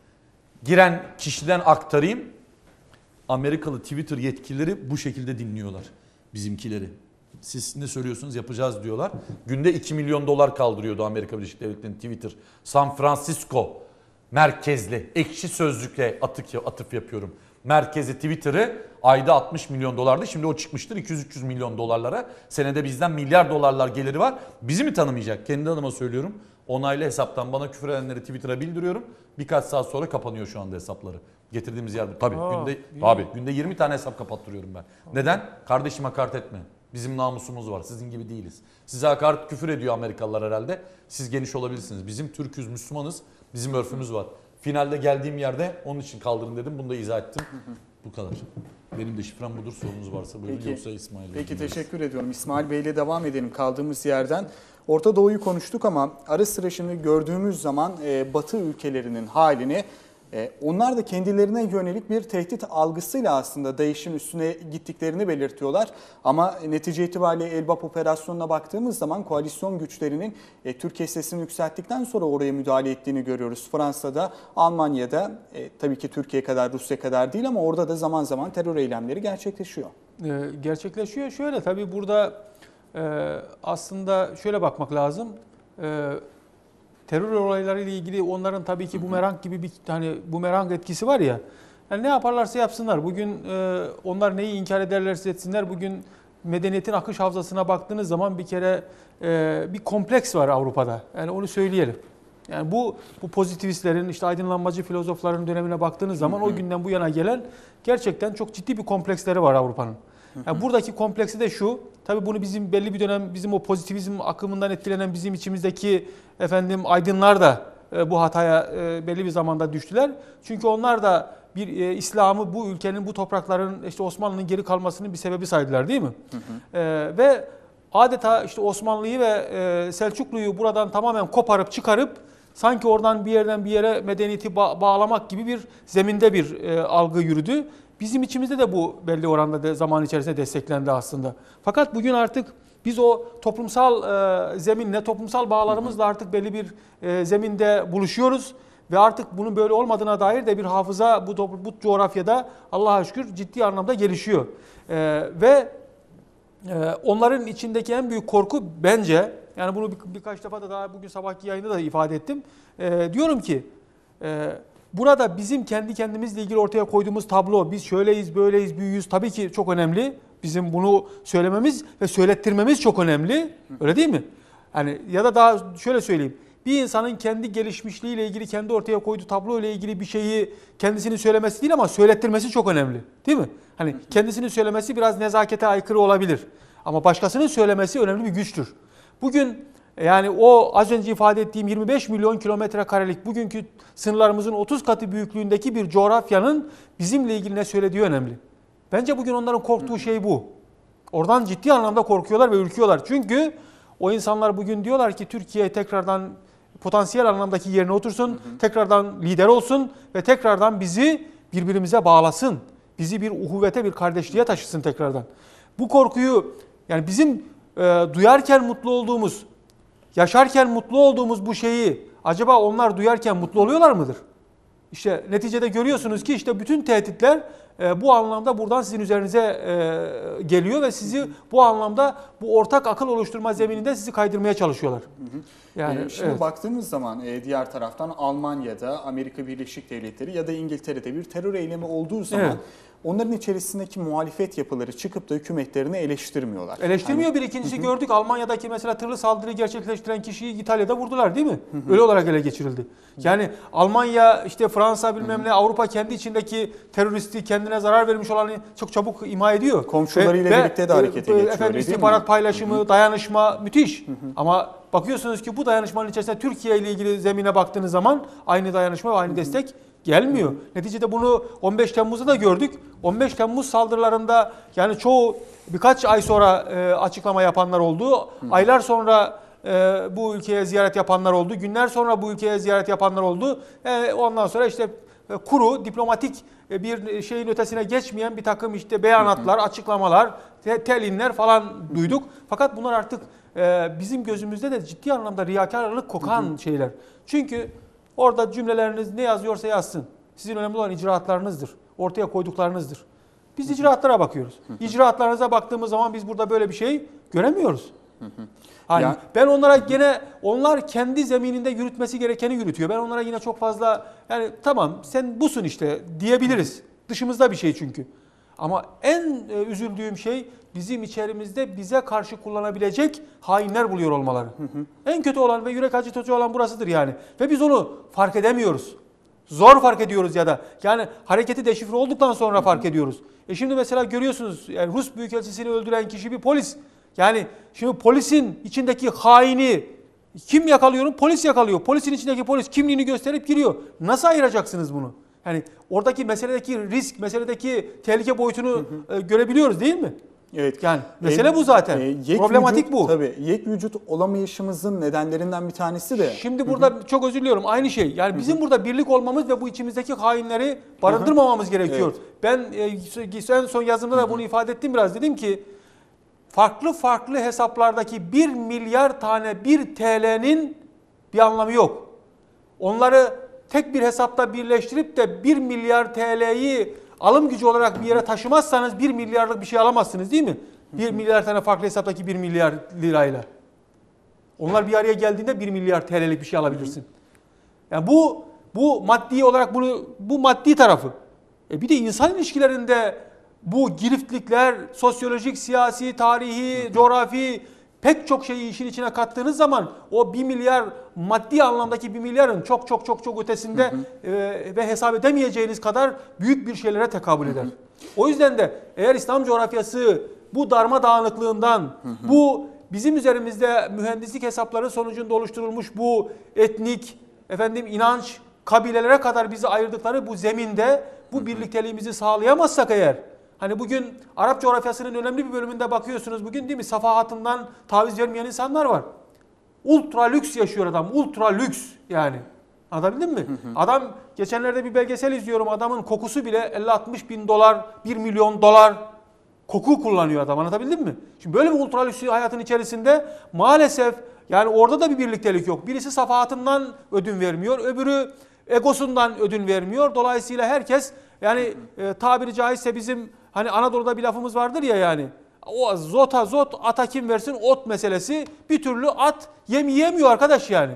giren kişiden aktarayım. Amerikalı Twitter yetkilileri bu şekilde dinliyorlar bizimkileri. Siz ne söylüyorsunuz, yapacağız diyorlar. Günde iki milyon dolar kaldırıyordu Amerika Birleşik Devletleri'nin Twitter. San Francisco merkezli, ekşi sözlükle atık, atıf yapıyorum. Merkezi Twitter'ı ayda altmış milyon dolardı. Şimdi o çıkmıştır iki yüz üç yüz milyon dolarlara. Senede bizden milyar dolarlar geliri var. Bizi mi tanımayacak? Kendi adıma söylüyorum. onaylı hesaptan bana küfür edenleri Twitter'a bildiriyorum. Birkaç saat sonra kapanıyor şu anda hesapları. Getirdiğimiz yer bu. Tabii Aa, günde iyi. abi günde yirmi tane hesap kapattırıyorum ben. Neden? Kardeşime hakaret etme. Bizim namusumuz var. Sizin gibi değiliz. Size hakaret küfür ediyor Amerikalılar herhalde. Siz geniş olabilirsiniz. Bizim Türk'üz, Müslümanız. Bizim örfümüz var. Finalde geldiğim yerde onun için kaldırın dedim. Bunu da izah ettim. Bu kadar. Benim de şifrem budur. Sorunuz varsa buyurun. Peki, Yoksa İsmail'le. Peki teşekkür ediyorum. İsmail Bey'le devam edelim kaldığımız yerden. Orta Doğu'yu konuştuk ama ara sıra şimdi gördüğümüz zaman e, Batı ülkelerinin halini e, onlar da kendilerine yönelik bir tehdit algısıyla aslında DAEŞ'in üstüne gittiklerini belirtiyorlar. Ama netice itibariyle Elbap operasyonuna baktığımız zaman koalisyon güçlerinin e, Türkiye sesini yükselttikten sonra oraya müdahale ettiğini görüyoruz. Fransa'da, Almanya'da e, tabii ki Türkiye kadar, Rusya kadar değil ama orada da zaman zaman terör eylemleri gerçekleşiyor. Ee, gerçekleşiyor. Şöyle tabii burada e, aslında şöyle bakmak lazım. E, terör olayları ile ilgili onların tabii ki bumerang gibi bir hani bumerang etkisi var ya. Yani ne yaparlarsa yapsınlar. Bugün e, onlar neyi inkar ederlerse etsinler. Bugün medeniyetin akış havzasına baktığınız zaman bir kere e, bir kompleks var Avrupa'da. Yani onu söyleyelim. Yani bu bu pozitivistlerin, işte aydınlanmacı filozofların dönemine baktığınız zaman o günden bu yana gelen gerçekten çok ciddi bir kompleksleri var Avrupa'nın. Yani buradaki kompleksi de şu. Tabii bunu bizim belli bir dönem bizim o pozitivizm akımından etkilenen bizim içimizdeki efendim aydınlar da e, bu hataya e, belli bir zamanda düştüler. Çünkü onlar da bir e, İslam'ı bu ülkenin, bu toprakların işte Osmanlı'nın geri kalmasının bir sebebi saydılar, değil mi? Hı hı. E, ve adeta işte Osmanlı'yı ve e, Selçuklu'yu buradan tamamen koparıp çıkarıp sanki oradan bir yerden bir yere medeniyeti ba- bağlamak gibi bir zeminde bir e, algı yürüdü. Bizim içimizde de bu belli oranda de zaman içerisinde desteklendi aslında. Fakat bugün artık biz o toplumsal e, zeminle, toplumsal bağlarımızla artık belli bir e, zeminde buluşuyoruz. Ve artık bunun böyle olmadığına dair de bir hafıza bu, bu coğrafyada Allah'a şükür ciddi anlamda gelişiyor. E, ve e, onların içindeki en büyük korku bence, yani bunu bir, birkaç defa da daha bugün sabahki yayında da ifade ettim. E, diyorum ki e, burada bizim kendi kendimizle ilgili ortaya koyduğumuz tablo, biz şöyleyiz, böyleyiz, büyüyüz tabii ki çok önemli. Bizim bunu söylememiz ve söylettirmemiz çok önemli. Öyle değil mi? Yani ya da daha şöyle söyleyeyim. Bir insanın kendi gelişmişliğiyle ilgili, kendi ortaya koyduğu tablo ile ilgili bir şeyi kendisinin söylemesi değil ama söylettirmesi çok önemli. Değil mi? Hani kendisinin söylemesi biraz nezakete aykırı olabilir. Ama başkasının söylemesi önemli bir güçtür. Bugün yani o az önce ifade ettiğim yirmi beş milyon kilometre karelik bugünkü sınırlarımızın otuz katı büyüklüğündeki bir coğrafyanın bizimle ilgili ne söylediği önemli. Bence bugün onların korktuğu şey bu. Oradan ciddi anlamda korkuyorlar ve ürküyorlar. Çünkü o insanlar bugün diyorlar ki Türkiye tekrardan potansiyel anlamdaki yerine otursun, hı hı. tekrardan lider olsun ve tekrardan bizi birbirimize bağlasın. Bizi bir uhuvvete, bir kardeşliğe taşısın tekrardan. Bu korkuyu yani bizim e, duyarken mutlu olduğumuz, yaşarken mutlu olduğumuz bu şeyi acaba onlar duyarken mutlu oluyorlar mıdır? İşte neticede görüyorsunuz ki işte bütün tehditler e, bu anlamda buradan sizin üzerinize e, geliyor ve sizi bu anlamda bu ortak akıl oluşturma zemininde sizi kaydırmaya çalışıyorlar. Yani ee, şimdi evet. baktığımız zaman e, diğer taraftan Almanya'da, Amerika Birleşik Devletleri ya da İngiltere'de bir terör eylemi olduğu zaman evet. onların içerisindeki muhalefet yapıları çıkıp da hükümetlerini eleştirmiyorlar. Eleştirmiyor yani, bir ikincisi hı hı. gördük. Almanya'daki mesela tırlı saldırıyı gerçekleştiren kişiyi İtalya'da vurdular değil mi? Hı hı. Öyle olarak ele geçirildi. Yani Almanya, işte Fransa bilmem ne, Avrupa kendi içindeki teröristi, kendine zarar vermiş olanı çok çabuk ima ediyor. Komşularıyla ve, birlikte de harekete geçiyor. Efendim istihbarat paylaşımı, hı hı. dayanışma müthiş. Hı hı. Ama bakıyorsunuz ki bu dayanışmanın içerisinde Türkiye ile ilgili zemine baktığınız zaman aynı dayanışma ve aynı hı hı. destek gelmiyor. Hı hı. Neticede bunu on beş Temmuz'da da gördük. on beş Temmuz saldırılarında yani çoğu birkaç ay sonra e, açıklama yapanlar oldu. Hı hı. Aylar sonra e, bu ülkeye ziyaret yapanlar oldu. Günler sonra bu ülkeye ziyaret yapanlar oldu. E, ondan sonra işte e, kuru, diplomatik e, bir şeyin ötesine geçmeyen bir takım işte beyanatlar, hı hı. açıklamalar, te, telinler falan hı hı. duyduk. Fakat bunlar artık e, bizim gözümüzde de ciddi anlamda riyakarlık kokan hı hı. şeyler. Çünkü orada cümleleriniz ne yazıyorsa yazsın. Sizin önemli olan icraatlarınızdır. Ortaya koyduklarınızdır. Biz icraatlara bakıyoruz. İcraatlarınıza baktığımız zaman biz burada böyle bir şey göremiyoruz. Hani ya, ben onlara gene onlar kendi zemininde yürütmesi gerekeni yürütüyor. Ben onlara yine çok fazla yani tamam sen busun işte diyebiliriz. Dışımızda bir şey çünkü. Ama en e, üzüldüğüm şey bizim içerimizde bize karşı kullanabilecek hainler buluyor olmaları. Hı hı. En kötü olan ve yürek acıtıcı olan burasıdır yani. Ve biz onu fark edemiyoruz. Zor fark ediyoruz ya da. Yani hareketi deşifre olduktan sonra hı hı. fark ediyoruz. E şimdi mesela görüyorsunuz yani Rus Büyükelçisini öldüren kişi bir polis. Yani şimdi polisin içindeki haini kim yakalıyor? Polis yakalıyor. Polisin içindeki polis kimliğini gösterip giriyor. Nasıl ayıracaksınız bunu? Yani oradaki meseledeki risk, meseledeki tehlike boyutunu hı hı. E, görebiliyoruz değil mi? Evet. Yani mesele e, bu zaten. E, Problematik vücut, bu. Tabii. Yek vücut olamayışımızın nedenlerinden bir tanesi de. Şimdi burada hı hı. çok özür diliyorum. Aynı şey. Yani bizim hı hı. burada birlik olmamız ve bu içimizdeki hainleri barındırmamamız hı hı. gerekiyor. Evet. Ben e, en son yazımda da hı hı. bunu ifade ettim biraz. Dedim ki farklı farklı hesaplardaki bir milyar tane bir T L'nin bir anlamı yok. Onları tek bir hesapta birleştirip de bir milyar T L'yi alım gücü olarak bir yere taşımazsanız bir milyarlık bir şey alamazsınız değil mi? bir milyar tane farklı hesaptaki bir milyar lirayla. Onlar bir araya geldiğinde bir milyar T L'lik bir şey alabilirsin. Yani bu bu maddi olarak bunu bu maddi tarafı. E bir de insan ilişkilerinde bu giriftlikler, sosyolojik, siyasi, tarihi, coğrafi pek çok şeyi işin içine kattığınız zaman o bir milyar maddi anlamdaki bir milyarın çok çok çok çok ötesinde hı hı. E, ve hesap edemeyeceğiniz kadar büyük bir şeylere tekabül eder. Hı hı. O yüzden de eğer İslam coğrafyası bu darmadağınıklığından, hı hı. bu bizim üzerimizde mühendislik hesapları sonucunda oluşturulmuş bu etnik, efendim inanç, kabilelere kadar bizi ayırdıkları bu zeminde bu birlikteliğimizi sağlayamazsak eğer, hani bugün Arap coğrafyasının önemli bir bölümünde bakıyorsunuz bugün değil mi? Safahatından taviz vermeyen insanlar var. Ultra lüks yaşıyor adam. Ultra lüks yani. Anlatabildim mi? Hı hı. Adam geçenlerde bir belgesel izliyorum. Adamın kokusu bile elli altmış bin dolar, bir milyon dolar koku kullanıyor adam. Anlatabildim mi? Şimdi böyle bir ultra lüks hayatın içerisinde maalesef yani orada da bir birliktelik yok. Birisi safahatından ödün vermiyor. Öbürü egosundan ödün vermiyor. Dolayısıyla herkes yani e, tabiri caizse bizim hani Anadolu'da bir lafımız vardır ya yani. O zota zot ata kim versin ot meselesi bir türlü at yem yiyemiyor arkadaş yani.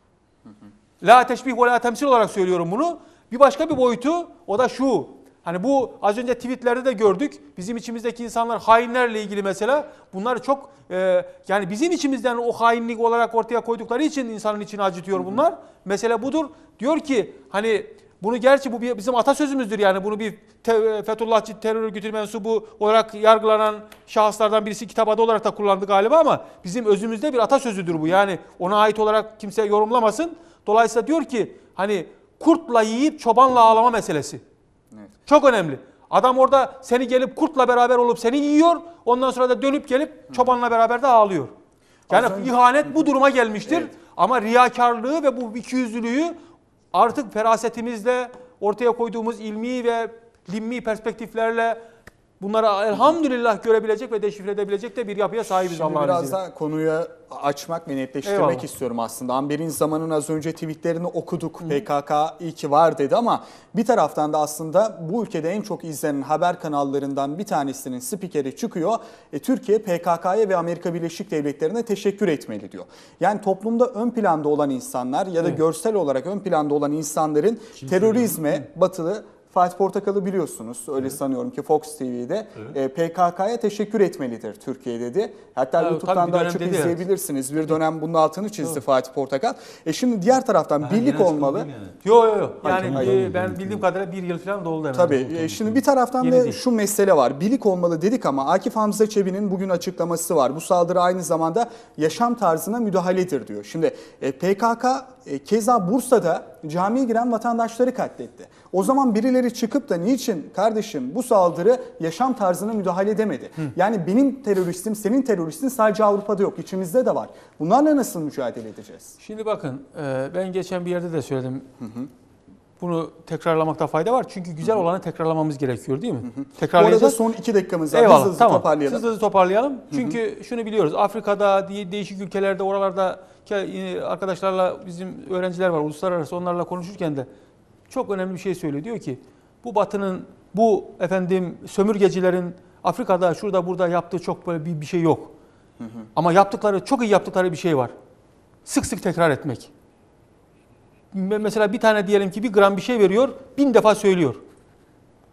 La teşbih ve la temsil olarak söylüyorum bunu. Bir başka bir boyutu o da şu. Hani bu az önce tweetlerde de gördük. Bizim içimizdeki insanlar hainlerle ilgili mesela bunlar çok e, yani bizim içimizden o hainlik olarak ortaya koydukları için insanın içini acıtıyor bunlar. Hı hı. Mesele budur. Diyor ki hani bunu gerçi bu bizim atasözümüzdür yani bunu bir te, Fethullahçı terör örgütü mensubu olarak yargılanan şahıslardan birisi kitap adı olarak da kullandı galiba ama bizim özümüzde bir atasözüdür bu. Yani ona ait olarak kimse yorumlamasın. Dolayısıyla diyor ki hani kurtla yiyip çobanla ağlama meselesi. Evet. Çok önemli. Adam orada seni gelip kurtla beraber olup seni yiyor. Ondan sonra da dönüp gelip çobanla beraber de ağlıyor. Yani önce, ihanet bu duruma gelmiştir. Evet. Ama riyakarlığı ve bu ikiyüzlülüğü artık ferasetimizle ortaya koyduğumuz ilmi ve limmi perspektiflerle bunları elhamdülillah görebilecek ve deşifre edebilecek de bir yapıya sahibiz Allah'ın izniyle. Biraz da konuyu açmak ve netleştirmek Eyvallah. istiyorum aslında. Amber'in zamanın az önce tweetlerini okuduk. Hı. P K K iyi ki var dedi ama bir taraftan da aslında bu ülkede en çok izlenen haber kanallarından bir tanesinin spikeri çıkıyor. E, Türkiye P K K'ya ve Amerika Birleşik Devletleri'ne teşekkür etmeli diyor. Yani toplumda ön planda olan insanlar ya da evet. görsel olarak ön planda olan insanların Kim terörizme, söylüyor? batılı Fatih Portakal'ı biliyorsunuz. Öyle evet. sanıyorum ki Fox T V'de evet. e, P K K'ya teşekkür etmelidir Türkiye dedi. Hatta evet, YouTube'dan da açıp izleyebilirsiniz. Evet. Bir dönem bunun altını çizdi evet. Fatih Portakal. E şimdi diğer taraftan ha, birlik olmalı. Yani. Yok yok yok. Yani hayır, ben hayır. bildiğim kadarıyla bir yıl falan doldu. Tabii. E, şimdi bir taraftan Yeni da değil. şu mesele var. Birlik olmalı dedik ama Akif Hamza Çebi'nin bugün açıklaması var. Bu saldırı aynı zamanda yaşam tarzına müdahaledir diyor. Şimdi e, P K K e, keza Bursa'da camiye giren vatandaşları katletti. O zaman birileri çıkıp da niçin kardeşim bu saldırı yaşam tarzına müdahale edemedi? Hı. Yani benim teröristim, senin teröristin sadece Avrupa'da yok, içimizde de var. Bunlarla nasıl mücadele edeceğiz? Şimdi bakın ben geçen bir yerde de söyledim. Hı hı. Bunu tekrarlamakta fayda var. Çünkü güzel hı hı. olanı tekrarlamamız gerekiyor değil mi? Hı hı. Tekrarlayacağız. Bu arada son iki dakikamız var. Eyvallah, hızlı hızlı tamam. toparlayalım. Hızlı hızlı toparlayalım. Çünkü hı hı. şunu biliyoruz. Afrika'da, değişik ülkelerde, oralarda arkadaşlarla bizim öğrenciler var uluslararası onlarla konuşurken de çok önemli bir şey söylüyor. Diyor ki bu Batı'nın, bu efendim sömürgecilerin Afrika'da şurada burada yaptığı çok böyle bir, bir şey yok. Hı hı. Ama yaptıkları, çok iyi yaptıkları bir şey var. Sık sık tekrar etmek. Mesela bir tane diyelim ki bir gram bir şey veriyor, bin defa söylüyor.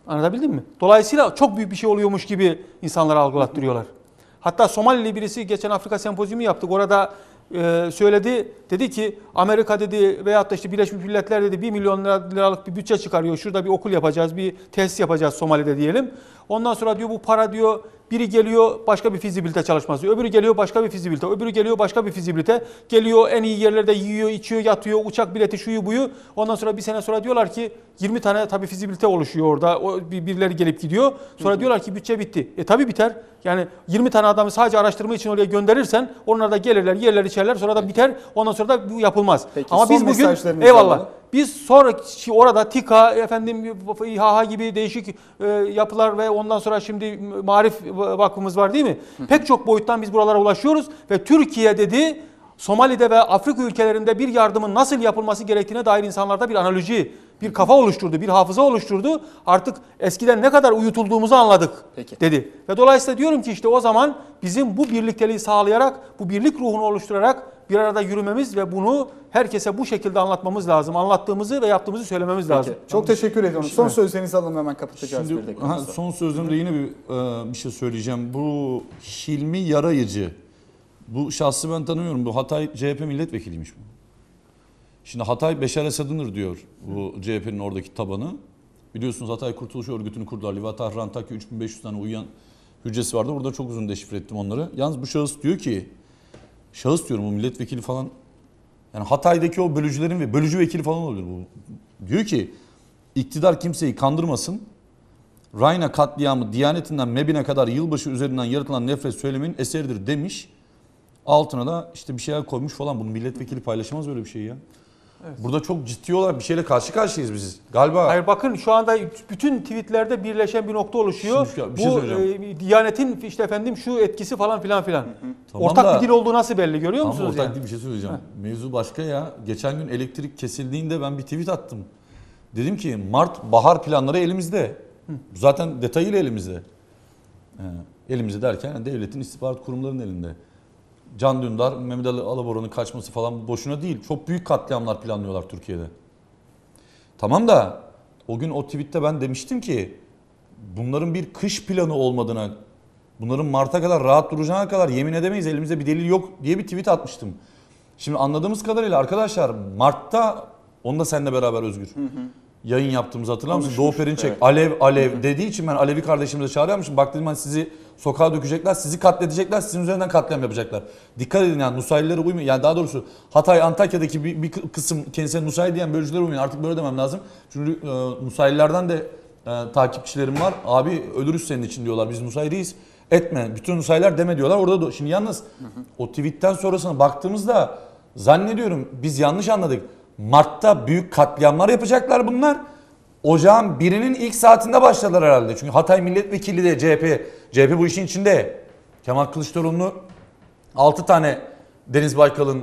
Anlatabildim mi? Dolayısıyla çok büyük bir şey oluyormuş gibi insanlara algılattırıyorlar. Hatta Somalili birisi geçen Afrika sempozyumu yaptık. Orada e, söyledi. Dedi ki Amerika dedi veyahut da işte Birleşmiş Milletler dedi bir milyon liralık bir bütçe çıkarıyor. Şurada bir okul yapacağız, bir tesis yapacağız Somali'de diyelim. Ondan sonra diyor bu para diyor biri geliyor başka bir fizibilite çalışması diyor. Öbürü geliyor başka bir fizibilite. Öbürü geliyor başka bir fizibilite. Geliyor en iyi yerlerde yiyor, içiyor, yatıyor, uçak bileti şuyu buyu. Ondan sonra bir sene sonra diyorlar ki yirmi tane tabii fizibilite oluşuyor orada. O birileri gelip gidiyor. Sonra hı hı. diyorlar ki bütçe bitti. E tabii biter. Yani yirmi tane adamı sadece araştırma için oraya gönderirsen onlar da gelirler, yerler, içerler. Sonra da biter. Ondan sonra da bu yapılmaz. Peki, ama biz bugün eyvallah. Alalım. Biz sonraki orada TİKA, efendim İHA gibi değişik e, yapılar ve ondan sonra şimdi Marif Vakfımız var değil mi? Hı. Pek çok boyuttan biz buralara ulaşıyoruz ve Türkiye dedi Somali'de ve Afrika ülkelerinde bir yardımın nasıl yapılması gerektiğine dair insanlarda bir analoji, bir kafa oluşturdu, bir hafıza oluşturdu. Artık eskiden ne kadar uyutulduğumuzu anladık Peki. dedi. Ve dolayısıyla diyorum ki işte o zaman bizim bu birlikteliği sağlayarak, bu birlik ruhunu oluşturarak bir arada yürümemiz ve bunu herkese bu şekilde anlatmamız lazım. Anlattığımızı ve yaptığımızı söylememiz Peki. lazım. Çok teşekkür ediyorum. Son sözlerinizi alalım, hemen kapatacağız. Şimdi, bir ha, son sözlerimde yine bir, e, bir şey söyleyeceğim. Bu Hilmi Yarayıcı, bu şahsı ben tanımıyorum. Bu Hatay C H P milletvekiliymiş bu. Şimdi Hatay Beşar Esad'ındır diyor bu C H P'nin oradaki tabanı. Biliyorsunuz Hatay Kurtuluş Örgütü'nü kurdular. Liva Tahran Taki üç bin beş yüz tane uyuyan hücresi vardı. Burada çok uzun deşifre ettim onları. Yalnız bu şahıs diyor ki, şahıs diyorum o milletvekili falan, yani Hatay'daki o bölücülerin ve bölücü vekili falan olabilir bu. Diyor ki iktidar kimseyi kandırmasın. Rayna katliamı Diyanetinden Mebin'e kadar yılbaşı üzerinden yaratılan nefret söylemenin eseridir demiş. Altına da işte bir şeyler koymuş falan. Bunu milletvekili paylaşamaz böyle bir şey ya. Evet. Burada çok ciddi olarak bir şeyle karşı karşıyayız biz galiba. Hayır bakın şu anda bütün tweetlerde birleşen bir nokta oluşuyor. Şimdi, bir şey Bu e, Diyanet'in işte efendim şu etkisi falan filan filan. Hı hı. Tamam ortak da, bir dil olduğu nasıl belli görüyor tamam, musunuz? Ortak yani? değil bir şey söyleyeceğim. Heh. Mevzu başka ya. Geçen gün elektrik kesildiğinde ben bir tweet attım. Dedim ki Mart bahar planları elimizde. Hı. Zaten detayıyla elimizde. Ee, elimizde derken yani devletin istihbarat kurumlarının elinde. Can Dündar, Mehmet Ali Alaboran'ın kaçması falan boşuna değil. Çok büyük katliamlar planlıyorlar Türkiye'de. Tamam da o gün o tweette ben demiştim ki bunların bir kış planı olmadığına, bunların Mart'a kadar rahat duracağına kadar yemin edemeyiz, elimizde bir delil yok diye bir tweet atmıştım. Şimdi anladığımız kadarıyla arkadaşlar Mart'ta, onu da seninle beraber Özgür, hı hı. yayın yaptığımızı hatırlar mısın? Doğu Perinçek evet. alev alev hı hı. dediği için ben Alevi kardeşimize çağırıyormuşum. Bak dedim hani sizi sokağa dökecekler, sizi katledecekler, sizin üzerinden katliam yapacaklar. Dikkat edin yani Nusaylilere uymayın. Yani daha doğrusu Hatay, Antakya'daki bir, bir kısım kendisine Nusayli diyen bölücülere uymayın. Artık böyle demem lazım. Çünkü e, Nusaylilerden de e, takipçilerim var. Abi ölürüz senin için diyorlar. Biz Nusayliyiz. Etme. Bütün Nusayliler deme diyorlar. Orada da şimdi yalnız hı hı. o tweetten sonrasına baktığımızda zannediyorum biz yanlış anladık. Mart'ta büyük katliamlar yapacaklar bunlar. Ocağın birinin ilk saatinde başladılar herhalde. Çünkü Hatay milletvekili de C H P. C H P bu işin içinde. Kemal Kılıçdaroğlu'nu altı tane Deniz Baykal'ın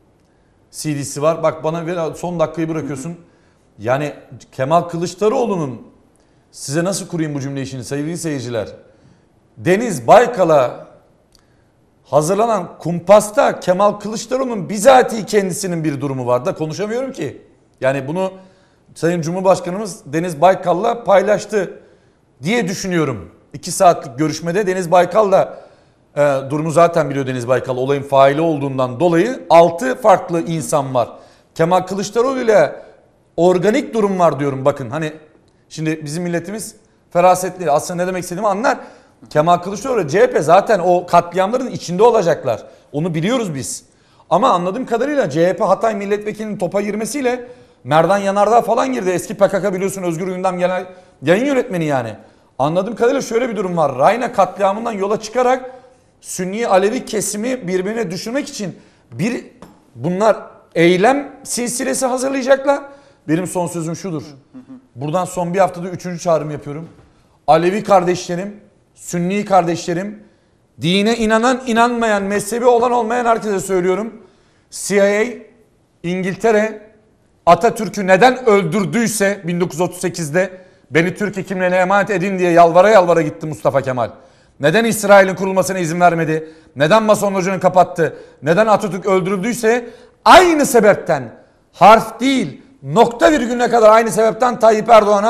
C D'si var. Bak bana son dakikayı bırakıyorsun. Yani Kemal Kılıçdaroğlu'nun, size nasıl kurayım bu cümleyi şimdi sevgili seyirciler. Deniz Baykal'a hazırlanan kumpasta Kemal Kılıçdaroğlu'nun bizatihi kendisinin bir durumu var da konuşamıyorum ki. Yani bunu Sayın Cumhurbaşkanımız Deniz Baykal'la paylaştı diye düşünüyorum. İki saatlik görüşmede Deniz Baykal da e, durumu zaten biliyor Deniz Baykal. Olayın faili olduğundan dolayı altı farklı insan var. Kemal Kılıçdaroğlu ile organik durum var diyorum bakın. Hani şimdi bizim milletimiz ferasetli, aslında ne demek istediğimi anlar. Kemal Kılıçdaroğlu C H P zaten o katliamların içinde olacaklar. Onu biliyoruz biz. Ama anladığım kadarıyla C H P Hatay milletvekilinin topa girmesiyle Merdan Yanardağ falan girdi. Eski P K K biliyorsun Özgür Gündem genel yayın yönetmeni yani. Anladığım kadarıyla şöyle bir durum var. Rayna katliamından yola çıkarak Sünni Alevi kesimi birbirine düşürmek için bir bunlar eylem silsilesi hazırlayacaklar. Benim son sözüm şudur. Buradan son bir haftada üçüncü çağrım yapıyorum. Alevi kardeşlerim, Sünni kardeşlerim, dine inanan inanmayan, mezhebi olan olmayan herkese söylüyorum. C I A, İngiltere, Atatürk'ü neden öldürdüyse bin dokuz yüz otuz sekizde beni Türkiye kimliğine emanet edin diye yalvara yalvara gitti Mustafa Kemal. Neden İsrail'in kurulmasına izin vermedi? Neden Mason Loja'nı kapattı? Neden Atatürk öldürüldüyse aynı sebepten, harf değil nokta virgülüne kadar aynı sebepten Tayyip Erdoğan'a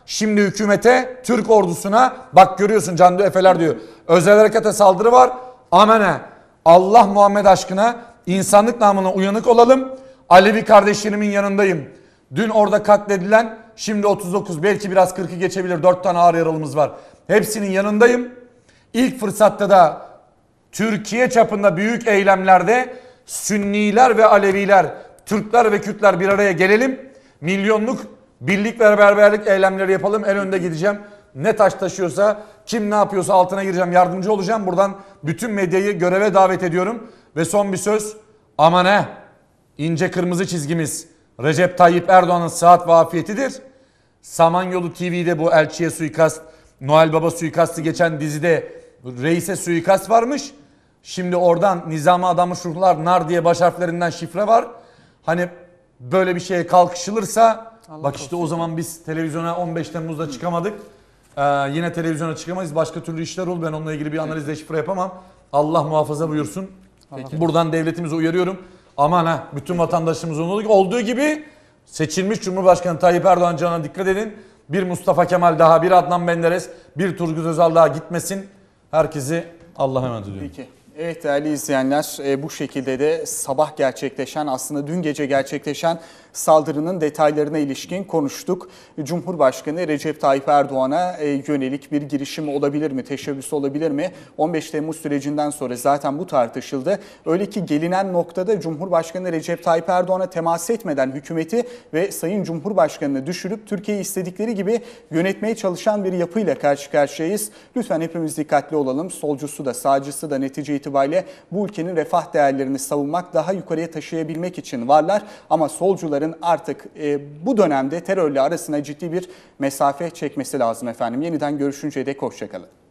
Şimdi hükümete, Türk ordusuna bak görüyorsun Can Efeler diyor. Özel harekata saldırı var. Amene. Allah Muhammed aşkına insanlık namına uyanık olalım. Alevi kardeşlerimin yanındayım. Dün orada katledilen şimdi otuz dokuz belki biraz kırkı geçebilir. dört tane ağır yaralımız var. Hepsinin yanındayım. İlk fırsatta da Türkiye çapında büyük eylemlerde Sünniler ve Aleviler, Türkler ve Kürtler bir araya gelelim. Milyonluk birlik ve beraberlik eylemleri yapalım. En önde gideceğim. Ne taş taşıyorsa, kim ne yapıyorsa altına gireceğim, yardımcı olacağım. Buradan bütün medyayı göreve davet ediyorum. Ve son bir söz. Ama ne? İnce kırmızı çizgimiz Recep Tayyip Erdoğan'ın sıhhat ve afiyetidir. Samanyolu T V'de bu elçiye suikast, Noel Baba suikastı geçen dizide reise suikast varmış. Şimdi oradan nizama adamış ruhlar nar diye baş harflerinden şifre var. Hani böyle bir şeye kalkışılırsa Allah bak işte olsun. O zaman biz televizyona on beş Temmuz'da çıkamadık. Ee, yine televizyona çıkamayız. Başka türlü işler olur. Ben onunla ilgili bir analizle şifre yapamam. Allah muhafaza buyursun. Peki. Buradan devletimize uyarıyorum. Aman ha bütün vatandaşımız olduğu gibi seçilmiş Cumhurbaşkanı Tayyip Erdoğan canına dikkat edin. Bir Mustafa Kemal daha, bir Adnan Menderes, bir Turgut Özal daha gitmesin. Herkesi Allah'a emanet ediyorum. Peki. Evet değerli izleyenler, bu şekilde de sabah gerçekleşen, aslında dün gece gerçekleşen saldırının detaylarına ilişkin konuştuk. Cumhurbaşkanı Recep Tayyip Erdoğan'a yönelik bir girişim olabilir mi, teşebbüs olabilir mi? on beş Temmuz sürecinden sonra zaten bu tartışıldı. Öyle ki gelinen noktada Cumhurbaşkanı Recep Tayyip Erdoğan'a temas etmeden hükümeti ve Sayın Cumhurbaşkanı'nı düşürüp Türkiye'yi istedikleri gibi yönetmeye çalışan bir yapıyla karşı karşıyayız. Lütfen hepimiz dikkatli olalım. Solcusu da sağcısı da netice itibariyle bu ülkenin refah değerlerini savunmak, daha yukarıya taşıyabilmek için varlar. Ama solcuların artık e, bu dönemde terörle arasına ciddi bir mesafe çekmesi lazım efendim. Yeniden görüşünceye dek hoşça kalın.